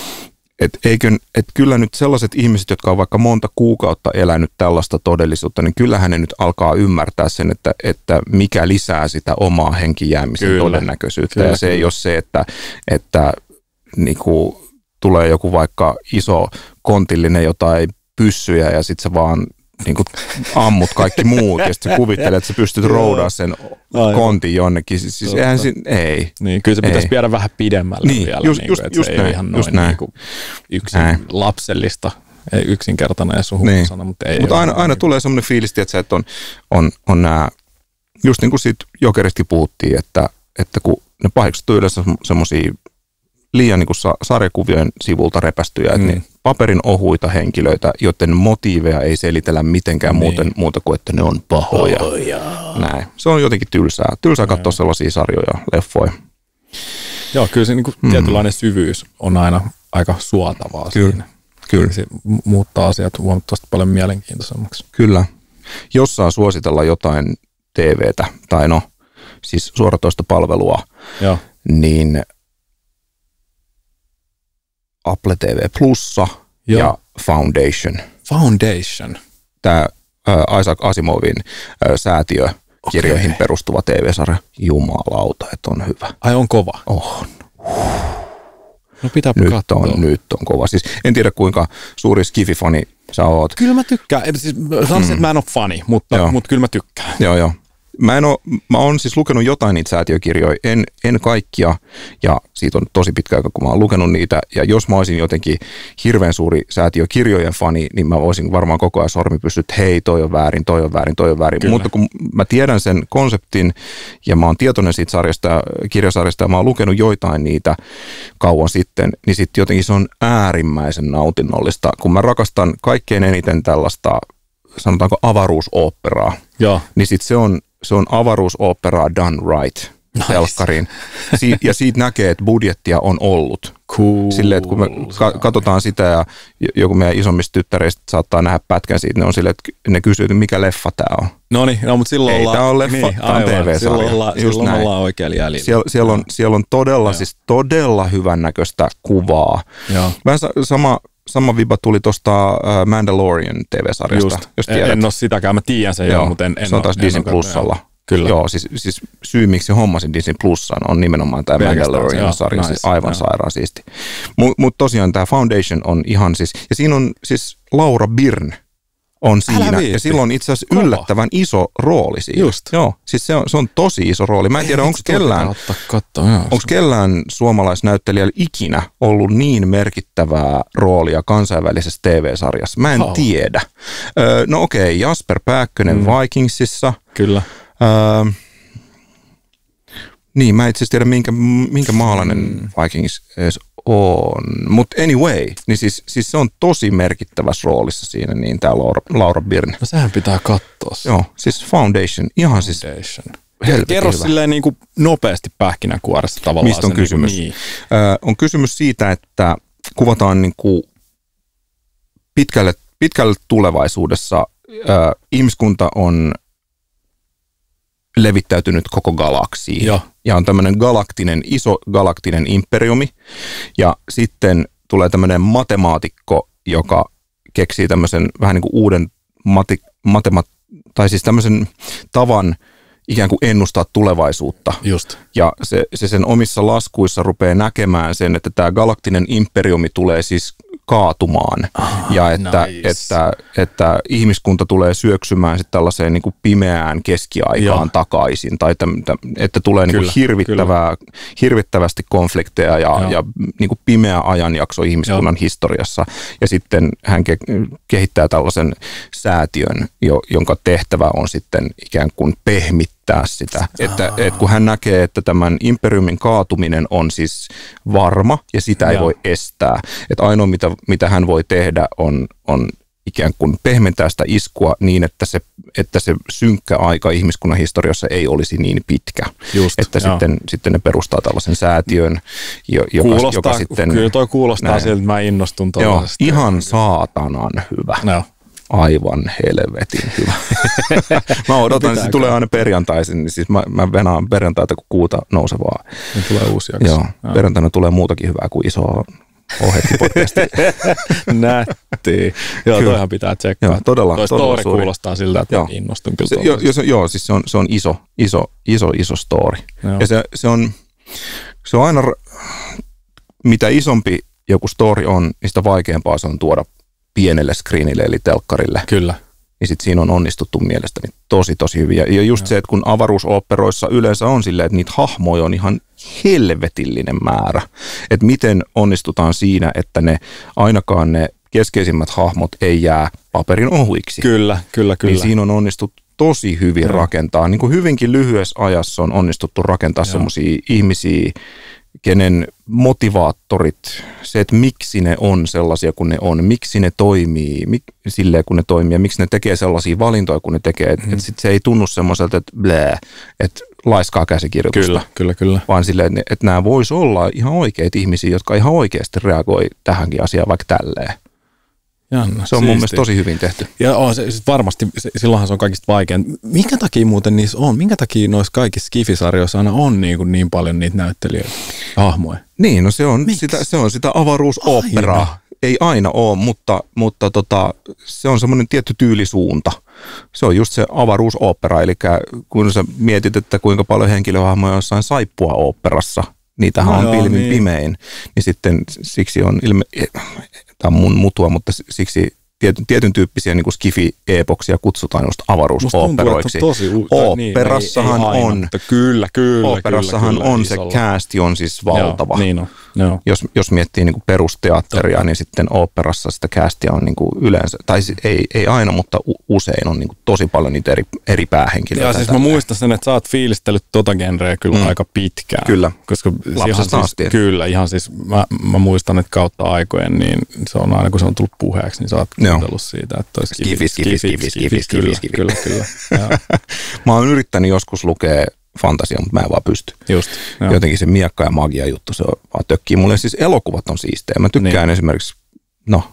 et eikö, et kyllä nyt sellaiset ihmiset, jotka on vaikka monta kuukautta elänyt tällaista todellisuutta, niin kyllähän ne nyt alkaa ymmärtää sen, että, että mikä lisää sitä omaa henkijäämisen kyllä. todennäköisyyttä. Kyllä, ja se kyllä. ei ole se, että, että niinku, tulee joku vaikka iso kontillinen jotain pyssyjä ja sitten sä vaan niin kuin ammut kaikki muut ja sitten sä kuvittelet, että sä pystyt roudaamaan sen Aivan. kontin jonnekin. Siis, siis eihän siinä, ei. Niin, kyllä se pitäisi viedä vähän pidemmälle niin, vielä. Just, niin just, kuin, että just se näin, ei ihan just noin niin kuin yksin näin. lapsellista, ei yksinkertainen ja suhunsana, niin. mutta ei. Mutta aina, aina niin. tulee semmoinen fiilis, että on, on, on nämä, just niin kuin siitä Jokeristakin puhuttiin, että, että kun ne pahikset on yleensä semmoisia liian niin kuin sa- sarjakuvien sivulta repästyjä, että mm. niin paperin ohuita henkilöitä, joten motiiveja ei selitellä mitenkään niin. muuten, muuta kuin, että ne on pahoja. pahoja. Näin. Se on jotenkin tylsää. Tylsää katsoa sellaisia sarjoja, leffoja. Joo, kyllä se niin kuin mm. tietynlainen syvyys on aina aika suotavaa kyllä. siinä. Kyllä. Se muuttaa asiat huomattavasti paljon mielenkiintoisemmaksi. Kyllä. Jos saa suositella jotain T V:tä, tai no, siis suoratoista palvelua, Joo. niin Apple T V Plussa Joo. ja Foundation. Foundation. Tämä äh, Isaac Asimovin äh, säätiökirjoihin okay. perustuva T V-sarja. Jumalauta, että on hyvä. Ai on kova? On. No pitääpä nyt katsoa. On, nyt on kova. Siis en tiedä kuinka suuri skifi-fani sä oot. Kyllä mä tykkään. Siis, sanoisin, mm. että mä en ole fani, mutta, mutta kyllä mä tykkään. Joo, joo. Mä, en oo, mä oon siis lukenut jotain niitä säätiökirjoja, en, en kaikkia, ja siitä on tosi pitkä aika, kun mä oon lukenut niitä, ja jos mä olisin jotenkin hirveän suuri säätiökirjojen fani, niin mä voisin varmaan koko ajan sormi pystyä, että hei, toi on väärin, toi on väärin, toi on väärin. Kyllä. Mutta kun mä tiedän sen konseptin, ja mä oon tietoinen siitä sarjasta, kirjasarjasta, ja mä oon lukenut joitain niitä kauan sitten, niin sitten jotenkin se on äärimmäisen nautinnollista, kun mä rakastan kaikkein eniten tällaista, sanotaanko avaruusoopperaa, Joo. niin sitten se on, se on avaruusoopperaa done right nice. telkkariin. Si- ja siitä näkee, että budjettia on ollut. Cool. Silleen, että kun me ka- katsotaan sitä ja joku meidän isommista tyttäreistä saattaa nähdä pätkän siitä, ne on silleen, että ne kysyy, että mikä leffa tämä on. No niin, no, mutta silloin ei ollaan... Ei tämä ole leffa, niin, tämä on T V-sarja. Silloin, olla, silloin ollaan oikealla jäljellä. Siellä, siellä, on, siellä on todella, Joo. siis todella hyvännäköistä kuvaa. Joo. Vähän sama... Sama viba tuli tuosta Mandalorian T V-sarjasta, Just. jos tiedät. En, en ole sitäkään, mä tiedän sen jo, mutta en, en se on taas Disney Plusalla. Kyllä. Joo, siis, siis syy miksi hommasin Disney Plussan on nimenomaan tämä Mandalorian-sarja, nice. Siis aivan joo. sairaan siisti. Mutta mut tosiaan tämä Foundation on ihan siis, ja siinä on siis Laura Byrne on siinä, ja silloin itse asiassa yllättävän iso rooli siinä. Just. Joo, siis se on, se on tosi iso rooli. Mä en tiedä, onko kellään, onko kellään suomalaisnäyttelijällä ikinä ollut niin merkittävää roolia kansainvälisessä T V-sarjassa. Mä en oh. tiedä. Öö, no okei, okay, Jasper Pääkkönen mm. Vikingsissa. Kyllä. Öö, niin, mä itse asiassa tiedä, minkä, minkä maalainen mm. Vikings edes on. Mutta anyway, niin siis, siis se on tosi merkittävässä roolissa siinä, niin tämä Laura, Laura Byrne. No sehän pitää katsoa. Joo, siis Foundation, ihan siis Foundation. Kerro hyvä. Silleen niin kuin nopeasti pähkinänkuoressa tavallaan. Mistä on kysymys? Niin kuin, niin. Ö, on kysymys siitä, että kuvataan niin kuin pitkälle, pitkälle tulevaisuudessa. Ö, ihmiskunta on levittäytynyt koko galaksiin. Joo. Ja on tämmöinen galaktinen, iso galaktinen imperiumi. Ja sitten tulee tämmöinen matemaatikko, joka keksii tämmöisen vähän niin kuin uuden mati, matema, tai siis tämmöisen tavan ikään kuin ennustaa tulevaisuutta. Just. Ja se, se sen omissa laskuissa rupeaa näkemään sen, että tämä galaktinen imperiumi tulee siis kaatumaan ah, ja että, nice. että, että, että ihmiskunta tulee syöksymään sitten tällaiseen niin kuin pimeään keskiaikaan Joo. takaisin tai että, että tulee kyllä, niin kuin hirvittävää, hirvittävästi konflikteja ja, ja niin kuin pimeä ajanjakso ihmiskunnan Joo. historiassa ja sitten hän ke- kehittää tällaisen säätiön, jo, jonka tehtävä on sitten ikään kuin pehmittää sitä, että, ah. että kun hän näkee, että tämän imperiumin kaatuminen on siis varma ja sitä ei ja. voi estää, että ainoa mitä, mitä hän voi tehdä on, on ikään kuin pehmentää sitä iskua niin, että se, että se synkkä aika ihmiskunnan historiassa ei olisi niin pitkä. Just, että sitten, sitten ne perustaa tällaisen säätiön, joka, kuulostaa, joka sitten... Kyllä toi kuulostaa näin. Siltä, että mä innostun tuollaisesta. Ihan saatanan hyvä. No. Aivan helvetin hyvä. Mä odotan, että se tulee aina perjantaisin, niin siis mä, mä venaan perjantaita, kun kuuta nousevaa. Niin tulee uusi jakso. Joo, Joo. Perjantaina tulee muutakin hyvää kuin iso ohjettipodcasti. Nätti. Joo, kyllä. Toihan pitää tsekkaa. Joo, todella, toi todella story suuri. Kuulostaa siltä, että joo. innostun kyllä. Se, jo, jo, se, joo, siis se on, se on iso, iso, iso, iso story. Joo. Ja se, se, on, se on aina, mitä isompi joku story on, niin sitä vaikeampaa se on tuoda pienelle screenille eli telkkarille. Kyllä. Niin sit siinä on onnistuttu mielestäni tosi tosi hyvin. Ja just Joo. se, että kun avaruusoopperoissa yleensä on silleen, että niitä hahmoja on ihan helvetillinen määrä. Että miten onnistutaan siinä, että ne ainakaan ne keskeisimmät hahmot ei jää paperin ohuiksi. Kyllä, kyllä, kyllä. Niin siinä on onnistuttu tosi hyvin Joo. rakentaa. Niin kuin hyvinkin lyhyessä ajassa on onnistuttu rakentaa semmoisia ihmisiä, kenen motivaattorit, se, että miksi ne on sellaisia kuin ne on, miksi ne toimii mik, silleen kun ne toimii ja miksi ne tekee sellaisia valintoja kun ne tekee, että mm. et sit se ei tunnu semmoiselta, että blää, että laiskaa käsikirjoitusta. Kyllä, kyllä, kyllä. Vaan silleen, että, että nämä vois olla ihan oikeita ihmisiä, jotka ihan oikeasti reagoi tähänkin asiaan vaikka tälleen. Janna, se on siisti. Mun mielestä tosi hyvin tehty. Ja on, se, varmasti, se, silloinhan se on kaikista vaikein. Minkä takia muuten niissä on? Minkä takia noissa kaikissa Skifi-sarjoissa aina on niin, kuin niin paljon niitä näyttelijöitä, hahmoja? Niin, no se on, sitä, se, on sitä avaruusoopperaa. Aina. Ei aina ole, mutta, mutta tota, se on semmoinen tietty tyylisuunta. Se on just se avaruusooppera, eli kun sä mietit, että kuinka paljon henkilöhahmoja jossain Saippua-oopperassa, niitähän no on joo, pilvin niin. pimein, niin sitten siksi on ilme... Tämä on mun mutua, mutta siksi tietyn, tietyn tyyppisiä niin kuin skifi-epoksia kutsutaan just avaruusoperoiksi. Operassahan on, ei, on, kyllä, kyllä, operassahan kyllä, kyllä, on isolla. se casti on siis valtava. Joo, niin on, joo. Jos, jos miettii niin kuin perusteatteria, Totta. niin sitten operassa sitä castia on niin kuin yleensä, tai ei, ei aina, mutta usein on niin kuin tosi paljon niitä eri, eri päähenkilöitä. Ja siis mä muistan sen, että sä oot fiilistellyt tota genreä kyllä mm. aika pitkään. Kyllä, koska lapsesta siis, asti. Kyllä, ihan siis mä, mä muistan, että kautta aikojen, niin se on aina kun se on tullut puheeksi, niin sä oot kuuntellut siitä, että toi skifi, skifi, skifi, skifi, skifi, skifi. Kyllä, kyllä. Mä oon yrittänyt joskus lukea fantasiaa, mutta mä en vaan pysty. Just, jotenkin se miekka ja magia juttu, se on vaan tökkii. Mulle siis elokuvat on siistejä. Mä tykkään niin. esimerkiksi, no,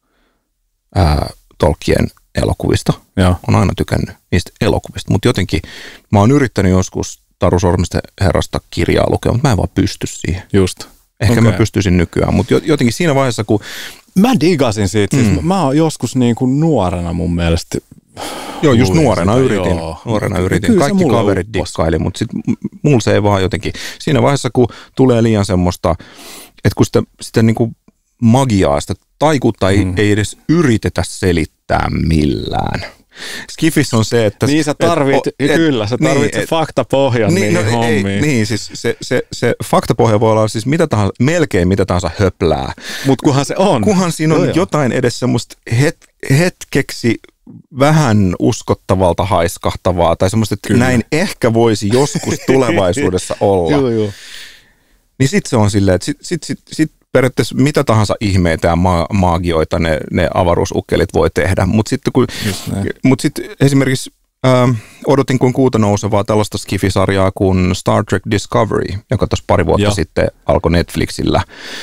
ää, Tolkien elokuvista. Joo. On aina tykännyt niistä elokuvista, mutta jotenkin mä oon yrittänyt joskus Taru Sormisten herrasta kirjaa lukea, mutta mä en vaan pysty siihen. Just. Ehkä okay. mä pystyisin nykyään, mutta jotenkin siinä vaiheessa, kun... Mä digasin siitä. Mm. Siis mä oon joskus niin kuin nuorena mun mielestä... Joo, just nuorena sitä, yritin. Joo. Nuorena yritin. Kaikki kaverit dikkaili, mutta sitten mulla se ei vaan jotenkin... Siinä vaiheessa, kun tulee liian semmoista, että kun sitä, sitä niin kuin magiaa, sitä taikuutta ei, mm. ei edes yritetä selittää millään. Skifis on se, että... Niin sä tarvit, et, et, kyllä, sä tarvit niin, faktapohjan niin, niihin no, hommiin. Ei, niin, siis se, se, se faktapohja voi olla siis mitä tahansa, melkein mitä tahansa höplää. Mutta kunhan se on. Kunhan siinä on no, jotain edes semmoista het, hetkeksi vähän uskottavalta haiskahtavaa, tai semmoista, että kyllä. näin ehkä voisi joskus tulevaisuudessa olla. Joo, joo. Niin sit se on silleen, että sit, sit, sit, sit periaatteessa mitä tahansa ihmeitä ja ma- maagioita ne, ne avaruusukkelit voi tehdä. Mutta sitten mut sit esimerkiksi äh, odotin kuin kuuta nousevaa tällaista skifisarjaa kuin Star Trek Discovery, joka tuossa pari vuotta Joo. sitten alkoi Netflixillä. Äh,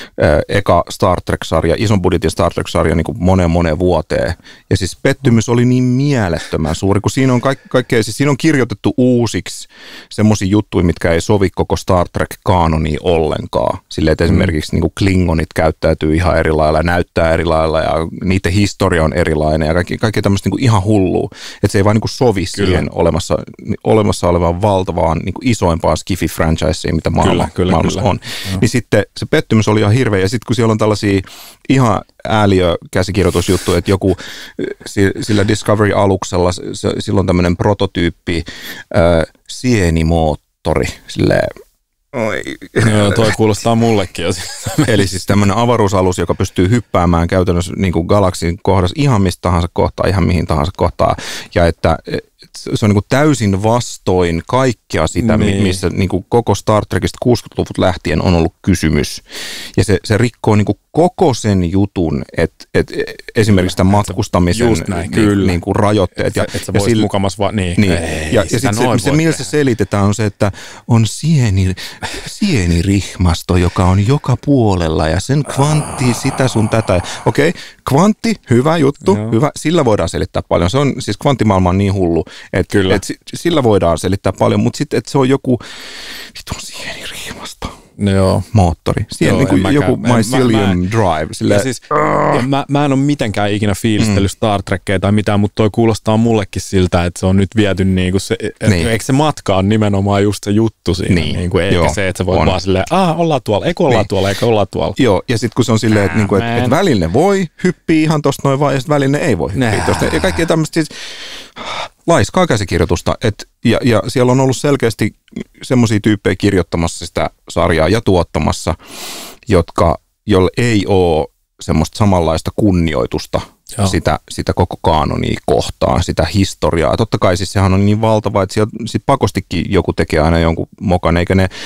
eka Star Trek-sarja, ison budjetin Star Trek-sarja niin kuin moneen moneen vuoteen. Ja siis pettymys oli niin mielettömän suuri, kun siinä on, kaik- kaikkea, siis siinä on kirjoitettu uusiksi semmoisia juttuja, mitkä ei sovi koko Star Trek-kaanoniin ollenkaan. Silleen, että mm. esimerkiksi niin kuin klingonit käyttäytyy ihan eri lailla, näyttää eri lailla ja niiden historia on erilainen ja kaikki, kaikki tämmöistä niin kuin ihan hullua. Että se ei vaan niin kuin sovi Kyllä. siihen olemassa, olemassa olevaan valtavaan niin kuin isoimpaan skifi-franchiseen, mitä maailma, kyllä, kyllä, maailmassa kyllä. on. No. Niin sitten se pettymys oli ihan hirveä. Ja sitten kun siellä on tällaisia ihan ääliö-käsikirjoitusjuttuja, että joku sillä Discovery-aluksella, sillä on tämmöinen prototyyppi äh, sienimoottori, silleen, Oi. Joo, toi kuulostaa mullekin. Eli siis tämmöinen avaruusalus, joka pystyy hyppäämään käytännössä niin kuin galaksin kohdassa ihan mistä tahansa kohtaa, ihan mihin tahansa kohtaa. Ja että se on niin kuin täysin vastoin kaikkea sitä, niin. missä niin kuin koko Star Trekista kuusikymmentäluvut lähtien on ollut kysymys. Ja se, se rikkoo niin kuin koko sen jutun, että et esimerkiksi tämän matkustamisen näin, niin, niin kuin rajoitteet. Että et sä voisit mukamas vaan, niin. niin. Ei, ja ja sitten se, se, millä se selitetään, on se, että on sieni, sienirihmasto, joka on joka puolella ja sen kvantti, ah. sitä sun tätä. Okei, okay, kvantti, hyvä juttu, Joo. hyvä, sillä voidaan selittää paljon. Se on, siis kvanttimaailma on niin hullu, että et sillä voidaan selittää paljon, mutta sitten, että se on joku vitun sienirihmasto. No joo. Moottori. Siihen niin kuin joku mycelium mä, drive. Sille, siis, mä, mä en ole mitenkään ikinä fiilistellyt mm. Star Trekkeä tai mitään, mutta toi kuulostaa mullekin siltä, että se on nyt viety niin kuin se, niin. eikö se matka on nimenomaan just se juttu siinä, niin. Niin kuin, eikä joo. se, että sä voit on. vaan silleen, ah, ollaan tuolla, eikö ollaan niin. tuolla, eikö ollaan tuolla. Joo, ja sitten kun se on silleen, että, niinku, että, että välillä ne voi hyppiä ihan tosta noin vaan, ja sitten välillä ne ei voi hyppiä tosta. Ja kaikkea tämmöistä siis laiskaa käsikirjoitusta, et, ja, ja siellä on ollut selkeästi semmoisia tyyppejä kirjoittamassa sitä sarjaa ja tuottamassa, jotka, jolle ei ole semmoista samanlaista kunnioitusta sitä, sitä koko kaanonia kohtaan, sitä historiaa. Totta kai siis sehän on niin valtava, että siellä sit pakostikin joku tekee aina jonkun mokan, eikä ne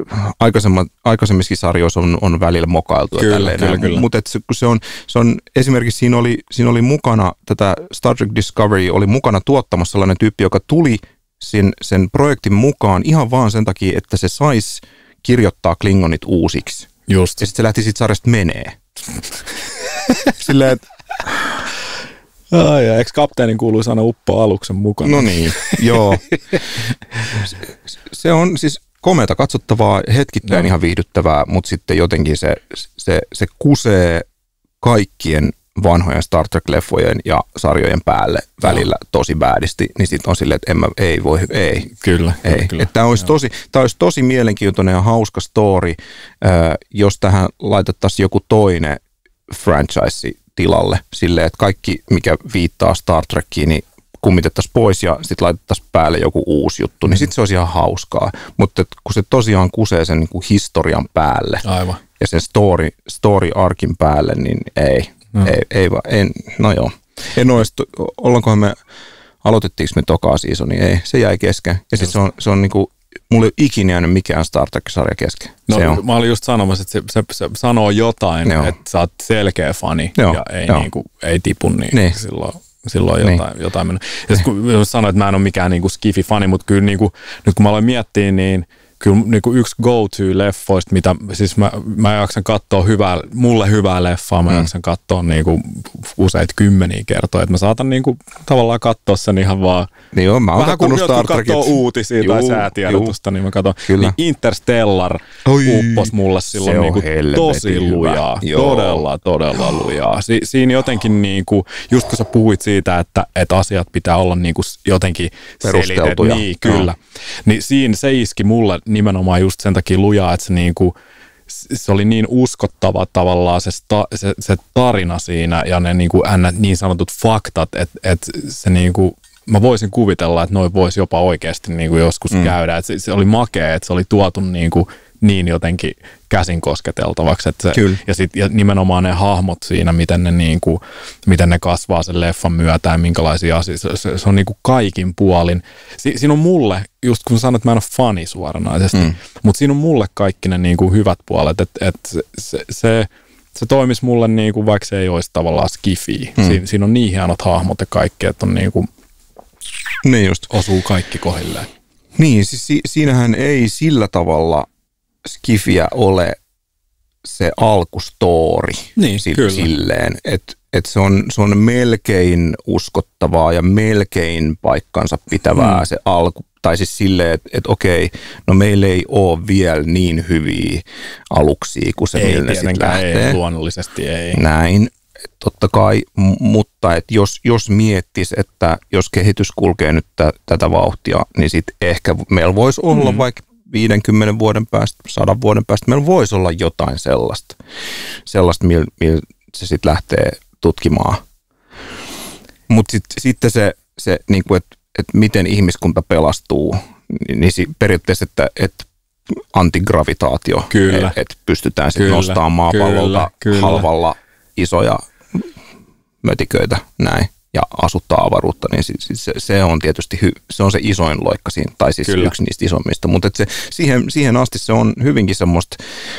aikaisemmissakin sarjoissa on, on välillä mokailtu. Kyllä, kyllä, kyllä. Mutta se, se, on, se on esimerkiksi siinä oli, siinä oli mukana, tätä Star Trek Discovery oli mukana tuottamassa sellainen tyyppi, joka tuli sen, sen projektin mukaan ihan vaan sen takia, että se saisi kirjoittaa klingonit uusiksi. Just. Ja sitten se lähti siitä sarjasta menee. Silleen, että Ai, ja eikö kapteenin kuuluisi aina uppoa aluksen mukana? No niin, joo. Se on siis komeata katsottavaa, hetkittäin no. ihan viihdyttävää, mutta sitten jotenkin se, se, se kusee kaikkien vanhojen Star Trek-leffojen ja sarjojen päälle välillä no. tosi väädisti, niin sitten on silleen, että en mä, ei voi, ei. Kyllä. Ei. kyllä. Tämä olisi, tosi, olisi tosi mielenkiintoinen ja hauska story, äh, jos tähän laitettaisiin joku toinen franchise tilalle silleen, että kaikki, mikä viittaa Star Trekkiin, niin kummitettaisiin pois ja sitten laitettaisiin päälle joku uusi juttu, niin sitten se olisi ihan hauskaa. Mutta kun se tosiaan kusee sen niin kuin historian päälle Aivan. ja sen story, story arkin päälle, niin ei. No, ei, ei vaan, en, no joo. En ole, ollaankohan me, aloitettiinko me tokaa seasonia? Ei, se jäi kesken. Ja sitten se on, se on niin kuin, mulla ei ole ikinä jäänyt mikään Star Trek-sarja kesken. No se on. Mä olin just sanomassa, että se, se, se sanoo jotain, joo. että sä oot selkeä fani joo, ja ei, niinku, ei tipu, niin, niin. silloin... Silloin niin. jotain, jotain mennyt. Ja niin. kun sanoin, että mä en ole mikään niinku skifi-fani, mutta kyllä niinku, nyt kun mä aloin miettiä, niin kyllä niinku yksi go-to-leffoista, mitä siis mä, mä jaksan katsoa hyvää, mulle hyvää leffaa, mä mm. jaksan katsoa niinku useita kymmeniä kertoja, että mä saatan niinku tavallaan katsoa sen ihan vaan. Niin joo, mä oon vähän kun Star jotkut katsoo uutisia juu, tai säätiedotusta, juu. niin mä katson. Niin Interstellar Oi, uppos mulle silloin niinku tosi lujaa. Joo. Todella, todella lujaa. Si, siinä jotenkin niinku, just kun sä puhuit siitä, että, että asiat pitää olla niinku jotenkin perusteltuja. Niin, kyllä. No. Niin siinä se iski mulle nimenomaan just sen takia lujaa, että se niinku se oli niin uskottava tavallaan se, sta, se, se tarina siinä ja ne niin, kuin, niin sanotut faktat, että, että se niin kuin, mä voisin kuvitella, että noin voisi jopa oikeasti niin kuin joskus mm. käydä. Että se, se oli makea, että se oli tuotu niin, kuin, niin jotenkin käsin kosketeltavaksi. Että se, ja, sit, ja nimenomaan ne hahmot siinä, miten ne, niin kuin, miten ne kasvaa sen leffan myötä ja minkälaisia asioita. Se, se on niin kuin kaikin puolin. Si, siinä on mulle, just kun sanoit, että mä en ole fani suoranaisesti, mm. mutta siinä on mulle kaikki ne niin kuin hyvät puolet. Että et se, se, se, se toimisi mulle, niin kuin, vaikka se ei olisi tavallaan skifiä. Mm. Siin, siinä on niin hienot hahmot ja kaikki, että on niin kuin, niin just. Osuu kaikki kohdilleen. Niin, siis si- siinähän ei sillä tavalla skifiä ole se alkustoori niin, si- silleen, että et se, on, se on melkein uskottavaa ja melkein paikkansa pitävää mm. se alku. Tai siis silleen, että et okei, no meillä ei ole vielä niin hyviä aluksia kuin se, millä ne sitten lähtee. Ei, luonnollisesti ei. Näin. Totta kai, mutta et jos, jos miettisi, että jos kehitys kulkee nyt t- tätä vauhtia, niin sitten ehkä meillä voisi olla mm. vaikka viidenkymmenen vuoden päästä, sadan vuoden päästä, meillä voisi olla jotain sellaista, sellaista millä mil se sitten lähtee tutkimaan. Mutta sitten sit se, se niinku, että et miten ihmiskunta pelastuu, niin, niin periaatteessa, että et antigravitaatio, että et pystytään sitten nostamaan maapallolta kyllä, kyllä. halvalla isoja mötiköitä näin ja asuttaa avaruutta, niin se, se on tietysti hy, se on se isoin loikka siinä, tai siis Kyllä. yksi niistä isommista, mutta se, siihen, siihen asti se on hyvinkin semmoista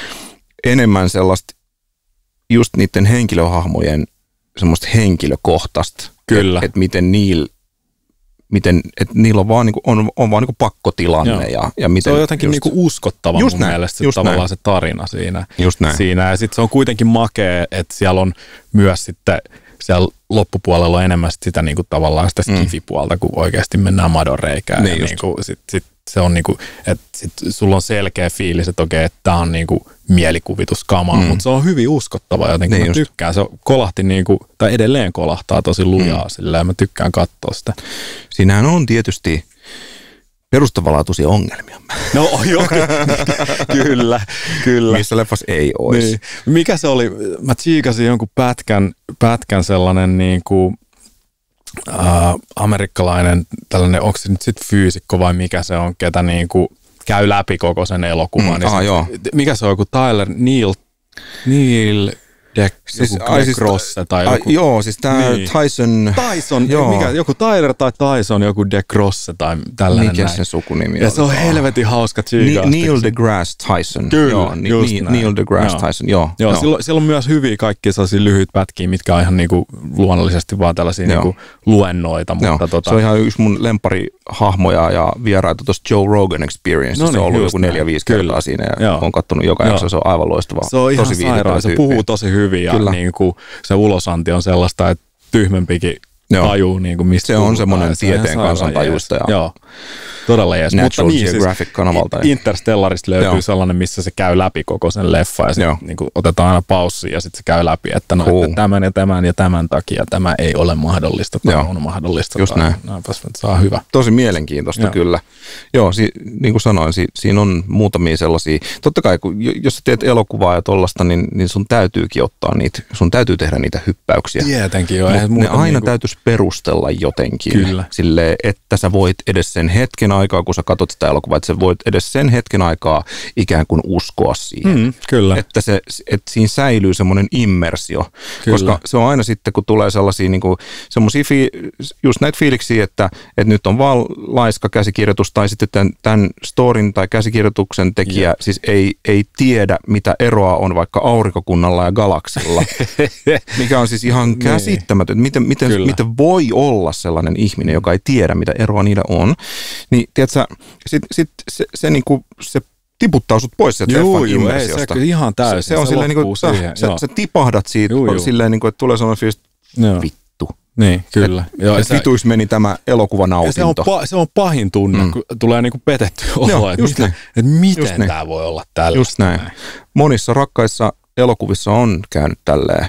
enemmän sellaista just niiden henkilöhahmojen semmoista henkilökohtaista, että et miten niillä miten, että niillä on vaan, niinku, on, on vaan niinku pakkotilanne. Ja, ja miten se on jotenkin just, niinku uskottava just mun näin, mielestä se, tavallaan näin. Se tarina siinä. Just näin. siinä. Ja sitten se on kuitenkin makea, että siellä on myös sitten siellä loppupuolella on enemmän sit sitä niinku tavallaan sitä skifipuolta, kun oikeasti mennään madonreikään. Niin niinku, sit, sit se on niinku, että sit sulla on selkeä fiilis, että okei, että tää on niinku mielikuvituskamaa, mm. mutta se on hyvin uskottava jotenkin. Niin mä just. tykkään. Se kolahti niinku, tai edelleen kolahtaa tosi lujaa mm. sillä ja mä tykkään katsoa sitä. Siinähän on tietysti perustavanlaatuisia ongelmia. No joo, kyllä, kyllä. Missä leffassa ei olisi. Niin. Mikä se oli? Mä tsiikasin jonkun pätkän, pätkän sellainen niin kuin, äh, amerikkalainen, tällainen, onko se nyt sitten fyysikko vai mikä se on, ketä niin kuin käy läpi koko sen elokuvan. Mm, niin aha, sit, joo. Mikä se on, joku Tyler, Neil, Neil De, siis, joku ai, siis, Grosse tai ai, joku. Joo, siis tämä niin. Tyson. Tyson, joo. Mikä, joku Tyler tai Tyson, joku De Grosse tai tällainen mikä näin. se sukunimi ja on? Se on helvetin hauska tsiikaasti. Neil deGrasse Tyson. Kyllä, joo, just Neil, näin. Neil deGrasse joo. Tyson, joo. Joo, joo. Silloin, silloin on myös hyviä kaikkia sellaisia lyhyitä pätkiä, mitkä on ihan niinku luonnollisesti vaan tällaisia niinku luennoita. Mutta tota... Se on ihan yksi mun lempparihahmoja ja vieraita tuosta Joe Rogan Experience. No niin, se on ollut joku neljä, viisi kertaa siinä ja joo. on kattonut joka jakso. Se on aivan loistava. Se on ihan sairaan. Se puhuu tosi hyvin ja niinku se ulosanti on sellaista, että tyhmempikin tajuu, niin kuin mistä se on semmoinen tieteen kansantajuista. Ja joo, todella jees. Natural Mutta niin, Geographic-kanavalta. Siis Interstellarista löytyy joo. sellainen, missä se käy läpi koko sen leffa ja sitten niin otetaan aina paussi ja sitten se käy läpi, että, no, cool. että tämän ja tämän ja tämän takia tämä ei ole mahdollista tai joo. on mahdollista. Just tai, näin. Näinpäs, saa hyvä. Tosi mielenkiintoista joo. kyllä. Joo, si, niin kuin sanoin, si, siinä on muutamia sellaisia. Totta kai, kun, jos sä teet elokuvaa ja tollasta, niin, niin sun täytyykin ottaa niitä, sun täytyy tehdä niitä hyppäyksiä. Tietenkin joo. Ne aina niinku täytyisi perustella jotenkin. Kyllä. Silleen, että sä voit edes sen hetken aikaa, kun sä katsot sitä elokuvaa, että sä voit edes sen hetken aikaa ikään kuin uskoa siihen. Mm, kyllä. Että, se, että siinä säilyy semmoinen immersio. Kyllä. Koska se on aina sitten, kun tulee sellaisia niin kuin, semmoisia, fi, just näitä fiiliksiä, että, että nyt on vaan laiska käsikirjoitus tai sitten tämän, tämän storin tai käsikirjoituksen tekijä Jep. siis ei, ei tiedä, mitä eroa on vaikka aurinkokunnalla ja galaksilla. Mikä on siis ihan käsittämätöntä. Miten, miten, miten voi olla sellainen ihminen, joka ei tiedä, mitä eroa niillä on. Niin, tiedätkö, sit, sit, se, se, niinku, se tiputtaa sut pois sieltä juu, leffan juu, immersiosta. Ei, se ihan täysin. Se, se on se silleen, niinku, sä, sä, sä tipahdat siitä juu, juu. silleen, niinku, että tulee sellainen fiilis, vittu. Niin, kyllä. Et, Joo, et se, vituis meni tämä elokuvanautinto. Se on, pa, se on pahin tunne, mm. kun tulee niinku petetty olo, että miten, et miten tämä voi olla tällaista. Just näin. näin. Monissa rakkaissa elokuvissa on käynyt tälleen.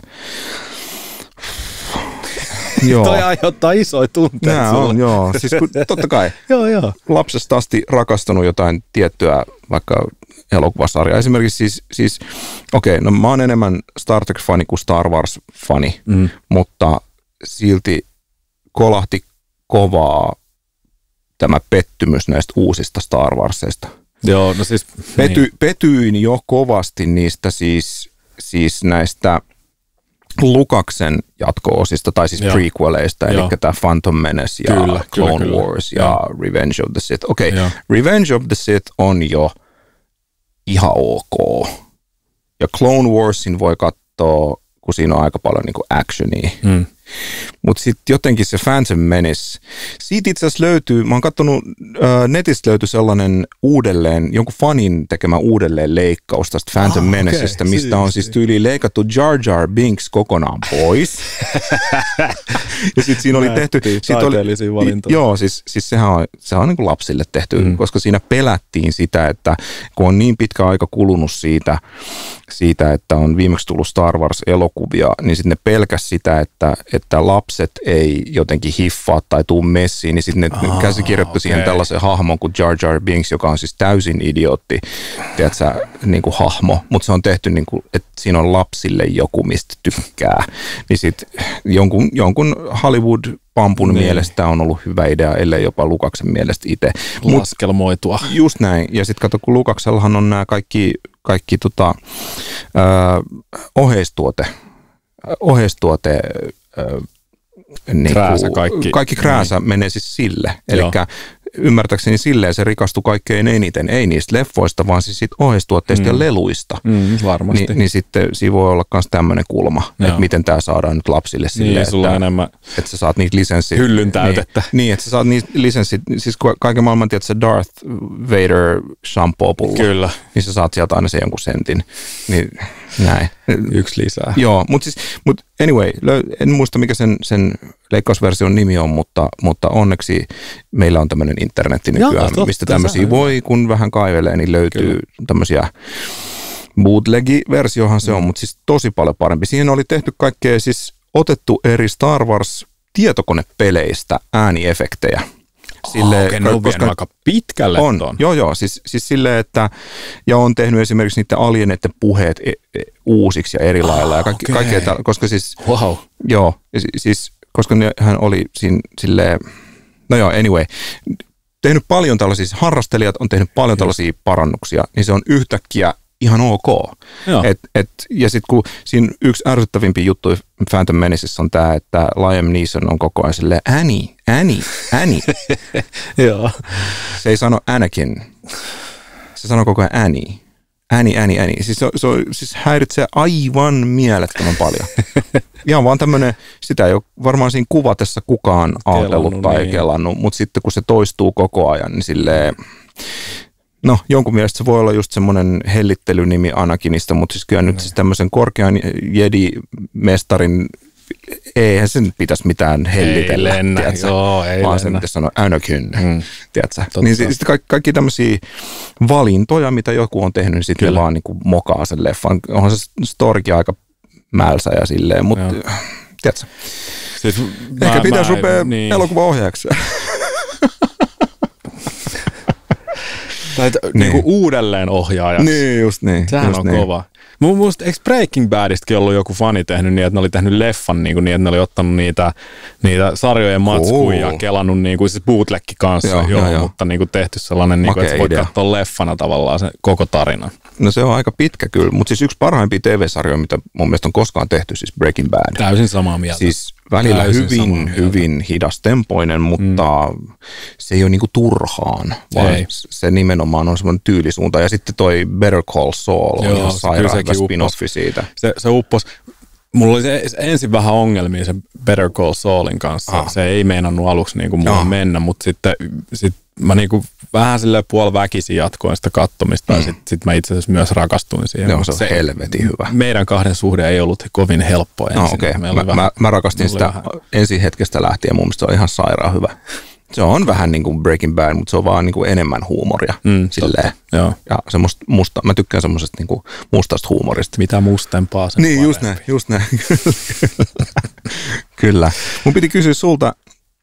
Joo. Toi aiheuttaa isoja tunteita. Nää on, joo. Siis kun, totta kai joo, joo. lapsesta asti rakastanut jotain tiettyä vaikka elokuvasarjaa. Esimerkiksi siis, siis okei, okay, no mä oon enemmän Star Trek-fani kuin Star Wars-fani, mm. mutta silti kolahti kovaa tämä pettymys näistä uusista Star Warsista. Joo, no siis... Pety, niin. Petyin jo kovasti niistä siis, siis näistä Lukaksen jatko-osista, tai siis Joo. prequeleista, eli tämä Phantom Menace ja kyllä, Clone kyllä, Wars kyllä. ja Revenge of the Sith. Okei, okay. Revenge of the Sith on jo ihan ok. Ja Clone Warsin voi katsoa, kun siinä on aika paljon niin kuin actionia. Mm. Mutta sitten jotenkin se Phantom Menace, siitä itse asiassa löytyy, mä oon katsonut, äh, netistä löytyi sellainen uudelleen, jonkun fanin tekemä uudelleen leikkaus tästä Phantom ah, Menacesta, okay. mistä on siis tyyliin leikattu Jar Jar Binks kokonaan pois. Ja sitten siinä oli tehty... Taiteellisia valintoja. Joo, siis, siis sehän on, sehän on niin kuin lapsille tehty, mm. koska siinä pelättiin sitä, että kun on niin pitkä aika kulunut siitä, siitä että on viimeksi tullut Star Wars-elokuvia, niin sitten ne pelkäs sitä, että että lapset ei jotenkin hiffaa tai tuu messiin, niin sitten ne oh, käsikirjoittu okay. siihen tällaisen hahmon kuin Jar Jar Binks, joka on siis täysin idiootti, tiedätkö, niin kuin hahmo, mutta se on tehty niin kuin, että siinä on lapsille joku, mistä tykkää. Niin sitten jonkun, jonkun Hollywood-pampun niin. mielestä on ollut hyvä idea, ellei jopa Lukaksen mielestä itse. Laskelmoitua. Mut, just näin. Ja sitten kato, kun Lukaksellahan on nämä kaikki, kaikki tota, ö, oheistuote, oheistuote Niin krääsä kaikki. Kaikki krääsä niin. menee siis sille. Eli ymmärtääkseni silleen se rikastui kaikkein eniten, ei niistä leffoista, vaan siis siitä oheistuotteista mm. ja leluista. Mm, varmasti. Ni, niin sitten siinä voi olla myös tämmöinen kulma, Joo. että miten tämä saadaan nyt lapsille silleen, niin, sulla että, enemmän että sä saat niitä lisenssit. Hyllyn täytettä. Niin, niin, että sä saat niitä lisenssit, siis kaiken maailman tiedät se Darth Vader shampoo-pullo. Kyllä. Niin sä saat sieltä aina se jonkun sentin. Niin näin. Yksi lisää. Joo, mutta siis, mut anyway, en muista mikä sen, sen leikkausversion nimi on, mutta, mutta onneksi meillä on tämmöinen internetti nykyään, Joo, totta, mistä tämmöisiä voi, kun vähän kaivelee, niin löytyy Kyllä. tämmöisiä bootleg-versiohan se on, mutta siis tosi paljon parempi. Siihen oli tehty kaikkea, siis otettu eri Star Wars tietokonepeleistä ääniefektejä. Silleen, oh, okay, ne on koska aika pitkälle on, ton. Joo, joo, siis, siis silleen, että ja on tehnyt esimerkiksi niiden alieneiden puheet e, e, uusiksi ja eri lailla, oh, ja kaikki, okay. kaikkea, koska siis, wow. joo, siis, koska hän oli siinä silleen, no joo, anyway, tehnyt paljon tällaisia, harrastelijat on tehnyt paljon tällaisia parannuksia, niin se on yhtäkkiä ihan ok. Et, et, ja sitten kun siinä yksi ärsyttävimpiä juttuja Phantom Menacessa on tämä, että Liam Neeson on koko ajan silleen, Annie, Annie, Annie. Joo. Se ei sano Anakin. Se sanoo koko ajan Annie. Annie, Annie, Annie. Siis, se, se, siis häiritsee aivan mielettömän paljon. Ihan vaan tämmöinen, sitä ei ole varmaan siinä kuvatessa kukaan ajatellut tai niin. kelannut, mutta sitten kun se toistuu koko ajan, niin silleen... No, jonkun mielestä se voi olla just semmoinen hellittelynimi Anakinista, mutta siis kyllä nyt siis tämmöisen korkean jedi-mestarin eihän sen pitäisi mitään hellitellä, ei lennä, tiedätkö? Joo, ei vaan lennä. sen pitäisi sanoa Anakin, mm. tiedätkö? Totta. Niin sitten kaikki, kaikki tämmöisiä valintoja, mitä joku on tehnyt, niin sitten vaan niin kuin mokaa sen leffan. Onhan se storikin aika mälsä ja silleen, mutta tiedätkö? Siis ehkä mä, pitäisi mä, rupea niin. elokuvaohjaajaksi. Tai niin. niinku uudelleen ohjaajaksi. Niin, just niin. Sehän just on niin. kova. Mun mielestä, eikö Breaking Badistakin ollut joku fani tehnyt niin, että ne oli tehnyt leffan niin, kuin niin että ne oli ottanut niitä, niitä sarjojen matskuja ja kelannut niin kuin siis bootlegki kanssa, joo, joo, joo. mutta niin kuin tehty sellainen, niin kuin, että voit katsoa leffana tavallaan se koko tarina. No se on aika pitkä kyllä, mutta siis yksi parhaimpia T V-sarjoja, mitä mun mielestä on koskaan tehty, siis Breaking Bad. Täysin samaa mieltä. Siis välillä Täysin hyvin, hyvin hidastempoinen, mutta mm. se ei ole niinku turhaan, vaan ei. Se nimenomaan on semmoinen tyylisuunta. Ja sitten toi Better Call Saul on ihan sairaan hyvä spin-offi siitä. Se, se uppos. Mulla oli se ensin vähän ongelmia se Better Call Saulin kanssa. Ah. Se ei meinannut aluksi niinku mulle ah. mennä, mutta sitten sit mä niinku vähän silleen puoliväkisin jatkoin sitä katsomista mm. ja sitten sit mä itse asiassa myös rakastuin siihen. Joo, se on se, helvetin hyvä. Meidän kahden suhde ei ollut kovin helppo ensin. No, okay. mä, vähän, mä, mä rakastin sitä vähän. ensi hetkestä lähtien, mun mielestä se on ihan sairaan hyvä. Se on vähän niin kuin Breaking Bad, mutta se on vaan niin kuin enemmän huumoria. Mm, silleen. Joo. Ja semmoista musta, mä tykkään semmoisesta niin kuin mustasta huumorista. Mitä mustempaa sen Niin, parempi. just näin, just näin. Kyllä. Mun piti kysyä sulta,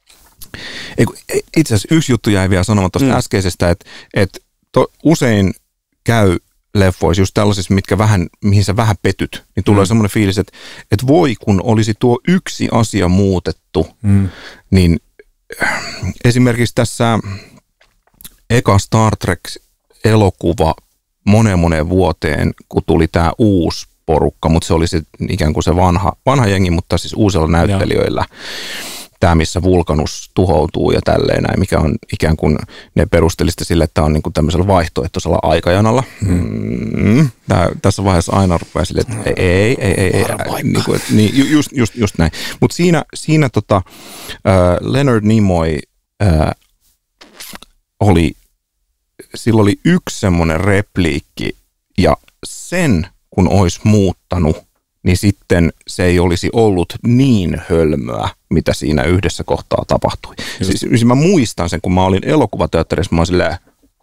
itse asiassa yksi juttu jäi vielä sanomatta tuosta mm. äskeisestä, että, että to, usein käy leffoissa just tällaisissa, mitkä vähän, mihin sä vähän petyt, niin tulee mm. semmoinen fiilis, että, että voi kun olisi tuo yksi asia muutettu, mm. niin esimerkiksi tässä eka Star Trek-elokuva moneen moneen vuoteen, kun tuli tämä uusi porukka, mutta se oli se, ikään kuin se vanha, vanha jengi, mutta siis uusilla näyttelijöillä. Ja. Tämä, missä Vulkanus tuhoutuu ja tälleen näin, mikä on ikään kuin, ne perusteli sitä sille, että tämä on niin kuin tämmöisellä vaihtoehtoisella aikajanalla. Mm. Tää, tässä vaiheessa aina rupeaa sille, että ei, ei, ei, ei, ei niin kuin, niin, just, just, just näin. Mutta siinä, siinä tota, äh, Leonard Nimoy äh, oli, sillä oli yksi semmoinen repliikki ja sen, kun olisi muuttanut, niin sitten se ei olisi ollut niin hölmöä, mitä siinä yhdessä kohtaa tapahtui. Siis, siis mä muistan sen, kun mä olin elokuvateatterissa, mä olin silleen,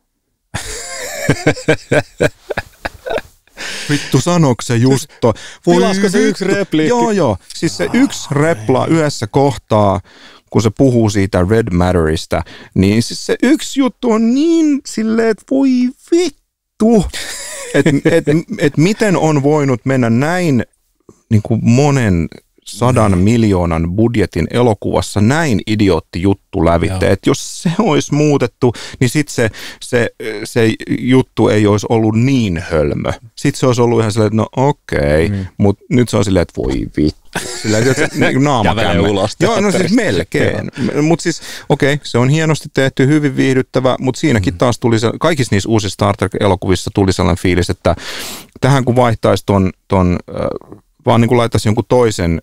vittu, sanoiko se just to? Tilasko se yksi repliikki? Joo, joo. Siis se yksi repla yhdessä kohtaa, kun se puhuu siitä Red Matterista, niin siis se yksi juttu on niin silleen, että voi vittu, että et, et miten on voinut mennä näin niin kuin monen sadan miljoonan budjetin elokuvassa näin idiootti juttu lävitse, että jos se olisi muutettu, niin sitten se, se, se juttu ei olisi ollut niin hölmö. Sitten se olisi ollut ihan silleen, että no okei, okay, mm. mutta nyt se on silleen, että voi vittu. Silleen, että naama kämme. Joo, no siis melkein. Mutta siis okei, okay, se on hienosti tehty, hyvin viihdyttävä, mutta siinäkin taas tuli se, kaikissa niissä uusissa Star Trek-elokuvissa tuli sellainen fiilis, että tähän kun vaihtaisi ton, ton äh, vaan niin kuin laittaisi jonkun toisen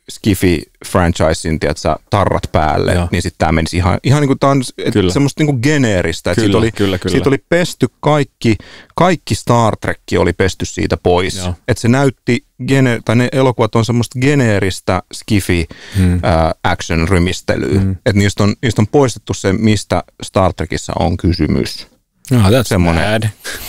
Skifi-franchisin, tiedätkö, tarrat päälle, joo, niin sitten tämä menisi ihan, ihan niin kuin tämä on semmoista niin kuin geneeristä. Kyllä, siitä, oli, kyllä, kyllä. siitä oli pesty kaikki, kaikki Star Trek oli pesty siitä pois. Että se näytti, gene, tai ne elokuvat on semmoista geneeristä Skifi hmm. ää, action-rymistelyä. Hmm. Että niistä on, niistä on poistettu se, mistä Star Trekissa on kysymys. No, that's semmoinen bad.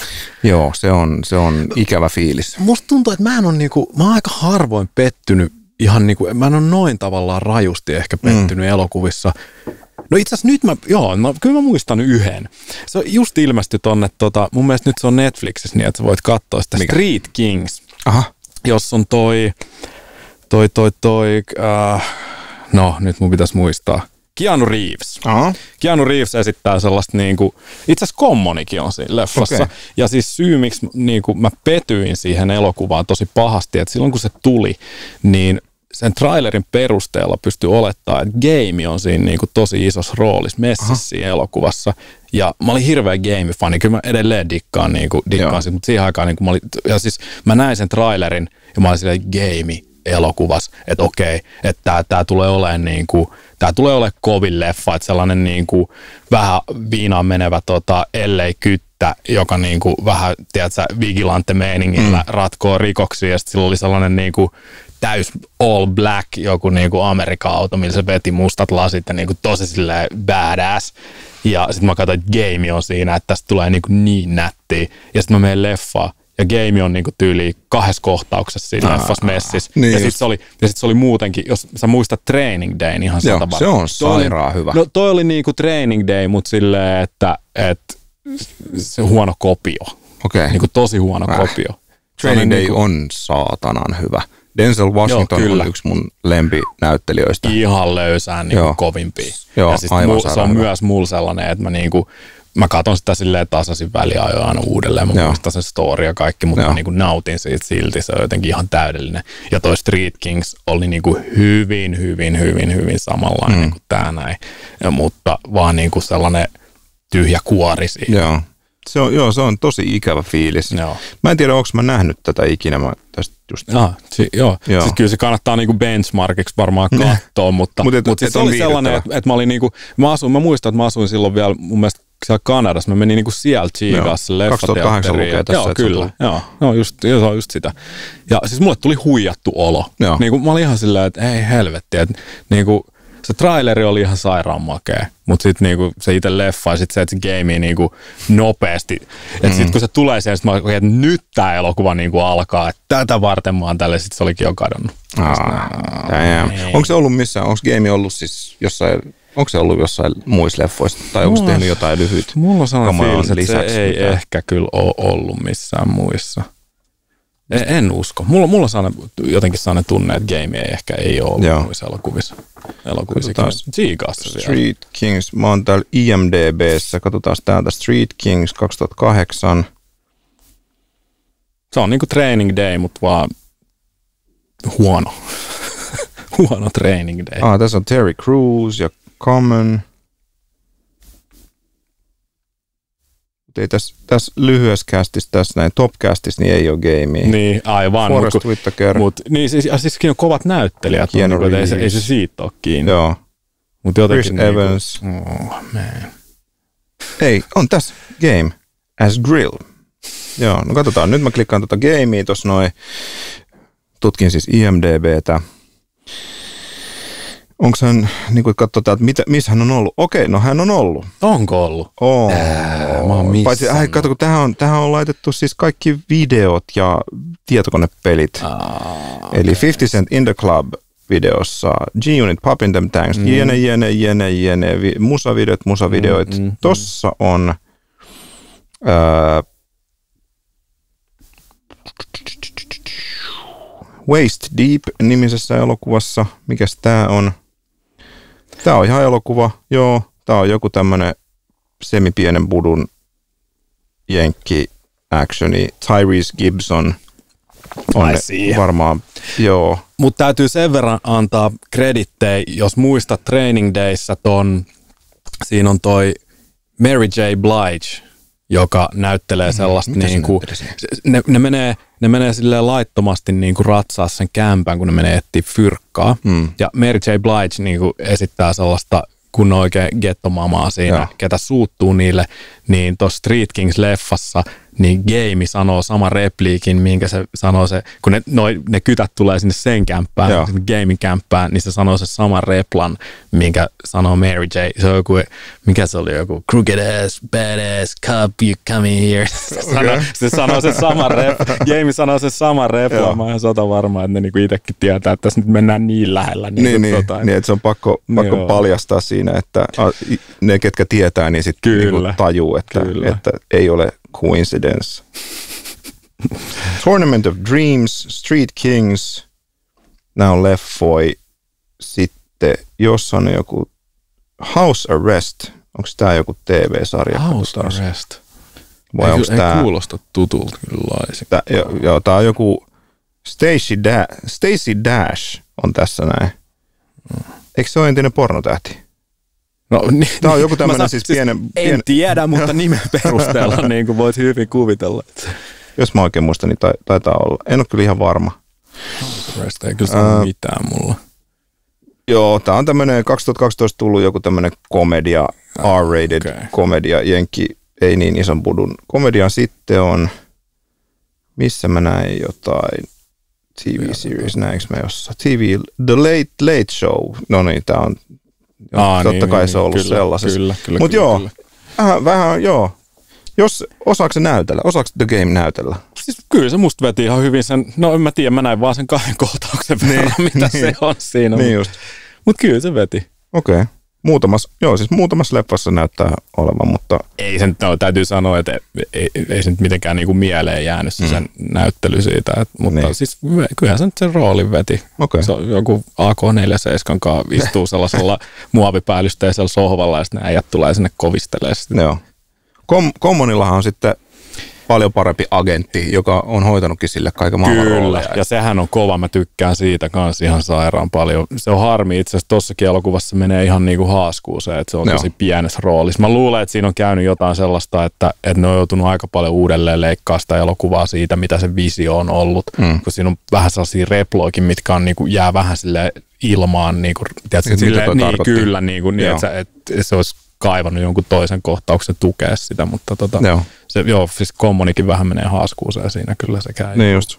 Joo, se on, se on ikävä fiilis. Musta tuntuu, että mä en ole niinku, mä oon aika harvoin pettynyt ihan niinku, mä en ole noin tavallaan rajusti ehkä pettynyt mm. elokuvissa. No itse asiassa nyt mä, joo, no, kyllä mä muistan yhden. Se on just ilmestyi tonne, tota, mun mielestä nyt se on Netflixissä niin, että sä voit katsoa sitä. Mikä? Street Kings. Aha. Jos on toi, toi, toi, toi, äh, no nyt mun pitäisi muistaa. Keanu Reeves. Aha. Keanu Reeves esittää sellaista niinku, itse asiassa Commonikin on siinä leffassa. Okay. Ja siis syy, miksi niinku mä petyin siihen elokuvaan tosi pahasti, että silloin kun se tuli, niin sen trailerin perusteella pystyy olettamaan, että game on siinä niinku tosi isossa roolissa messissä siinä elokuvassa. Ja mä olin hirveä game-fani, kyllä mä edelleen dikkaan, niinku, dikkaan siitä, mutta siihen aikaan niinku mä olin, ja siis mä näin sen trailerin ja mä olin silleen game elokuvassa, että okei, että tää, tää tulee olemaan niinku, tää tulee olemaan kovin leffa, että sellainen niinku vähän viinaan menevä tota L A-kyttä, joka niinku vähän, tiedätkö, vigilante meiningillä mm. ratkoo rikoksia, ja sitten sillä oli sellainen niinku täys all black joku niinku Amerikan auto, millä se veti mustat lasit ja niinku tosi silleen badass. Ja sitten mä katsoin, että Game on siinä, että tästä tulee niinku niin nättiä. Ja sitten mä menen leffaan. Ja Game on niinku tyyli kahdessa kohtauksessa siinä Aa, leffassa messissä. Niin ja sitten se, sit se oli muutenkin, jos sä muistat Training Day, ihan sata varma. Se on sairaan hyvä. No toi oli niinku Training Day, mutta silleen, että et, se huono kopio. Okay. Niinku tosi huono äh. kopio. Training Day niinku, on saatanan hyvä. Denzel Washington joo, on yksi mun lempinäyttelijöistä. Ihan löysään niinku kovimpia. Joo, ja siis mul, se on hyvä. Myös mulla sellainen, että mä niinku mä katson sitä silleen tasaisin väliajoin aina uudelleen. Mä muistan sen story ja kaikki, mutta mä niinku nautin siitä silti. Se on jotenkin ihan täydellinen. Ja toi Street Kings oli niinku hyvin, hyvin, hyvin, hyvin samanlainen mm. kuin tää näin. Ja, mutta vaan niinku sellainen tyhjä kuori siinä. Joo. Se on, joo, se on tosi ikävä fiilis. Joo. Mä en tiedä, onko mä nähnyt tätä ikinä. Mä tästä just... ah, si- joo. joo. Siis kyllä se kannattaa niinku benchmarkiksi varmaan katsoa, mutta, Mut et, mutta et se oli sellainen, että, että mä olin niinku, mä, asuin, mä muistan, että mä asuin silloin vielä mun mielestä siellä Kanadassa. Mä menin niinku siellä Chiigassa leffateatteriin. Joo, kyllä. Joo, no just, se on just sitä. Ja siis mulle tuli huijattu olo. Niinku, mä olin ihan silleen, että ei helvetti, että niinku, se traileri oli ihan sairaan makea, mutta sitten niinku se itse leffa ja sitten se, että se game niinku nopeasti. Että mm. sitten kun se tulee siihen, sit mä olin, että nyt tämä elokuva niinku alkaa, että tätä varten mä oon tälle, sitten se olikin jo kadonnut. Onko se ollut missään, onko game ollut siis jossain, onko se ollut jossain muissa leffoissa, tai onko se tehnyt jotain lyhyt? Mulla on sellainen fiilis, että se ei mitään. Ehkä kyllä ole ollut missään muissa. En usko. Mulla, mulla on jotenkin sellainen tunne, että game ei ehkä ei ole ollut Joo. muissa elokuvissa. Elokuvissa Chiigassa vielä. Street Kings. Mä oon täällä I M D B:ssä. Katsotaan täältä Street Kings kaksituhattakahdeksan. Se on niinku Training Day, mutta vaan huono. huono Training Day. Ah, tässä on Terry Crews ja Common. Ei tässä, tässä lyhyessä castissa, tässä näin top-castissa, niin ei ole gamea. Niin, aivan. Forrest mut, Whitaker. Mut, niin, siis, ja siis on kovat näyttelijät, on, niin, ei, se, ei se siitä ole kiinni. Joo. Mut jotenkin Chris niin, Evans. Oh, man. Ei, on tässä game as grill. Joo, no katsotaan. Nyt mä klikkaan tuota gamea tuossa noin. Tutkin siis I M D B:tä. Onko hän, niin kuin katsotaan, että mitä, missä hän on ollut? Okei, no hän on ollut. Onko ollut? Oo. Ää, mä oon Paitsi, äh, kato, kun tähän on, tähän on laitettu siis kaikki videot ja tietokonepelit. Aa, Eli okay. fifty Cent in the Club videossa, G-Unit, Poppin' Them Tanks, mm. jene, jene, jene, jene, musavideot, musavideoit. Mm, mm, Tossa on ää, Waist Deep -nimisessä elokuvassa. Mikäs tää on? Tää on ihan elokuva. Joo, tää on joku tämmönen semipienen budun jenkki actioni. Tyrese Gibson on varmaan, joo. Mutta täytyy sen verran antaa kredittejä, jos muistat Training Dayssä ton, siinä on toi Mary J. Blige, joka näyttelee sellaista mm, niinku, ne, ne menee, ne menee silleen laittomasti niinku ratsaa sen kämpään, kun ne menee etsiä fyrkkaa. Mm. Ja Mary J. Blige niinku esittää sellaista kun oikein gettomamaa siinä, ja. Ketä suuttuu niille, niin tuossa Street Kings-leffassa niin Game sanoo sama repliikin, minkä se sanoo se, kun ne, noi, ne kytät tulee sinne sen kämppään, sinne Gamein kämppään, niin se sanoo se sama replan, minkä sanoo Mary J. Se on joku, mikä se oli, joku crooked ass, badass, cop, you coming here. Se, okay. sanoo, se sanoo se sama rep, Game sanoo se sama replan, mä oon ihan sata varma, että ne niinku itsekin tietää, että tässä nyt mennään niin lähellä. Niin, niin, niin, tota, niin että se on pakko, pakko paljastaa siinä, että ne, ketkä tietää, niin sitten niinku tajuu, että, että ei ole coincidence. Tournament of Dreams, Street Kings, nämä on leffoi. Sitten, jos on joku House Arrest, onko tämä joku T V-sarja? House Arrest. Vai ei, onko ei tämä? Kuulosta tutulta kyllä laisinkaan. Joo, jo, tämä on joku Stacey, da- Stacey Dash on tässä näin. Hmm. Eikö se ole entinen pornotähti? No, niin, tämä on joku tämmöinen siis, siis pienen... En pien... tiedä, mutta nimen perusteella niin kuin voit hyvin kuvitella. Jos mä oikein muistan, niin taitaa olla. En ole kyllä ihan varma. Rest ei kyllä sano uh, mitään mulla. Joo, tää on tämmönen kaksituhattakaksitoista tullut joku tämmönen komedia, R-rated okay. komedia, jenkki, ei niin ison budun komedia. Sitten on, missä mä näin jotain, T V-series, näinkö mä jossain? T V, The Late Late Show. No niin, tää on, Aa, totta niin, kai niin, se on ollut kyllä, sellaisessa. Kyllä, kyllä, Mutta joo, kyllä. Vähän, vähän joo. Jos osaako se näytellä? Osaako The Game näytellä? Siis kyllä se musta veti ihan hyvin sen, no en mä tiedä, mä näin vaan sen kahden kohtauksen verran, niin, mitä niin, se on siinä. Niin just. Mutta kyllä se veti. Okei. Okay. Muutamassa, joo siis muutamassa leffassa näyttää olevan, mutta... Ei sen, no, täytyy sanoa, että ei, ei se nyt mitenkään niinku mieleen jäänyt se mm. sen näyttely siitä, et, mutta niin. Siis kyllähän se nyt sen roolin veti. Okay. Se on joku A K neljäkymmentäseitsemän kanssa istuu sellaisella muovipäällysteisellä sohvalla ja sitten ne äijät tulee sinne kovistelemaan sitä. Joo. Kom- Commonillahan on sitten paljon parempi agentti, joka on hoitanutkin sille kaiken maailman rooleja. Kyllä, ja sehän on kova, mä tykkään siitä kanssa ihan sairaan paljon. Se on harmi, itse asiassa tossakin elokuvassa menee ihan niinku haaskuuseen, että se on Joo. tosi pienessä roolissa. Mä luulen, että siinä on käynyt jotain sellaista, että, että ne on joutunut aika paljon uudelleen leikkaa sitä elokuvaa siitä, mitä se visio on ollut. Mm. Kun siinä on vähän sellaisia reploikin, mitkä on, niinku, jää vähän silleen ilmaan. Niinku, tiedätkö, silleen, niin, kyllä, niinku, niin, että, että se olisi kaivannut jonkun toisen kohtauksen tukea sitä, mutta tota, joo. Se, joo, siis Commonikin vähän menee haaskuuseen siinä, kyllä se käy. Niin just.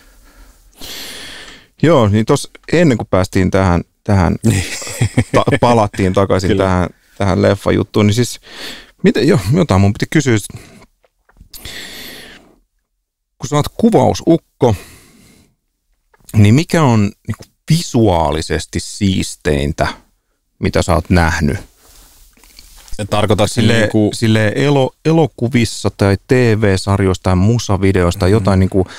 Joo, niin tuossa ennen kuin päästiin tähän, tähän ta, palattiin takaisin tähän, tähän leffajuttuun, niin siis, miten, jo, jotain mun piti kysyä, kun sä oot kuvausukko, niin mikä on niin kuin visuaalisesti siisteintä, mitä sä oot nähnyt? Tarkoitat sille, niin kuin... sille elo, elokuvissa tai T V-sarjoista tai musavideoista mm-hmm. jotain niin kuin,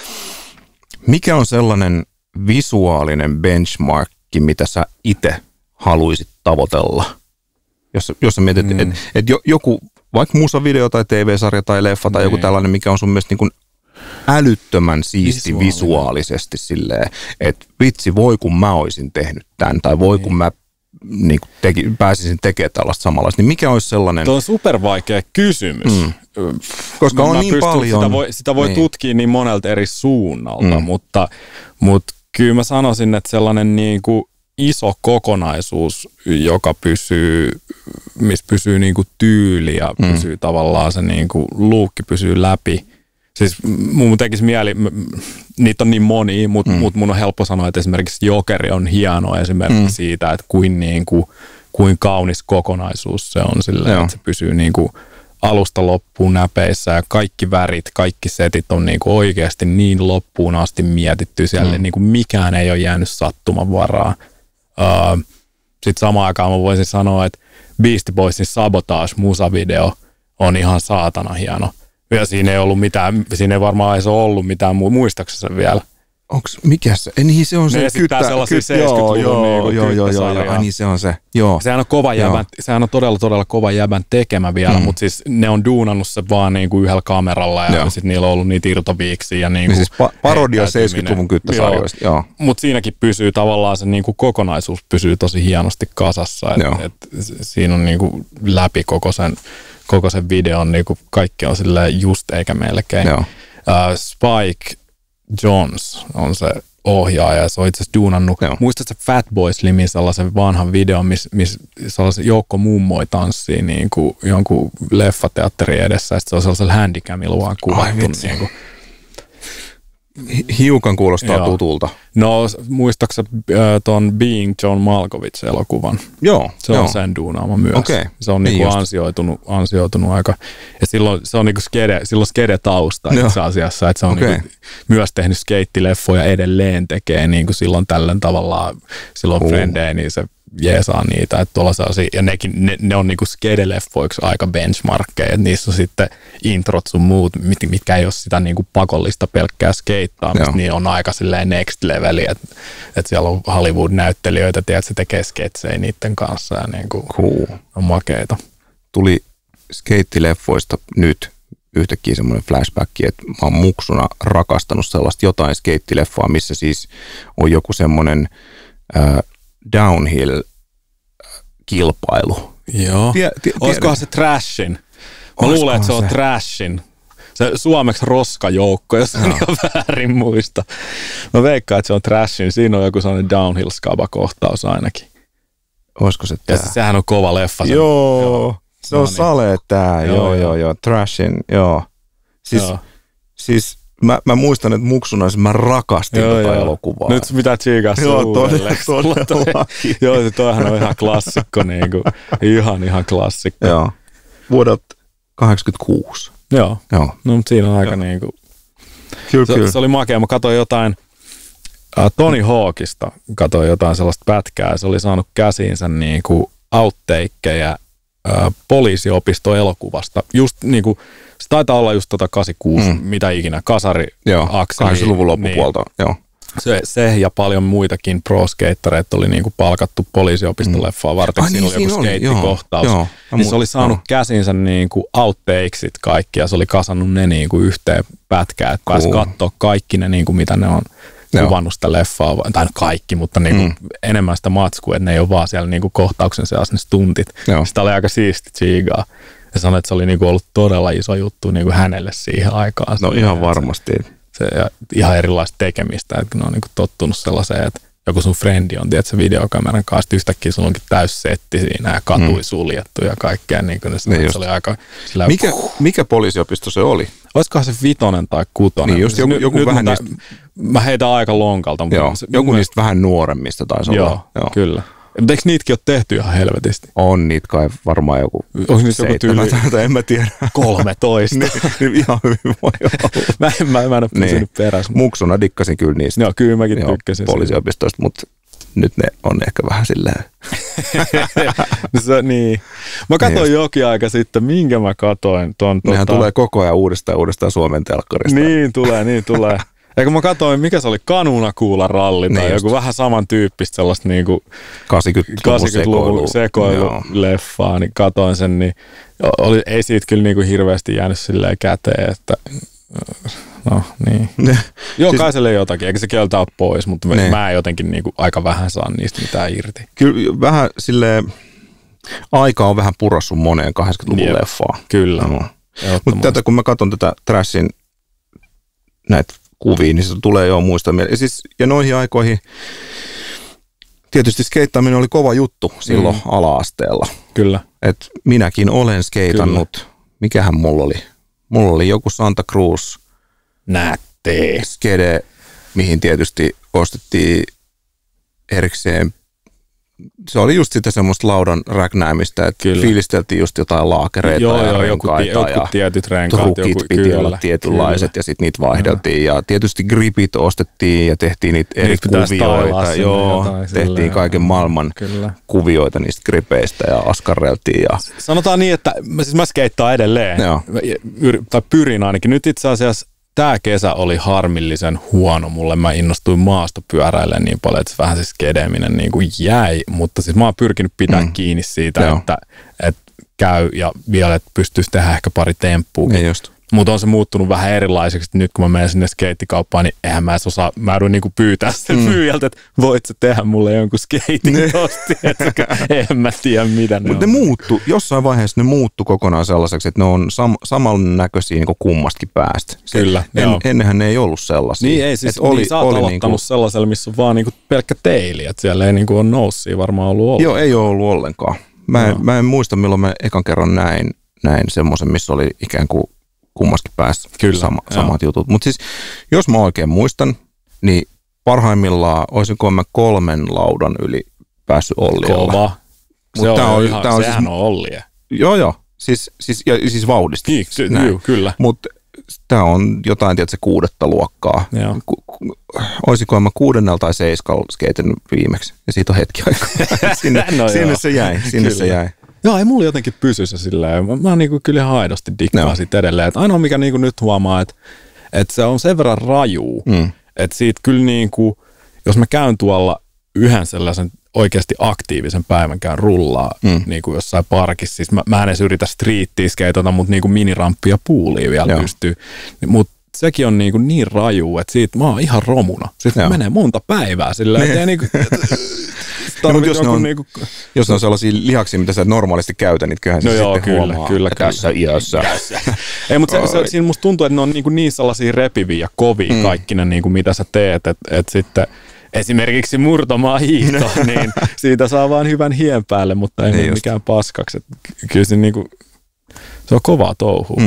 mikä on sellainen visuaalinen benchmarkki, mitä sä itse haluisit tavoitella? Jos, jos sä mietit, mm. että et joku, vaikka musavideo tai T V-sarja tai leffa tai mm. joku tällainen, mikä on sun mielestä niin kuin älyttömän siisti visuaalisesti silleen, että vitsi, voi kun mä olisin tehnyt tämän tai voi kun mä niin kuin teki, pääsisin tekemään tällaista samanlaista, niin mikä olisi sellainen... Tuo on supervaikea kysymys. Mm. Koska on mä niin pystyn, paljon... Sitä voi, sitä voi niin. tutkia niin monelta eri suunnalta, mm. mutta, mutta kyllä mä sanoisin, että sellainen niin kuin iso kokonaisuus, joka pysyy, missä pysyy niin kuin tyyli ja mm. pysyy tavallaan se niin kuin luukki pysyy läpi. Siis mun tekisi mieli, niitä on niin monia, mutta mm. mut mun on helppo sanoa, että esimerkiksi Jokeri on hieno esimerkki mm. siitä, että kuin, niin kuin, kuin kaunis kokonaisuus se on silleen, että se pysyy niin kuin alusta loppuun näpeissä ja kaikki värit, kaikki setit on niin kuin oikeasti niin loppuun asti mietitty siellä, mm. niin kuin mikään ei ole jäänyt sattuman varaa. Uh, Sitten samaan aikaan mä voisin sanoa, että Beastie Boysin Sabotage-musavideo on ihan saatana hieno. Ja siinä ei ollut mitään, siinä ei varmaan edes ollut mitään, muistaakseni sen vielä. Onks, mikä se? Niin se on se ne kyttä. Sellaisia seitsemänkymmentäluvun joo, joo, joo, joo, joo, joo, niin se on se. Joo. Sehän on kova jäbän, sehän on todella, todella kova jäbän tekemä vielä, mm. mutta siis ne on duunannut se vaan niinku yhdellä kameralla ja sitten niillä on ollut niitä irtoviiksiä. Ja niinku niin siis pa- parodia seitsemänkymmentäluvun kyttäsarjoista, joo. joo. Mutta siinäkin pysyy tavallaan se niinku kokonaisuus pysyy tosi hienosti kasassa. Et, et siinä on niinku läpi koko sen, koko sen videon, niinku kaikki on silleen just eikä melkein. Joo. Uh, Spike Jonze on se ohjaaja ja se on itse asiassa duunannut. Muistatko Fatboy Slimin sellaisen vanhan videon, missä mis sellaisen joukko mummoi tanssii niin kuin jonkun leffateatterin edessä ja se on sellaisella handicamilla vaan kuvattu. Niin kuin. Hiukan kuulostaa Joo. tutulta. No muistaaksä äh, ton Being John Malkovich-elokuvan? Joo. Se joo. on sen duunaama myös. Okay. Se on niin niinku ansioitunut, ansioitunut aika. Ja silloin se on niinku skede, silloin skede-tausta itse asiassa. Että se on okay. niinku myös tehnyt skeittileffoja edelleen tekee niinku silloin tällöin tavallaan silloin uh. frendejä, niin se jeesaa niitä. Että ja nekin, ne, ne on niinku skede-leffoiksi aika benchmarkkeja. Että niissä on sitten introt sun muut, mit, mitkä ei ole sitä niinku pakollista pelkkää skeittaamista, niin on aika silleen next leveli. Että et siellä on Hollywood-näyttelijöitä, tiedät, se tekee sketsejä niiden kanssa ja niinku cool. on makeita. Tuli skeittileffoista nyt yhtäkkiä semmoinen flashback, että mä oon muksuna rakastanut sellaista jotain skeittileffaa, missä siis on joku semmoinen äh, downhill-kilpailu. Joo. Tie, tie, Olisikohan se Trashin? Mä Olisikohan luulen, että se on se? Trashin. Se suomeksi roskajoukko, jos en ihan väärin muista. Mä veikkaan, että se on Trashin. Siinä on joku sellainen downhill-skaba-kohtaus ainakin. Olisiko se tää? Ja sehän on kova leffa. Sen. Joo, joo, se on no, sale tää. Joo, joo, joo, joo. Trashin, joo. Siis, joo. siis Mä, mä muistan, että muksuna mä rakastin joo, tota joo. elokuvaa. Nyt mitä tsiikaa se uudelleen. Joo, se toihan on ihan klassikko, niin kuin, ihan ihan klassikko. Joo, vuodelta kahdeksankymmentäkuusi. Joo, joo. No mutta siinä on aika joo. niin kuin, kyllä, se, kyllä. se oli makea. Mä katsoin jotain äh, Tony Hawkista, katsoin jotain sellaista pätkää ja se oli saanut käsiinsä niin kuin outtakeja äh, poliisiopistoelokuvasta. Just niin kuin, se taitaa olla just tota kahdeksankymmentäkuusi, mm. mitä ikinä, kasari joo, akseli. kahdeksankymmentäluvun loppupuolta, niin, joo. Se, se ja paljon muitakin pro-skatereita oli niinku palkattu poliisiopistoleffaa varten. Mm. Siinä niin, oli joku skeittikohtaus. Joo, joo. Niin se oli saanut joo. käsinsä niinku outtakesit kaikki ja se oli kasannut ne niinku yhteen pätkään, että cool. pääsi katsoa kaikki ne, niinku, mitä ne on joo. kuvannut sitä leffaa. Tai kaikki, mutta niinku mm. enemmän sitä matskua, että ne ei ole vaan siellä niinku kohtauksen seassa ne stuntit. Joo. Sitä oli aika siisti tsiigaa. Ja sanoi, että se oli niinku ollut todella iso juttu niinku hänelle siihen aikaan. No ihan varmasti. Se, ja ihan erilaista tekemistä, että ne on niinku tottunut sellaiseen, että joku sun frendi on, tiedätkö, videokameran kanssa, yhtäkkiä sulla onkin täys setti siinä ja katui mm. suljettu ja kaikkea. Niin kuin ne, niin se oli aika, sillä, mikä, mikä poliisiopisto se oli? Olisikohan se vitonen tai kutonen? Niin just joku, nyt, joku nyt vähän mä, niistä... Mä heitän aika lonkalta. Mutta joo, se, joku mä, niistä vähän nuoremmista taisi olla. Joo, joo, kyllä. Mutta eikö niitäkin ole tehty ihan helvetisti? On niitä kai varmaan joku seitsemän, en mä tiedä. kolmetoista. niin, niin ihan hyvin voi olla. mä, en, mä, mä en ole pysynyt niin. perässä. Muksuna dikkasin kyllä niistä. Joo, kyllä mäkin joo, tykkäsin. Poliisiopistoista, mutta nyt ne on ehkä vähän silleen. no se, niin. Mä katsoin niin jokin aika sitten, minkä mä katoin. Ton, Nehän tota... tulee koko ajan uudestaan uudestaan Suomen telkkarista. Niin tulee, niin tulee. Eikö mä katsoin, mikä se oli, Kanunakuula ralli tai niin joku just. Vähän samantyyppistä sellaista niinku kahdeksankymmentäluvun sekoiluleffaa, niin katoin sen, niin oli, ei siitä kyllä niinku hirveästi jäänyt silleen käteen, että no niin. Jokaiselle siis, jotakin, eikä se kieltä ole pois, mutta ne. Mä jotenkin niinku aika vähän saan niistä mitään irti. Kyllä vähän silleen, aika on vähän purassut moneen kahdeksankymmentäluvun leffaa. Kyllä. No. Mutta tätä kun mä katson tätä Trashin näitä kuviin, niin se tulee jo muista mieleen. Ja, siis, ja noihin aikoihin tietysti skeittaaminen oli kova juttu silloin mm. ala-asteella. Kyllä. Et minäkin olen skeitannut. Kyllä. Mikähän mulla oli? Mulla oli joku Santa Cruz. Nättee. Skede, mihin tietysti ostettiin erikseen. Se oli just sitä semmoista laudan räknäämistä, että kyllä. fiilisteltiin just jotain laakereita joo, ja joo, renkaita joku, ja tietyt renkaat, trukit joku, piti kyllä, olla tietynlaiset kyllä. ja sitten niitä vaihdeltiin. Kyllä. Ja tietysti gripit ostettiin ja tehtiin niitä eri niitä kuvioita. Joo, tehtiin silleen, kaiken maailman kyllä. kuvioita niistä gripeistä ja askarreltiin. Ja... Sanotaan niin, että siis mä skeittaan edelleen, joo. tai pyrin ainakin. Nyt itse asiassa tämä kesä oli harmillisen huono mulle. Mä innostuin maastopyöräilemään niin paljon, että se vähän se skedeminen niin kuin jäi. Mutta siis mä oon pyrkinyt pitää mm. kiinni siitä, että, että käy ja vielä, että pystyisi tehdä ehkä pari temppuukin. Mutta on se muuttunut vähän erilaiseksi. Nyt kun mä menen sinne skeittikauppaan, niin eihän mä edes osaa, mä joudun niinku pyytää sen mm. myyjältä, että voit sä tehdä mulle jonkun skeitin tosti. En mä tiedä mitä ne Mutta ne muuttu, jossain vaiheessa ne muuttu kokonaan sellaiseksi, että ne on sam- samannäköisiä niin kuin kummastakin päästä. Kyllä, en, ennenhän ne ei ollut sellaisia. Niin ei, siis oli, niin sä oot aloittanut niinku... sellaisella, missä on vaan niinku pelkkä teili, että siellä ei niinku ole noussia varmaan ollut ollenkaan. Joo, ei ole ollut ollenkaan. Mä en, no. mä en muista, milloin mä ekan kerran näin, näin semmoisen, missä oli ikään kuin kummaskin päässä Kyllä, sama, samat jutut. Mutta siis, jos mä oikein muistan, niin parhaimmillaan olisinko mä kolmen laudan yli päässyt Ollialla. Kova. Se on, on ihan, on sehän siis, on Ollie. Joo, joo. Siis, siis, ja, siis vauhdista. Niin, ky- juu, kyllä. Mutta tämä on jotain, tiedätkö, kuudetta luokkaa. Ku, ku, olisiko mä kuudennella tai seiskalla skeitin viimeksi. Ja siitä on hetki aikaa. sinne, no sinne se jäi. Sinne se jäi. Joo, ei mulla jotenkin pysy se silleen. Mä, mä niinku kyllä ihan aidosti dikkaan no. siitä edelleen. Et ainoa mikä niinku nyt huomaa, että et se on sen verran rajuu, mm. että siitä kyllä niinku, jos mä käyn tuolla yhden sellaisen oikeasti aktiivisen päivän käyn rullaa mm. niinku jossain parkissa. Siis mä, mä en edes yritä striittiä skeitata, mutta niinku miniramppi ja puulia vielä Joo. pystyy. Mutta sekin on niinku niin raju, että siitä mä oon ihan romuna. Sitten menee monta päivää silleen, että niinku... No, jos, ne on, niinku... jos ne on sellaisia lihaksia, mitä sä normaalisti käytät, niin kyllähän no se joo, sitten kyllä, huomaa kyllä, tässä iässä. Ei, mutta se, se, siinä musta tuntuu, että ne on niinku niin sellaisia repiviä ja kovia mm. kaikki ne, niinku, mitä sä teet, että et sitten esimerkiksi murtomaa hiihto, niin siitä saa vaan hyvän hien päälle, mutta ei niin mikään paskaksi. Et kyllä se, niinku, se on kovaa touhua. Mm.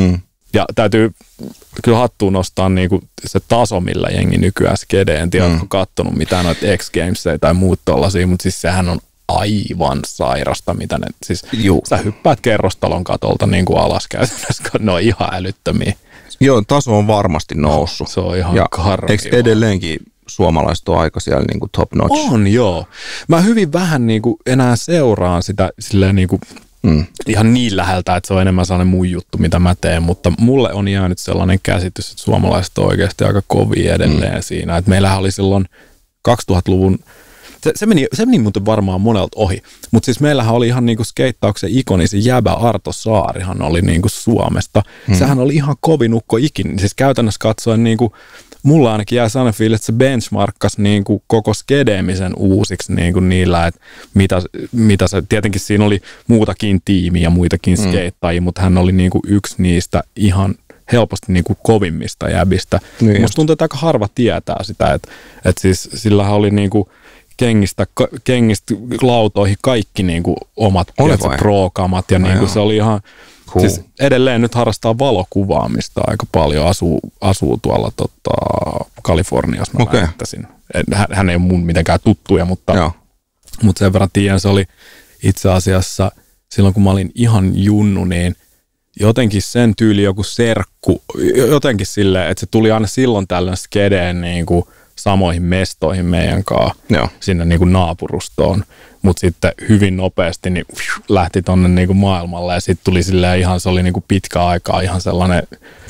Ja täytyy kyllä hattuun nostaa niinku se taso, millä jengi nykyään skedee. En tiedä, mm. oletko kattonut mitään noita X Gamesia tai muut tollasia, mutta siis sehän on aivan sairasta, mitä ne, siis Juu. sä hyppäät kerrostalon katolta niin kuin alas käytännössä, kun ne on ihan älyttömiä. Joo, taso on varmasti noussut. Se on ihan karvia. Eikö edelleenkin suomalaiset on aika siellä niin kuin top notch? On, joo. Mä hyvin vähän niin kuin enää seuraan sitä silleen niin kuin mm. ihan niin läheltä, että se on enemmän sellainen mun juttu, mitä mä teen, mutta mulle on jäänyt sellainen käsitys, että suomalaiset on oikeasti aika kovia edelleen mm. siinä. Että meillähän oli silloin kaksituhattaluvun Se, se, meni, se meni muuten varmaan monelta ohi, mutta siis meillähän oli ihan niinku skeittauksen ikoni, se jäbä Arto Saarihan oli niinku Suomesta. Hmm. Sehän oli ihan kovin ukko ikin, siis käytännössä katsoen niinku, mulla ainakin jää sellainen fiilis, että se benchmarkkasi niinku koko skedeemisen uusiksi niinku niillä, että mitä, mitä se, tietenkin siinä oli muutakin tiimiä ja muitakin hmm. skeittajia, mutta hän oli niinku yksi niistä ihan helposti niin kuin kovimmista jäbistä. Niin musta tuntuu, että aika harva tietää sitä, että, että siis sillähän oli niin kuin kengistä, kengistä lautoihin kaikki niin kuin omat pro-kamat ja niin kuin se oli ihan, cool. Siis edelleen nyt harrastaa valokuvaamista aika paljon, asuu, asuu tuolla tota, Kaliforniassa, mä okay. väittäisin. Hän, hän ei ole mun mitenkään tuttuja, mutta, mutta sen verran tiedän, se oli itse asiassa silloin kun mä olin ihan junnu, niin jotenkin sen tyyli joku serkku, jotenkin silleen, että se tuli aina silloin tällöin skedeen niin kuin samoihin mestoihin meidän kanssa sinne niin kuin naapurustoon, mutta sitten hyvin nopeasti niin lähti tonne niin kuin maailmalle ja sitten tuli silleen ihan, se oli niin kuin pitkä aikaa ihan sellainen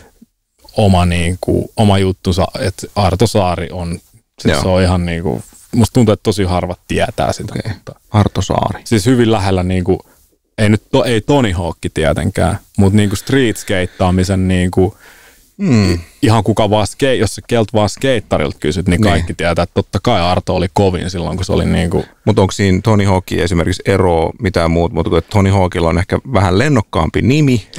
oma, niin kuin, oma juttunsa, että Arto Saari on, siis se on ihan niin kuin, musta tuntuu, että tosi harvat tietää sitä. Okay. Arto Saari. Siis hyvin lähellä niin kuin, ei nyt to, ei Tony Hawk tietenkään, mutta niinku street-skeittaamisen niinku, mm. ihan kuka vaan, ske, jos sä keltä vaan skeittarilta kysyt, niin kaikki niin. tietää, että totta kai Arto oli kovin silloin, kun se oli niinku. Mutta onko siinä Tony Hawkia esimerkiksi eroa mitään muuta, mutta Tony Hawkilla on ehkä vähän lennokkaampi nimi,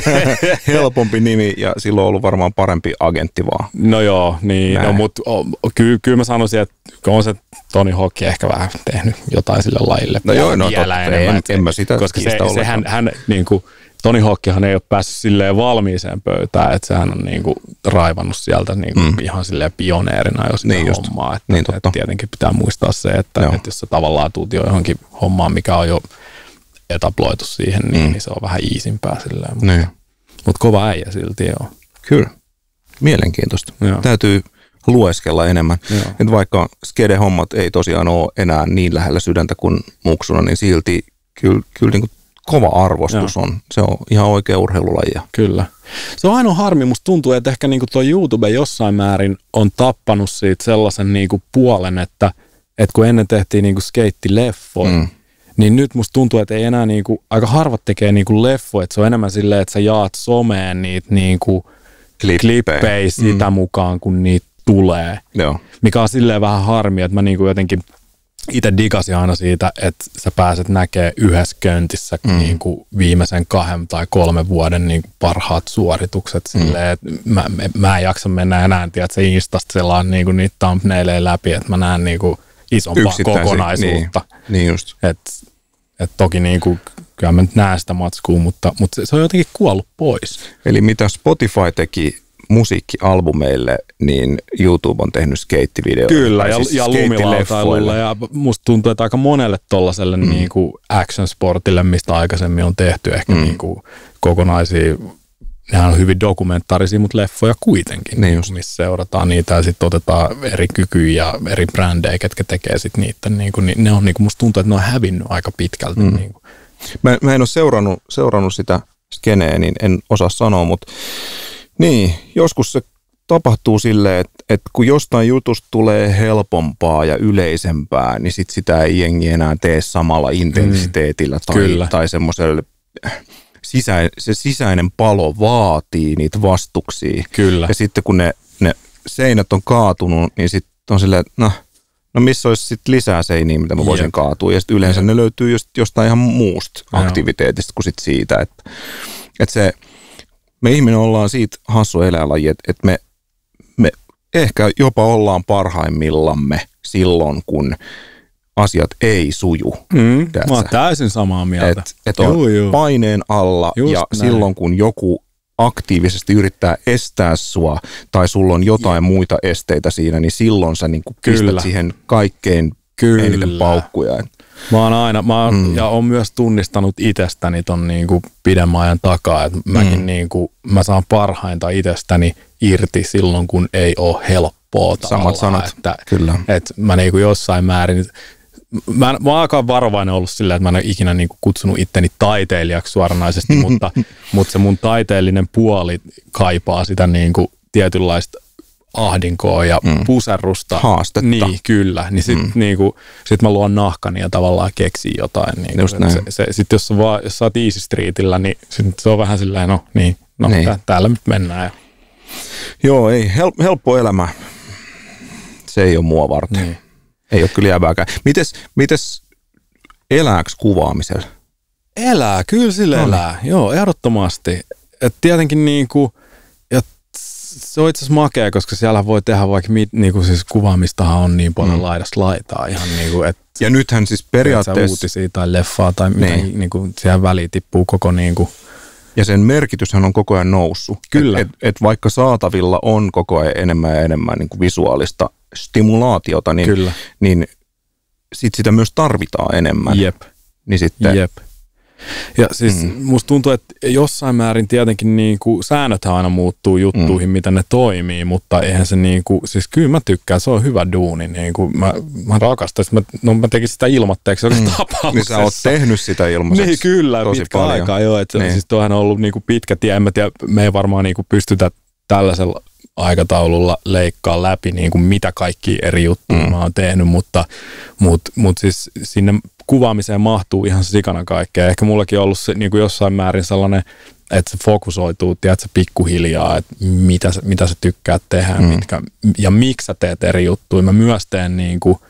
helpompi nimi ja silloin on ollut varmaan parempi agentti vaan. No joo, niin, no, mutta kyllä, kyllä mä sanoisin, että on se Tony Hawk ehkä vähän tehnyt jotain sille lajille. No joo, no totta, enemmän, en, en mä sitä koska se, se hän, hän niin kuin, Tony Hawkhan ei ole päässyt silleen valmiiseen pöytään, että sehän on niin kuin raivannut sieltä niin kuin mm. ihan silleen pioneerina jo sitä niin hommaa. Että, niin että tietenkin pitää muistaa se, että, että jos sä tavallaan tuut jo johonkin hommaan, mikä on jo etabloitu siihen, niin, mm. niin se on vähän iisimpää silleen. Mutta, niin. mutta kova äijä silti joo. Kyllä, mielenkiintoista. Joo. Täytyy lueskella enemmän. Että vaikka skede-hommat ei tosiaan ole enää niin lähellä sydäntä kuin muksuna, niin silti kyllä, kyllä niin kuin kova arvostus Joo. on. Se on ihan oikea urheilulaji. Kyllä. Se on ainoa harmi. Musta tuntuu, että ehkä niin kuin tuo YouTube jossain määrin on tappanut siitä sellaisen niin kuin puolen, että, että kun ennen tehtiin niin kuin skeittileffoja, mm. niin nyt musta tuntuu, että ei enää niin kuin, aika harvat tekee niin kuin leffoja, että se on enemmän silleen, että sä jaat someen niitä niin kuin klippejä sitä mm. mukaan, kun niitä tulee. Joo. Mikä on silleen vähän harmi, että mä niinku jotenkin itse digasin aina siitä, että sä pääset näkemään yhdessä köntissä mm. niinku viimeisen kahden tai kolmen vuoden niinku parhaat suoritukset mm. silleen, että mä, mä, mä en jaksa mennä enää, tiedät se Instasta selaan niinku niitä thumbnaileja läpi, että mä näen niinku isompaa kokonaisuutta. Niin, niin just. Että et toki niinku, kyllä mä nyt näen sitä matskua, mutta, mutta se, se on jotenkin kuollut pois. Eli mitä Spotify teki musiikkialbumeille, niin YouTube on tehnyt skeittivideoita. Kyllä, ja, siis ja lumilautailulle, ja musta tuntuu, että aika monelle tollaselle mm. niin kuin action sportille, mistä aikaisemmin on tehty ehkä mm. niin kuin kokonaisia, nehän on hyvin dokumentaarisia, mutta leffoja kuitenkin, niin missä seurataan niitä ja sitten otetaan eri kykyjä ja eri brändejä, ketkä tekee sitten niitä, niin kuin, niin ne on, niin kuin musta tuntuu, että ne on hävinnyt aika pitkälti. Mm. Niin kuin. Mä, mä en ole seurannut, seurannut sitä skeneä, niin en osaa sanoa, mutta niin, joskus se tapahtuu silleen, että, että kun jostain jutusta tulee helpompaa ja yleisempää, niin sit sitä ei jengi enää tee samalla intensiteetillä tai, tai semmoiselle sisä, se sisäinen palo vaatii niitä vastuksia. Kyllä. Ja sitten kun ne, ne seinät on kaatunut, niin sitten on silleen, että no, no missä olisi sitten lisää seiniä, mitä mä voisin Jep. kaatua. Ja sitten yleensä Jep. ne löytyy just jostain ihan muusta aktiviteetista kuin sit siitä, että, että se me ihminen ollaan siitä hassu eläinlaji, että, että me, me ehkä jopa ollaan parhaimmillamme silloin, kun asiat ei suju. Mm, mä oon täysin samaa mieltä. Että et on juu, juu. paineen alla Just ja näin. Silloin, kun joku aktiivisesti yrittää estää sua tai sulla on jotain ja. muita esteitä siinä, niin silloin sä niin kuin pistät siihen kaikkein Kyllä. eniten paukkuja. Mä oon aina, mä oon, mm. ja oon myös tunnistanut itsestäni ton niinku pidemmän ajan takaa, että mäkin mm. niinku, mä saan parhainta itsestäni irti silloin, kun ei ole helppoa Samat sanat, että, kyllä. Että mä niinku jossain määrin, mä, mä oon aika varovainen ollut sillä, että mä en ole ikinä niinku kutsunut itteni taiteilijaksi suoranaisesti, mutta, mutta se mun taiteellinen puoli kaipaa sitä niinku tietynlaista ahdinkoa ja mm. puserrusta. Haastetta. Niin, kyllä. Niin sit, mm. niinku, sit mä luon nahkani ja tavallaan keksin jotain. Niinku, se, se, sit jos, vaan, jos sä oot Easy Streetillä, niin sit se on vähän silleen, no niin, no niin. Tää, täällä nyt mennään. Joo, ei, hel, helppo elämä. Se ei ole mua varten. Niin. Ei ole kyllä jäävääkään. Mites, mites elääks kuvaamisella? Elää, kyllä sille no, elää. Niin. Joo, ehdottomasti. Et tietenkin niinku, ja se on itse asiassa makea, koska siellä voi tehdä vaikka, niinku siis kuvaamistahan on niin paljon mm. laidasta laitaa ihan niinku, että ja nythän siis periaatteessa uutisia tai leffaa tai mitä niin. niinku siihen väliin tippuu koko niinku. Ja sen merkityshän on koko ajan noussut. Kyllä. Et, et, et vaikka saatavilla on koko ajan enemmän ja enemmän niinku visuaalista stimulaatiota, niin, Kyllä. niin sit sitä myös tarvitaan enemmän. Jep. Niin sitten Jep. Ja siis mm. musta tuntuu, että jossain määrin tietenkin niinku, säännöthän aina muuttuu juttuihin, mm. mitä ne toimii, mutta eihän se niinku, siis kyllä mä tykkään, se on hyvä duuni. Niinku, mä, mä rakastan, mä, no mä tekin sitä ilmatteeksi joka mm. tapauksessa. Niin sä oot tehnyt sitä ilmaiseksi. Niin kyllä, tosi pitkä paljon. Aikaa joo, että niin. Siis tuohan on ollut niinku pitkä tie, en mä tiedä, me ei varmaan niinku pystytä tällaisella aikataululla leikkaa läpi niin kuin mitä kaikki eri juttuja mm. mä oon tehnyt, mutta mut, mut siis sinne kuvaamiseen mahtuu ihan sikana kaikkea. Ehkä mullakin on ollut se, niin kuin jossain määrin sellainen, että se fokusoituu, tiedätkö, pikkuhiljaa, että mitä, mitä sä tykkäät tehdä mm. mitkä, ja miksi sä teet eri juttuja. Mä myös teen, niin kuin,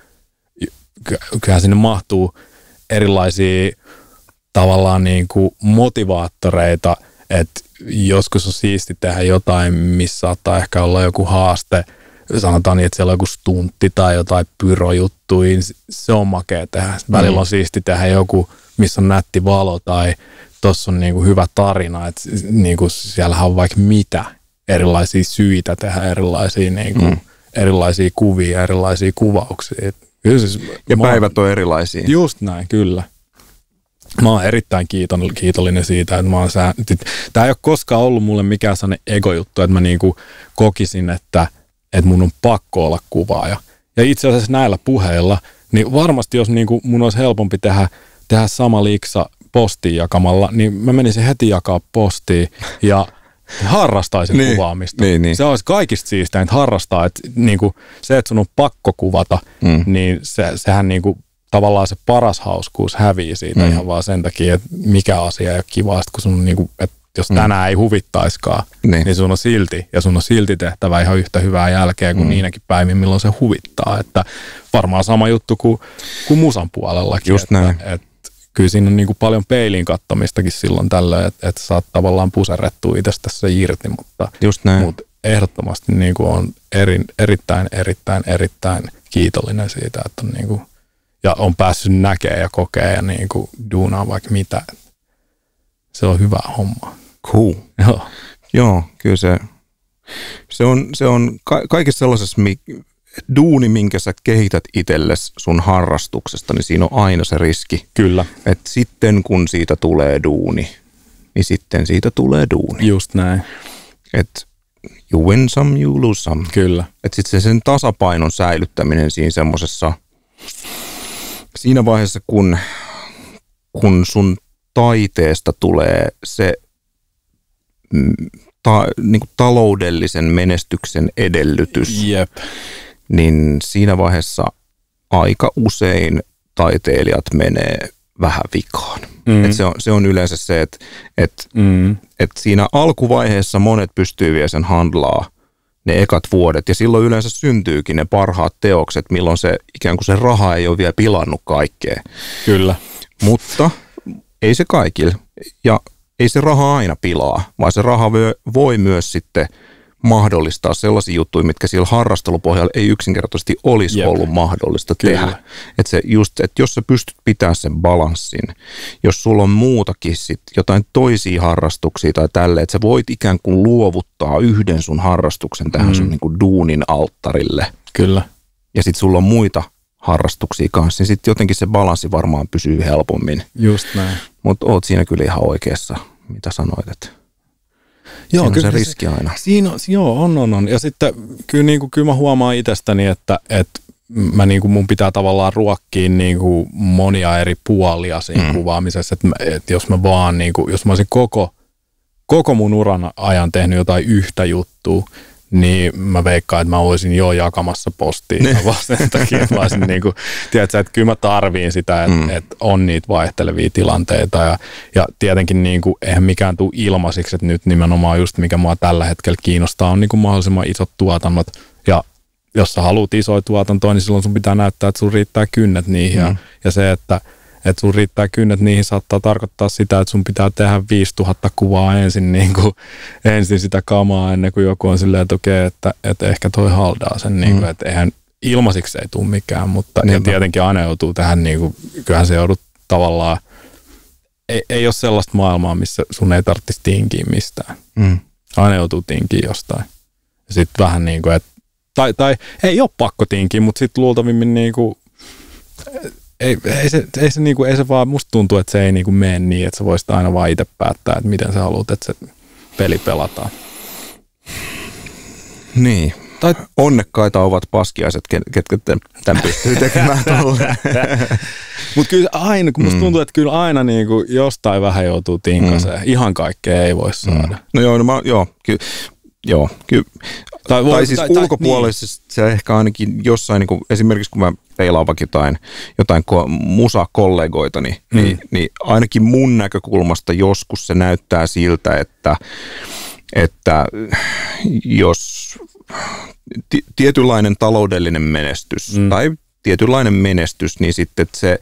kyllähän sinne mahtuu erilaisia tavallaan niin kuin motivaattoreita, että joskus on siisti tehdä jotain, missä saattaa ehkä olla joku haaste. Sanotaan niin, että siellä on joku stuntti tai jotain pyrojuttuja, niin se on makea tehdä. Välillä mm. on siisti tehdä joku, missä on nätti valo tai tuossa on niinku hyvä tarina. Että niinku siellähän on vaikka mitä erilaisia syitä tehdä erilaisia, niinku, mm. erilaisia kuvia, erilaisia kuvauksia. Siis, ja päivät on erilaisia. Just näin, kyllä. Mä oon erittäin kiitollinen siitä, että mä oon sää... Tää ei ole koskaan ollut mulle mikään sellainen egojuttu, että mä niinku kokisin, että, että mun on pakko olla kuvaaja. Ja itse asiassa näillä puheilla, niin varmasti jos niinku mun olisi helpompi tehdä, tehdä sama liiksa postiin jakamalla, niin mä menisin heti jakaa postiin ja harrastaisin niin, kuvaamista. Niin, niin. Se olisi kaikista siisteintä harrastaa, että niinku se, että sun on pakko kuvata, mm. niin se, sehän niinku tavallaan se paras hauskuus hävii siitä mm. ihan vaan sen takia, että mikä asia ei ole kivaa, kun sun niinku, että jos tänään mm. ei huvittaiskaan, niin. niin sun on silti, ja sun on silti tehtävä ihan yhtä hyvää jälkeä kuin mm. niinäkin päivin, milloin se huvittaa. Että varmaan sama juttu kuin, kuin musan puolellakin. Just näin. Että, että kyllä siinä on niinku paljon peiliin kattomistakin silloin tällöin, että, että saat tavallaan puserrettua itsestä se irti, mutta, Just näin. mutta ehdottomasti niinku on eri, erittäin, erittäin, erittäin kiitollinen siitä, että on niinku ja on päässyt näkemään ja kokea ja niin kuin duunaa vaikka mitä. Se on hyvä homma. Cool. Joo. Joo, kyllä se, se on, se on ka- kaikissa sellaisessa mi- duuni, minkä sä kehität itsellesi sun harrastuksesta, niin siinä on aina se riski. Kyllä. Että sitten kun siitä tulee duuni, niin sitten siitä tulee duuni. Just näin. Että you win some, you lose some. Kyllä. Että sitten sen tasapainon säilyttäminen siinä semmoisessa siinä vaiheessa, kun, kun sun taiteesta tulee se ta, niin kuin taloudellisen menestyksen edellytys, Jep. niin siinä vaiheessa aika usein taiteilijat menee vähän vikaan. Mm. Et se, on, se on yleensä se, että et, mm. et siinä alkuvaiheessa monet pystyy vielä sen handlaa ne ekat vuodet, ja silloin yleensä syntyykin ne parhaat teokset, milloin se ikään kuin se raha ei ole vielä pilannut kaikkea. Kyllä. Mutta ei se kaikille, ja ei se raha aina pilaa, vaan se raha voi myös sitten mahdollistaa sellaisia juttuja, mitkä siellä harrastelupohjalla ei yksinkertaisesti olisi Jep. ollut mahdollista Kyllä. tehdä. Että se just, että jos sä pystyt pitämään sen balanssin, jos sulla on muutakin sit jotain toisia harrastuksia tai tälleen, että sä voit ikään kuin luovuttaa yhden sun harrastuksen tähän mm. sun niin kuin duunin alttarille. Kyllä. Ja sit sulla on muita harrastuksia kanssa, niin sitten jotenkin se balanssi varmaan pysyy helpommin. Just näin. Mutta oot siinä kyllä ihan oikeassa, mitä sanoit, että joo, siinä kyllä on se riski aina. Siinä on, joo, on, on, on. Ja sitten kyllä, niin kuin, kyllä mä huomaan itsestäni, että, että mä, niin kuin, mun pitää tavallaan ruokkia niin kuin, monia eri puolia siinä mm. kuvaamisessa. Että, että jos mä vaan, niin kuin, jos mä olisin koko, koko mun uran ajan tehnyt jotain yhtä juttua, niin mä veikkaan, että mä olisin jo jakamassa postia ne. vaan sen takia, että mä olisin niin kuin, tiedätkö, että kyllä mä tarviin sitä, että, mm. että on niitä vaihtelevia tilanteita ja, ja tietenkin niin kuin, eihän mikään tule ilmaisiksi, että nyt nimenomaan just mikä mua tällä hetkellä kiinnostaa on niin kuin mahdollisimman isot tuotannot ja jos sä haluat isoja tuotantoja, niin silloin sun pitää näyttää, että sun riittää kynnet niihin mm. ja, ja se, että että sun riittää kynnet, niihin saattaa tarkoittaa sitä, että sun pitää tehdä viisituhatta kuvaa ensin, niin kuin, ensin sitä kamaa ennen kuin joku on silleen, että okei, että, että ehkä toi haldaa sen, niin kuin, mm. että eihän ilmaisiksi ei tule mikään, mutta ja tietenkin aina joutuu tähän, niin kuin, kyllähän se joudut tavallaan, ei, ei ole sellaista maailmaa, missä sun ei tarvitsisi tinkiä mistään. Mm. Aina joutuu tinkiä jostain. Ja sitten vähän niin kuin, että, tai, tai ei ole pakko tinkiä, mutta sitten luultavimmin niin kuin, Ei, ei, se, ei, se niinku, ei se vaan, musta tuntuu, että se ei niinku mene niin, että sä voisit aina vaan itse päättää, että miten sä haluat, että se peli pelataan. Niin. Tai onnekkaita ovat paskiaiset, ketkä tämän pystyy tekemään tuolle. Mutta kyllä aina, kun musta tuntuu, että kyllä aina niinku jostain vähän joutuu tinkaseen. Mm. Ihan kaikkea ei voi saada. Mm. No joo, no mä, joo, kyllä. Joo, kyllä. Tai, voi, tai siis tai, ulkopuolisesti niin. Se ehkä ainakin jossain, niin kuin, esimerkiksi kun mä peilaan vaikka jotain, jotain musakollegoitani, mm. niin, niin ainakin mun näkökulmasta joskus se näyttää siltä, että, että jos t- tietynlainen taloudellinen menestys mm. tai tietynlainen menestys, niin sitten se,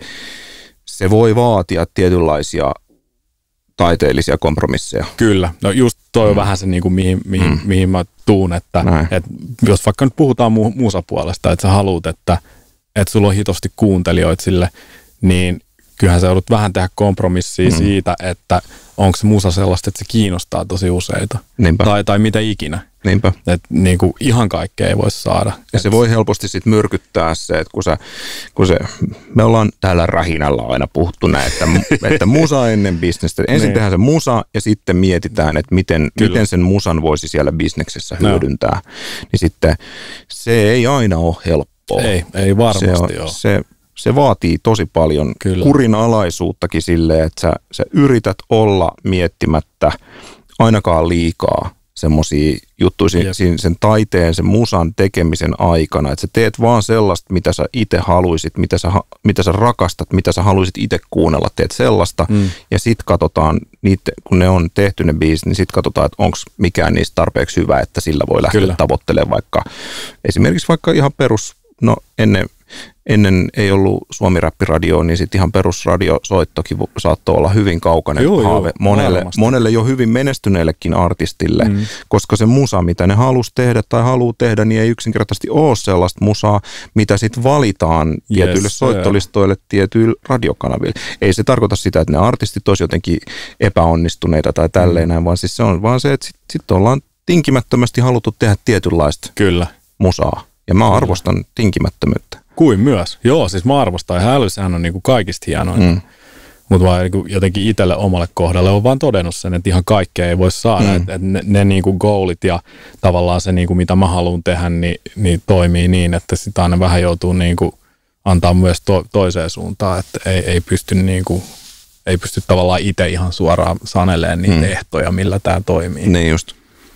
se voi vaatia tietynlaisia taiteellisia kompromisseja. Kyllä. No just toi on mm. vähän se, niin kuin, mihin, mihin, mm. mihin mä tuun, että, että jos vaikka nyt puhutaan mu- musapuolesta, että sä haluut, että, että sulla on hitosti kuuntelijoita sille, niin kyllähän sä joudut vähän tehdä kompromissia mm. siitä, että onko se musa sellaista, että se kiinnostaa tosi useita. Niinpä. Tai, tai mitä ikinä. Niinpä. Että niin kuin ihan kaikkea ei voi saada. Ja se voi helposti sitten myrkyttää se, että kun, sä, kun se, me ollaan täällä Rähinällä aina puhuttu näin, että, että musa ennen bisnestä. Ensin niin. tehdään se musa ja sitten mietitään, että miten, miten sen musan voisi siellä bisneksessä hyödyntää. No. Niin sitten se ei aina ole helppoa. Ei, ei varmasti se on, ole. Se, se vaatii tosi paljon Kyllä. kurinalaisuuttakin silleen, että sä, sä yrität olla miettimättä ainakaan liikaa semmoisia juttuja sen, sen taiteen, sen musan tekemisen aikana, että sä teet vaan sellaista, mitä sä itse haluisit, mitä sä, mitä sä rakastat, mitä sä haluisit itse kuunnella, teet sellaista mm. ja sit katsotaan, niitä, kun ne on tehty ne biisit, niin sit katsotaan, että onko mikään niistä tarpeeksi hyvä, että sillä voi lähteä Kyllä. tavoittelemaan vaikka esimerkiksi vaikka ihan perus, no ennen Ennen ei ollut Suomi-räppiradioa, niin sitten ihan perusradiosoittokin saattoi olla hyvin kaukainen joo, haave joo, monelle, monelle jo hyvin menestyneellekin artistille, mm. koska se musa, mitä ne halusi tehdä tai haluaa tehdä, niin ei yksinkertaisesti ole sellaista musaa, mitä sitten valitaan yes, tietyille soittolistoille, yeah. tietyille radiokanaville. Ei se tarkoita sitä, että ne artistit olisi jotenkin epäonnistuneita tai tälleen mm. näin, vaan siis se on vaan se, että sitten sit ollaan tinkimättömästi haluttu tehdä tietynlaista Kyllä. musaa. Ja mä arvostan Kyllä. tinkimättömyyttä. Kuin myös. Joo, siis mä arvostan. Ja äly, sehän on niinku kaikista hienointa. Mm. Mutta vaan niinku jotenkin itselle omalle kohdalle on vaan todennut sen, että ihan kaikkea ei voi saada. Mm. Että et ne, ne niinku goalit ja tavallaan se, niinku, mitä mä haluan tehdä, niin, niin toimii niin, että sitä aina vähän joutuu niinku antaa myös to, toiseen suuntaan. Että ei, ei, pysty niinku, ei pysty tavallaan itse ihan suoraan sanelemaan niitä mm. ehtoja, millä tämä toimii. Niin just.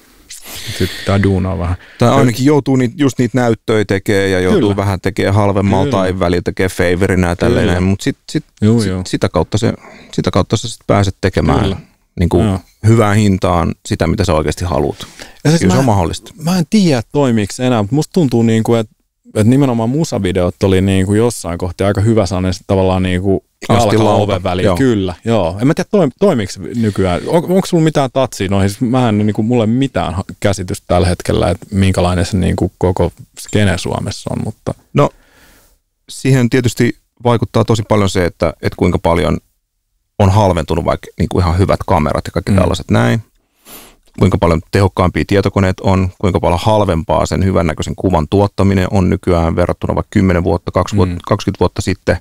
Sitten pitää duunaa vähän. Tai ainakin joutuu niitä, just niitä näyttöjä tekemään ja joutuu Kyllä. vähän tekemään halvemmalla Kyllä. tai välillä tekemään favorina ja tälleen. Mutta sit, sit, Juu, sit, sitä kautta se, sitä kautta sä sit pääset tekemään niin kuin hyvään hintaan sitä, mitä sä oikeasti haluat. Ja siis Kyllä mä, se on mahdollista. Mä en tiedä, toimiiko se enää, mutta musta tuntuu niin kuin, että että nimenomaan musavideot oli niinku jossain kohti aika hyvä sellainen tavallaan niinku jalka oven väliin. Joo. Kyllä, joo. En mä tiedä, toim, toimiiko se nykyään. On, onko sulla mitään tatsia noihin? Mä en niinku, mulla ei mitään käsitystä tällä hetkellä, että minkälainen se niinku koko skene Suomessa on. Mutta. No, siihen tietysti vaikuttaa tosi paljon se, että, että kuinka paljon on halventunut vaikka niinku ihan hyvät kamerat ja kaikki mm. tällaiset näin. Kuinka paljon tehokkaampia tietokoneet on, kuinka paljon halvempaa sen hyvännäköisen kuvan tuottaminen on nykyään verrattuna vaikka kymmenen vuotta, kaksikymmentä vuotta sitten.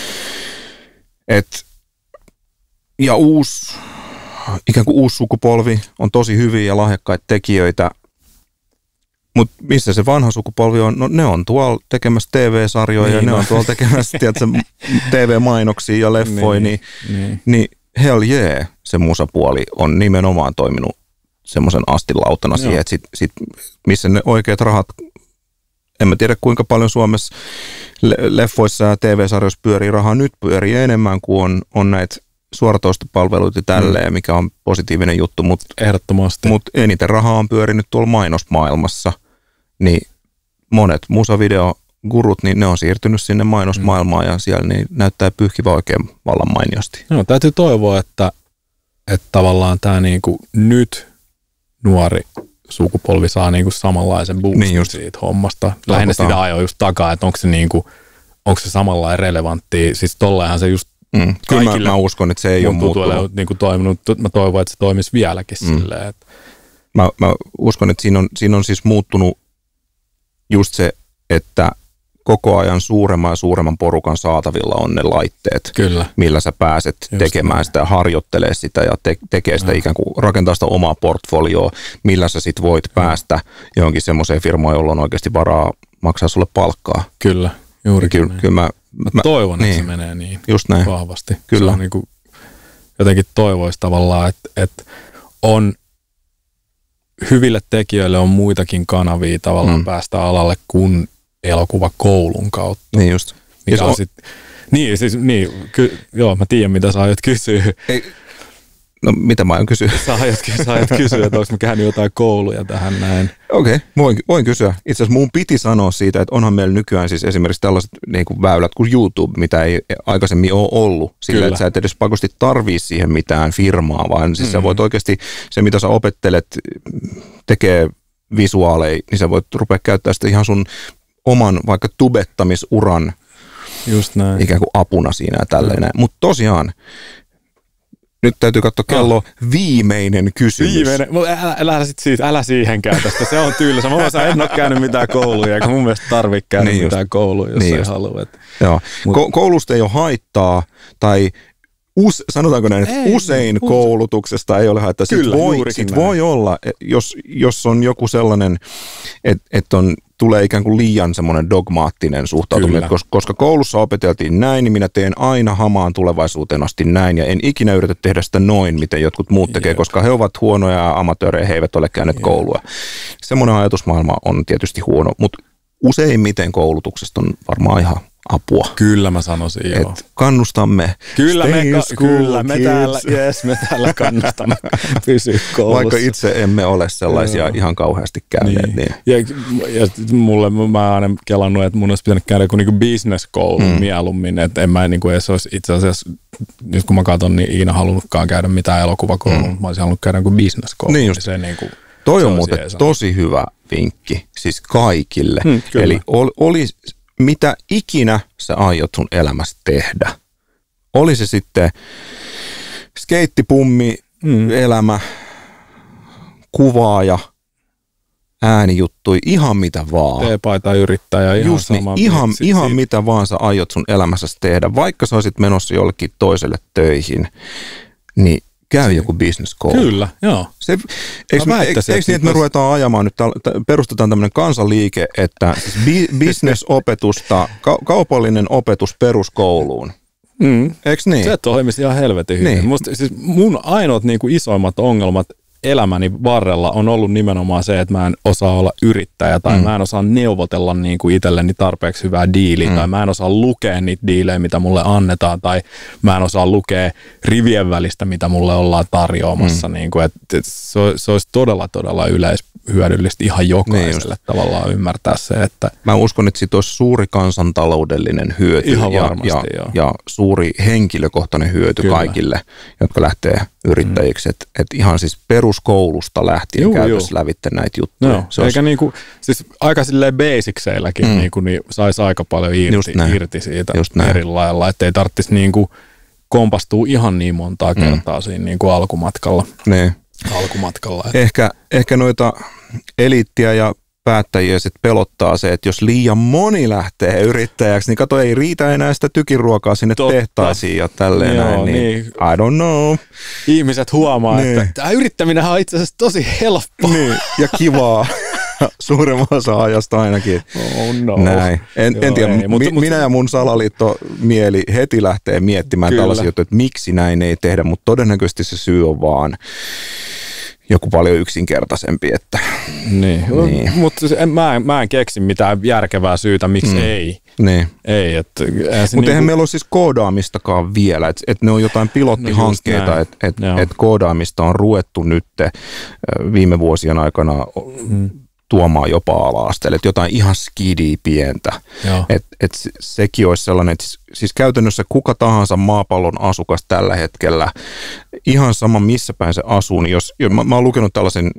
Et, ja uusi, ikään kuin uusi sukupolvi on tosi hyviä ja lahjakkaita tekijöitä, mutta missä se vanha sukupolvi on? No ne on tuolla tekemässä T V-sarjoja niin, ja ne no. on tuolla tekemässä tiedätkö, T V-mainoksia ja leffoja, niin, niin, niin. niin hell yeah, se musapuoli on nimenomaan toiminut semmoisen astilautana siihen, että sit, sit, missä ne oikeat rahat, en mä tiedä kuinka paljon Suomessa leffoissa ja T V-sarjoissa pyörii rahaa, nyt pyörii enemmän kuin on, on näitä suoratoistopalveluita ja tälleen, mm. mikä on positiivinen juttu, mutta ehdottomasti. Mut eniten rahaa on pyörinyt tuolla mainosmaailmassa, niin monet musavideogurut, niin ne on siirtynyt sinne mainosmaailmaan mm. ja siellä niin näyttää pyyhkivä oikein vallan mainiosti. No, täytyy toivoa, että, että tavallaan tämä niinku nyt nuori sukupolvi saa niinku samanlaisen boostin niin siitä hommasta. Lähinnä sitä ajoa just takaa, että onko se, niinku, onko se samanlainen relevanttia. Siis tolleenhan se just mm. Kyllä mä, mä uskon, että se ei ole muuttunut. Niinku toiminut. Mä toivon, että se toimisi vieläkin mm. silleen. Että. Mä, mä uskon, että siinä on, siinä on siis muuttunut just se, että koko ajan suuremman ja suuremman porukan saatavilla on ne laitteet, Kyllä. millä sä pääset just tekemään niin. sitä ja harjoittelee sitä ja te- tekee sitä ja. ikään kuin rakentaa sitä omaa portfolioa, millä sä sit voit ja. päästä johonkin semmoiseen firmaan, jolla on oikeasti varaa maksaa sulle palkkaa. Kyllä, juurikin Ky- kyllä mä, mä, mä toivon, niin. että se menee niin just näin. vahvasti. Kyllä. Se on niin kuin, jotenkin toivoisi tavallaan, että, että on hyville tekijöille on muitakin kanavia tavallaan mm. päästä alalle kuin elokuvakoulun kautta. Niin just. Mikä on sit, niin, siis, niin ky, joo, mä tiedän, mitä sä aiot kysyä. Ei, no, mitä mä aion kysyä? Sä aiot, sä aiot kysyä, että onko mä käynyt jotain kouluja tähän näin. Okei, okay, voin, voin kysyä. Itse asiassa mun piti sanoa siitä, että onhan meillä nykyään siis esimerkiksi tällaiset niin kuin väylät kuin YouTube, mitä ei aikaisemmin ole ollut. Sillä, Kyllä. että sä et edes pakosti tarvii siihen mitään firmaa, vaan siis mm-hmm. sä voit oikeasti, se mitä sä opettelet, tekee visuaaleja, niin sä voit rupea käyttää sitä ihan sun oman vaikka tubettamisuran Just näin. ikään kuin apuna siinä ja tälleen. Mutta tosiaan, nyt täytyy katsoa kello oh. viimeinen kysymys. Viimeinen? Älä, älä, siitä, älä siihenkään tästä, se on tylsä. Mä voisin, en ole käynyt mitään kouluja, eikä mun mielestä tarvitse käydä niin mitään kouluja, jos niin ei halua. Joo. Mut. Ko- koulusta ei ole haittaa, tai Us, sanotaanko näin, että ei, usein usein koulutuksesta ei ole haittaa. Kyllä, sit voi, sit voi olla, jos, jos on joku sellainen, että et on, tulee ikään kuin liian semmoinen dogmaattinen suhtautuminen, koska, koska koulussa opeteltiin näin, niin minä teen aina hamaan tulevaisuuteen asti näin, ja en ikinä yritä tehdä sitä noin, miten jotkut muut tekee, Jep. koska he ovat huonoja amatöörejä, he eivät ole käyneet Jep. koulua. Semmoinen ajatusmaailma on tietysti huono, mutta useimmiten koulutuksesta on varmaan ihan apua. Kyllä mä sanoisin, joo. Et kannustamme. Kyllä me, ka- kyllä me täällä, yes, me täällä kannustamme pysyä koulussa. Vaikka itse emme ole sellaisia joo. ihan kauheasti käyneet. Niin. Niin. Ja, ja mulle mä oon aina kelannut, että mun olisi pitänyt käydä joku niinku business-koulu mm. mieluummin, että en mä niinku edes olisi itse asiassa, nyt kun mä katson, niin Iina halunnutkaan käydä mitään elokuvakoulua, mm. mä olisin halunnut käydä joku business-koulu. Niin just. Se niinku, toi on muuten tosi hyvä vinkki, siis kaikille. Mm, Eli ol, oli mitä ikinä sä aiot sun elämässä tehdä. Oli se sitten skeittipummi, mm. elämä, kuvaaja, äänijuttui, ihan mitä vaan. T-paita yrittäjä, ihan Just sama. Niin, ihan, ihan mitä vaan sä aiot sun elämässäsi tehdä. Vaikka sä olisit menossa jollekin toiselle töihin, niin käy joku business-koulu. Kyllä, joo. Se, eikö me, eikö niin, että me ruvetaan ajamaan nyt, perustetaan tämmöinen kansanliike, että siis business-opetusta, ka, kaupallinen opetus peruskouluun. Mm. Eikö niin? Se toimisi ihan helvetin hyvin. Niin. Musta, siis mun ainoat niin kuin isoimmat ongelmat elämäni varrella on ollut nimenomaan se, että mä en osaa olla yrittäjä tai mm. mä en osaa neuvotella niin kuin itselleni tarpeeksi hyvää diiliä mm. tai mä en osaa lukea niitä diilejä, mitä mulle annetaan tai mä en osaa lukea rivien välistä, mitä mulle ollaan tarjoamassa. Mm. Niin kuin, että se, se olisi todella, todella yleishyödyllistä ihan jokaiselle niin tavallaan ymmärtää se, että... Mä uskon, että siitä olisi suuri kansantaloudellinen hyöty ihan ja, varmasti, ja, ja suuri henkilökohtainen hyöty Kyllä. kaikille, jotka lähtee yrittäjiksi. Mm. Että et ihan siis peruskoulusta lähtien juu, käytössä juu. lävitte näitä juttuja. No, se eikä olisi... niinku, siis aika silleen basicseilläkin mm. niinku, niin saisi aika paljon irti, irti siitä eri lailla, ettei tarvitsisi niinku kompastua ihan niin montaa kertaa mm. siinä niinku alkumatkalla. Ne. alkumatkalla. Ehkä, ehkä noita eliittiä ja päättäjiä sit pelottaa se, että jos liian moni lähtee yrittäjäksi, niin kato, ei riitä enää sitä tykiruokaa sinne Totta. tehtaisiin ja tälleen Joo, näin. Niin, niin. I don't know. Ihmiset huomaa, niin. että tämä yrittäminen on itse asiassa tosi helppoa. Niin, ja kivaa. Suurimman osa ajasta ainakin. Oh no. Näin. En, Joo, en tiedä, ei, mutta, mi, mutta, minä ja mun salaliitto mieli heti lähtee miettimään kyllä. tällaisia juttuja, että miksi näin ei tehdä, mutta todennäköisesti se syy on vaan joku paljon yksinkertaisempi. Että, niin, niin. mutta mä, mä en keksi mitään järkevää syytä, miksi mm. ei. Niin. ei että, mutta eihän niinku... meillä ole siis koodaamistakaan vielä, että et ne on jotain pilottihankkeita, no että et, et koodaamista on ruvettu nyt viime vuosien aikana mm. tuomaan jopa ala-asteelle, että jotain ihan skidiä pientä. Että et sekin olisi sellainen, että siis käytännössä kuka tahansa maapallon asukas tällä hetkellä, ihan sama missä päin se asuu, niin jos, mä, mä oon lukenut tällaisen,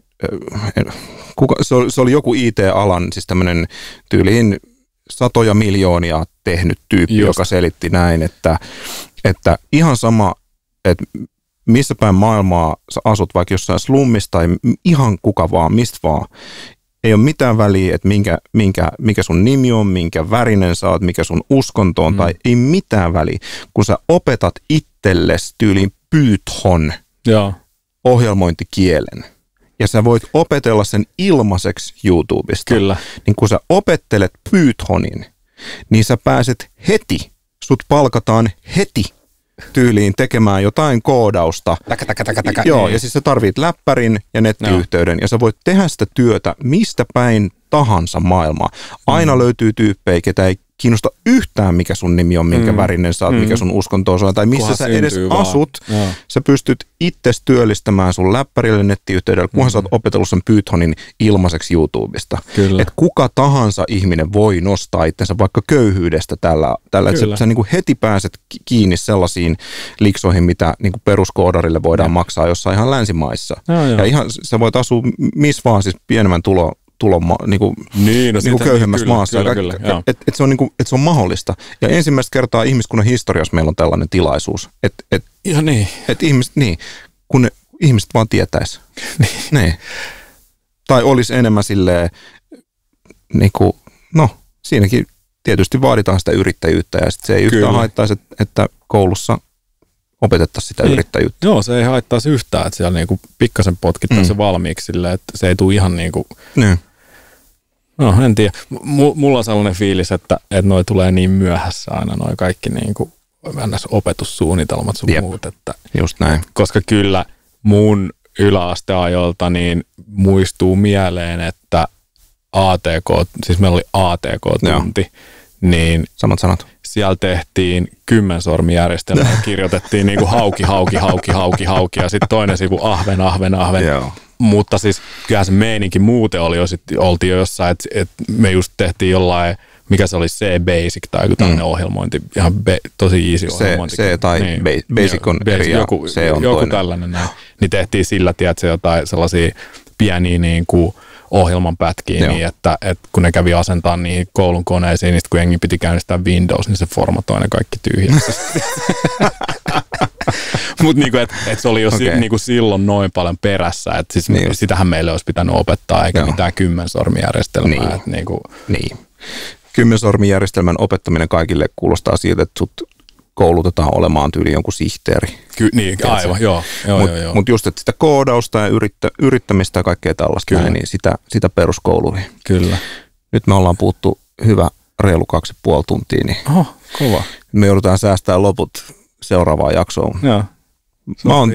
kuka, se, oli, se oli joku I T-alan, siis tämmöinen tyyliin satoja miljoonia tehnyt tyyppi, Just. joka selitti näin, että, että ihan sama, että missä päin maailmaa sä asut, vaikka jossain slummissa tai ihan kuka vaan, mistä vaan, ei ole mitään väliä, että minkä, minkä, mikä sun nimi on, minkä värinen sä oot, mikä sun uskonto on, mm. tai ei mitään väliä. Kun sä opetat itsellesi tyyliin Python ja. ohjelmointikielen, ja sä voit opetella sen ilmaiseksi YouTubesta, Kyllä. niin kun sä opettelet Pythonin, niin sä pääset heti, sut palkataan heti tyyliin tekemään jotain koodausta. Täkä, täkä, täkä, täkä. Joo, ja siis sä tarvit läppärin ja nettiyhteyden, no. ja sä voit tehdä sitä työtä mistä päin tahansa maailmaa. Aina mm. löytyy tyyppejä, ketä ei kiinnosta yhtään, mikä sun nimi on, minkä mm. värinen sä oot, mm. mikä sun uskonto on, tai missä kunhan sä edes vaan. asut. Joo. Sä pystyt itses työllistämään sun läppärille nettiyhteydellä, kunhan mm. sä oot opetellut sen Pythonin ilmaiseksi YouTubesta. Että kuka tahansa ihminen voi nostaa itsensä vaikka köyhyydestä tällä, tällä että sä, sä niin kuin heti pääset kiinni sellaisiin liksoihin, mitä niin kuin peruskoodarille voidaan ja. maksaa jossain ihan länsimaissa. Ja, ja ihan sä voit asua missä vaan, siis pienemmän tulo tulon niin kuin, niin, no niin kuin köyhemmässä kyllä, maassa. Kyllä, kyllä, että et, et se, niin et se on mahdollista. Ja ensimmäistä kertaa ihmiskunnan historiassa meillä on tällainen tilaisuus. Että et, ja niin. et ihmiset, niin, kun ne, ihmiset vaan tietäisi. niin. Tai olisi enemmän silleen, niin kuin, no siinäkin tietysti vaaditaan sitä yrittäjyyttä ja sit se ei yhtään haittaisi, että, että koulussa opetettaisiin sitä niin. yrittäjyyttä. Joo, se ei haittaisi yhtään, että siellä niinku pikkasen potkittaisiin mm. se valmiiksi silleen, että se ei tule ihan niinku... Niin. No, en tiedä. M- mulla on sellainen fiilis, että, että noi tulee niin myöhässä aina noi kaikki niinku opetussuunnitelmat sun Jep. muut. Että, Just näin. Koska kyllä mun yläasteajolta niin muistuu mieleen, että A T K, siis meillä oli A T K-tunti, niin... Samat sanat. Siellä tehtiin kymmensormijärjestelmä ja kirjoitettiin niin kuin hauki, hauki, hauki, hauki, hauki ja sitten toinen sivu ahven, ahven, ahven. Joo. Mutta siis kyllä se meininki muuten oli jo, sit, oltiin jo jossain, että et me just tehtiin jollain, mikä se oli C-Basic tai joku tämmöinen mm. ohjelmointi, ihan be, tosi easy ohjelmointi. C tai niin, Basic on eri ja joku, C on joku toinen. tällainen näin. Niin tehtiin sillä, tiedätkö, jotain sellaisia pieniä niin kuin ohjelman pätkiä, niin että, että kun ne kävi asentaa niihin koulun koneisiin, niin kun jengi piti käynnistää Windows, niin se formatoi ne kaikki tyhjäksi. Mutta niinku, että et se oli jo okay. si, niinku silloin noin paljon perässä, että siis niin sitähän meille olisi pitänyt opettaa, eikä Joo. mitään kymmensormijärjestelmää. Niin. Et niinku. niin. Kymmensormijärjestelmän opettaminen kaikille kuulostaa siltä, että sut koulutetaan olemaan tyyli jonkun sihteeri. Ky- niin, aivan, joo. joo, Mut, joo, joo. Mutta just, että sitä koodausta ja yrittä, yrittämistä ja kaikkea tällaista, näin, niin sitä, sitä peruskouluihin. Kyllä. Nyt me ollaan puhuttu hyvä reilu kaksi ja puoli tuntia, niin Oho, kova. Me joudutaan säästämään loput seuraavaan jaksoon. Joo. Mä oon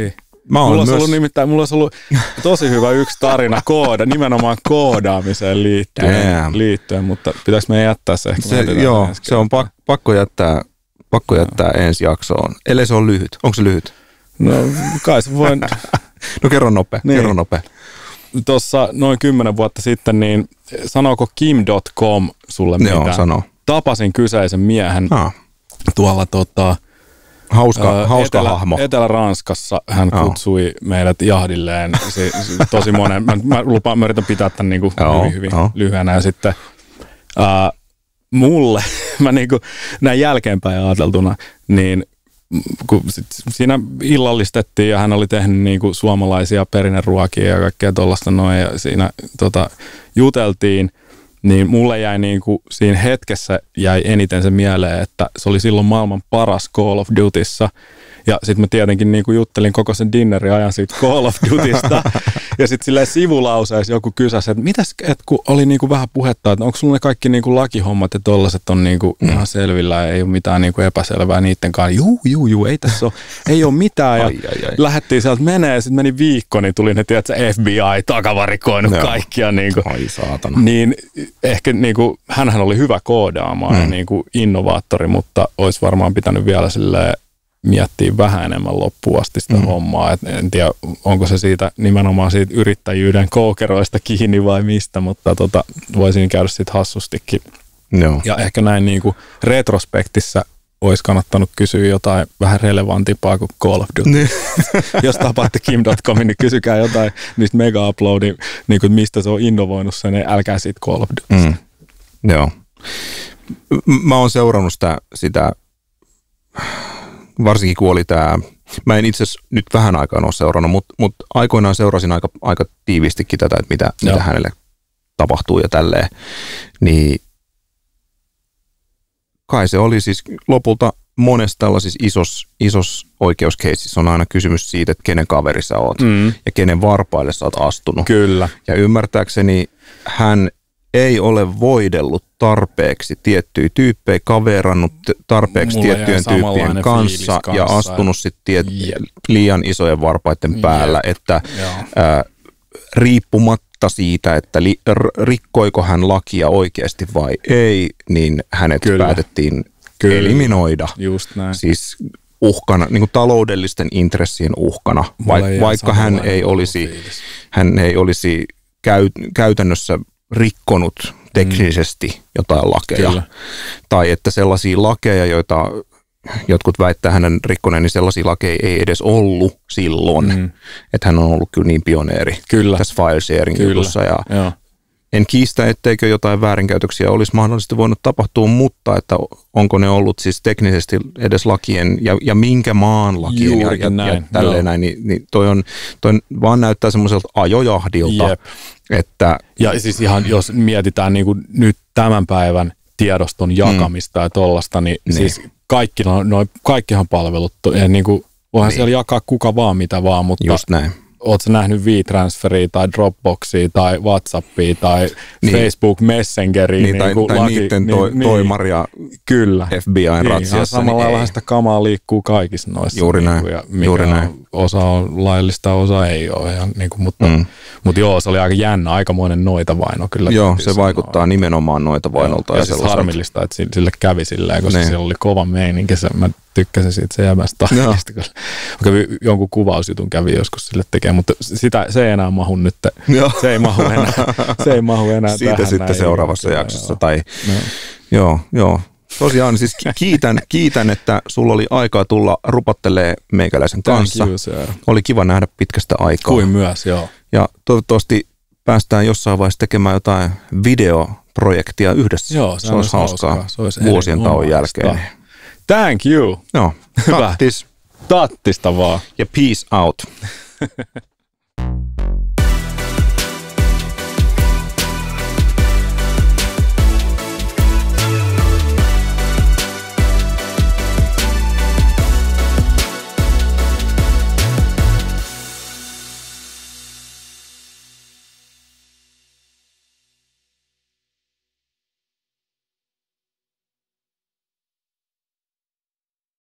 Mä mulla, olisi myös... ollut nimittäin, mulla olisi ollut tosi hyvä yksi tarina kooda, nimenomaan koodaamiseen liittyen, liittyen mutta pitäisikö meidän jättää se ehkä? Se, joo, se on pak, pakko jättää, pakko jättää no. ensi jaksoon, ellei se on lyhyt. Onko se lyhyt? No kai se voin... no kerro nopea, niin. kerro nopea. Tuossa noin kymmenen vuotta sitten, niin sanooko kim piste com sulle mitään? Joo, sano. Tapasin kyseisen miehen ah. tuolla tota... Hauska, uh, hauska Etelä, hahmo. Etelä-Ranskassa hän oh. kutsui meidät jahdilleen. Si, si, tosi monen. Mä, mä lupaan, mä yritän pitää tämän niin kuin oh, hyvin, hyvin oh. lyhyenä. Ja sitten uh, mulle, mä niin kuin näin jälkeenpäin ajateltuna, niin kun sit siinä illallistettiin ja hän oli tehnyt niin kuin suomalaisia perinneruokia ja kaikkea tuollaista noin. Ja siinä tota, juteltiin. Niin mulle jäi niin kuin siinä hetkessä jäi eniten se mieleen, että se oli silloin maailman paras Call of Dutyssa. Ja sitten mä tietenkin niin kuin juttelin koko sen dinnerin ajan siitä Call of Dutysta. Ja sitten silleen sivulauseessa joku kysäsi, että mitäs, et kun oli niin kuin vähän puhetta, että onko sulla ne kaikki niin kuin lakihommat ja tollaset on niin kuin mm. ihan selvillä ja ei ole mitään niin kuin epäselvää niiden kanssa. Juu, juu, juu, ei tässä ole, ei ole mitään. Ja ai, ai, ai. Lähdettiin sieltä menee ja sitten meni viikko, niin tuli ne, tiedätkö, F B I takavarikoinut no. kaikkia. Niin kuin, ai saatana. Niin ehkä niin kuin, hänhän oli hyvä koodaamaan mm. ja niin kuin innovaattori, mutta olisi varmaan pitänyt vielä silleen miettiä vähän enemmän loppuun asti sitä mm. hommaa. Et en tiedä, onko se siitä nimenomaan siitä yrittäjyyden koukeroista kiinni vai mistä, mutta tota, voisin käydä siitä hassustikin. No. Ja ehkä näin niin kuin retrospektissä olisi kannattanut kysyä jotain vähän relevantimpaa kuin Call of Duty. Jos tapaatte kim piste comin, niin kysykää jotain niistä mega-uploadin, niin kuin mistä se on innovoinut sen, niin älkää siitä Call of Dutysta. Mm. Joo. Mä oon seurannut sitä, sitä varsinkin kun oli tämä, mä en itse asiassa nyt vähän aikaa ole seurannut, mutta, mutta aikoinaan seurasin aika, aika tiivistikin tätä, että mitä, mitä hänelle tapahtuu ja tälleen, niin kai se oli siis lopulta monessa tällaisissa isos, isos oikeuskeississä on aina kysymys siitä, että kenen kaveri sä oot mm. ja kenen varpaille sä oot astunut. Kyllä. Ja ymmärtääkseni hän ei ole voidellut tarpeeksi tiettyjä tyyppejä, kaverannut tarpeeksi mulla tiettyjen tyyppien kanssa, kanssa ja astunut sitten tiet, liian isojen varpaiden päällä, Jep. että ää, riippumatta siitä, että li, r, rikkoiko hän lakia oikeasti vai ei, niin hänet Kyllä. päätettiin Kyllä. eliminoida. Just näin. Siis uhkana, niin kuin taloudellisten intressien uhkana, Va, vaikka hän ei, olisi, hän ei olisi käy, käytännössä rikkonut teknisesti mm. jotain lakeja. Kyllä. Tai että sellaisia lakeja, joita jotkut väittää hänen rikkoneen, niin sellaisia lakeja ei edes ollut silloin. Mm. Että hän on ollut kyllä niin pioneeri kyllä. tässä file sharing jutussa. Ja Joo. en kiistä, etteikö jotain väärinkäytöksiä olisi mahdollisesti voinut tapahtua, mutta että onko ne ollut siis teknisesti edes lakien ja, ja minkä maan lakien Juurikin ja, näin. ja tälleen näin, niin, niin toi, on, toi vaan näyttää semmoiselta ajojahdilta. Jep. Että, ja siis ihan jos mietitään niin kuin nyt tämän päivän tiedoston jakamista mm. ja tollaista, niin, niin siis kaikki, no, kaikkihan palvelut, ja niin kuin, voihan niin. siellä jakaa kuka vaan mitä vaan, mutta just näin. Ootko nähnyt WeTransferia tai Dropboxia tai WhatsAppia tai niin. Facebook Messengeria? Niin, tai, niin tai laki, niiden to, niin, toimaria kyllä. F B I:n ratsiassa. Niin, samalla lailla sitä kamaa liikkuu kaikissa noissa. Juuri näin. Niin, ja mikä Juuri on, näin. Osa on laillista, osa ei ole. Ja, niin kuin, mutta, mm. mutta joo, se oli aika jännä, aikamoinen noitavaino kyllä. Joo, se sanoa. Vaikuttaa nimenomaan noitavainolta. Ja, ja siis harmillista, että sille kävi silleen, koska niin. siellä oli kova meininki. Mä tykkäsin siitä se jämästä tahdista. Kävi jonkun kuvausjutun kävi joskus sille tekemään, mutta sitä, se ei enää mahu nyt. Se ei mahu enää, se ei mahu enää siitä tähän. Siitä sitten seuraavassa kyllä, jaksossa. Joo. Tai, no. joo, joo. Tosiaan siis kiitän, kiitän, että sulla oli aikaa tulla rupattelee meikäläisen kanssa. You, oli kiva nähdä pitkästä aikaa. Kuin myös, joo. Ja toivottavasti päästään jossain vaiheessa tekemään jotain videoprojektia yhdessä. Joo, se, se olisi hauskaa, hauskaa. Se olisi vuosien tauon jälkeen. Thank you. Joo, tattis. Tattista vaan. Ja peace out.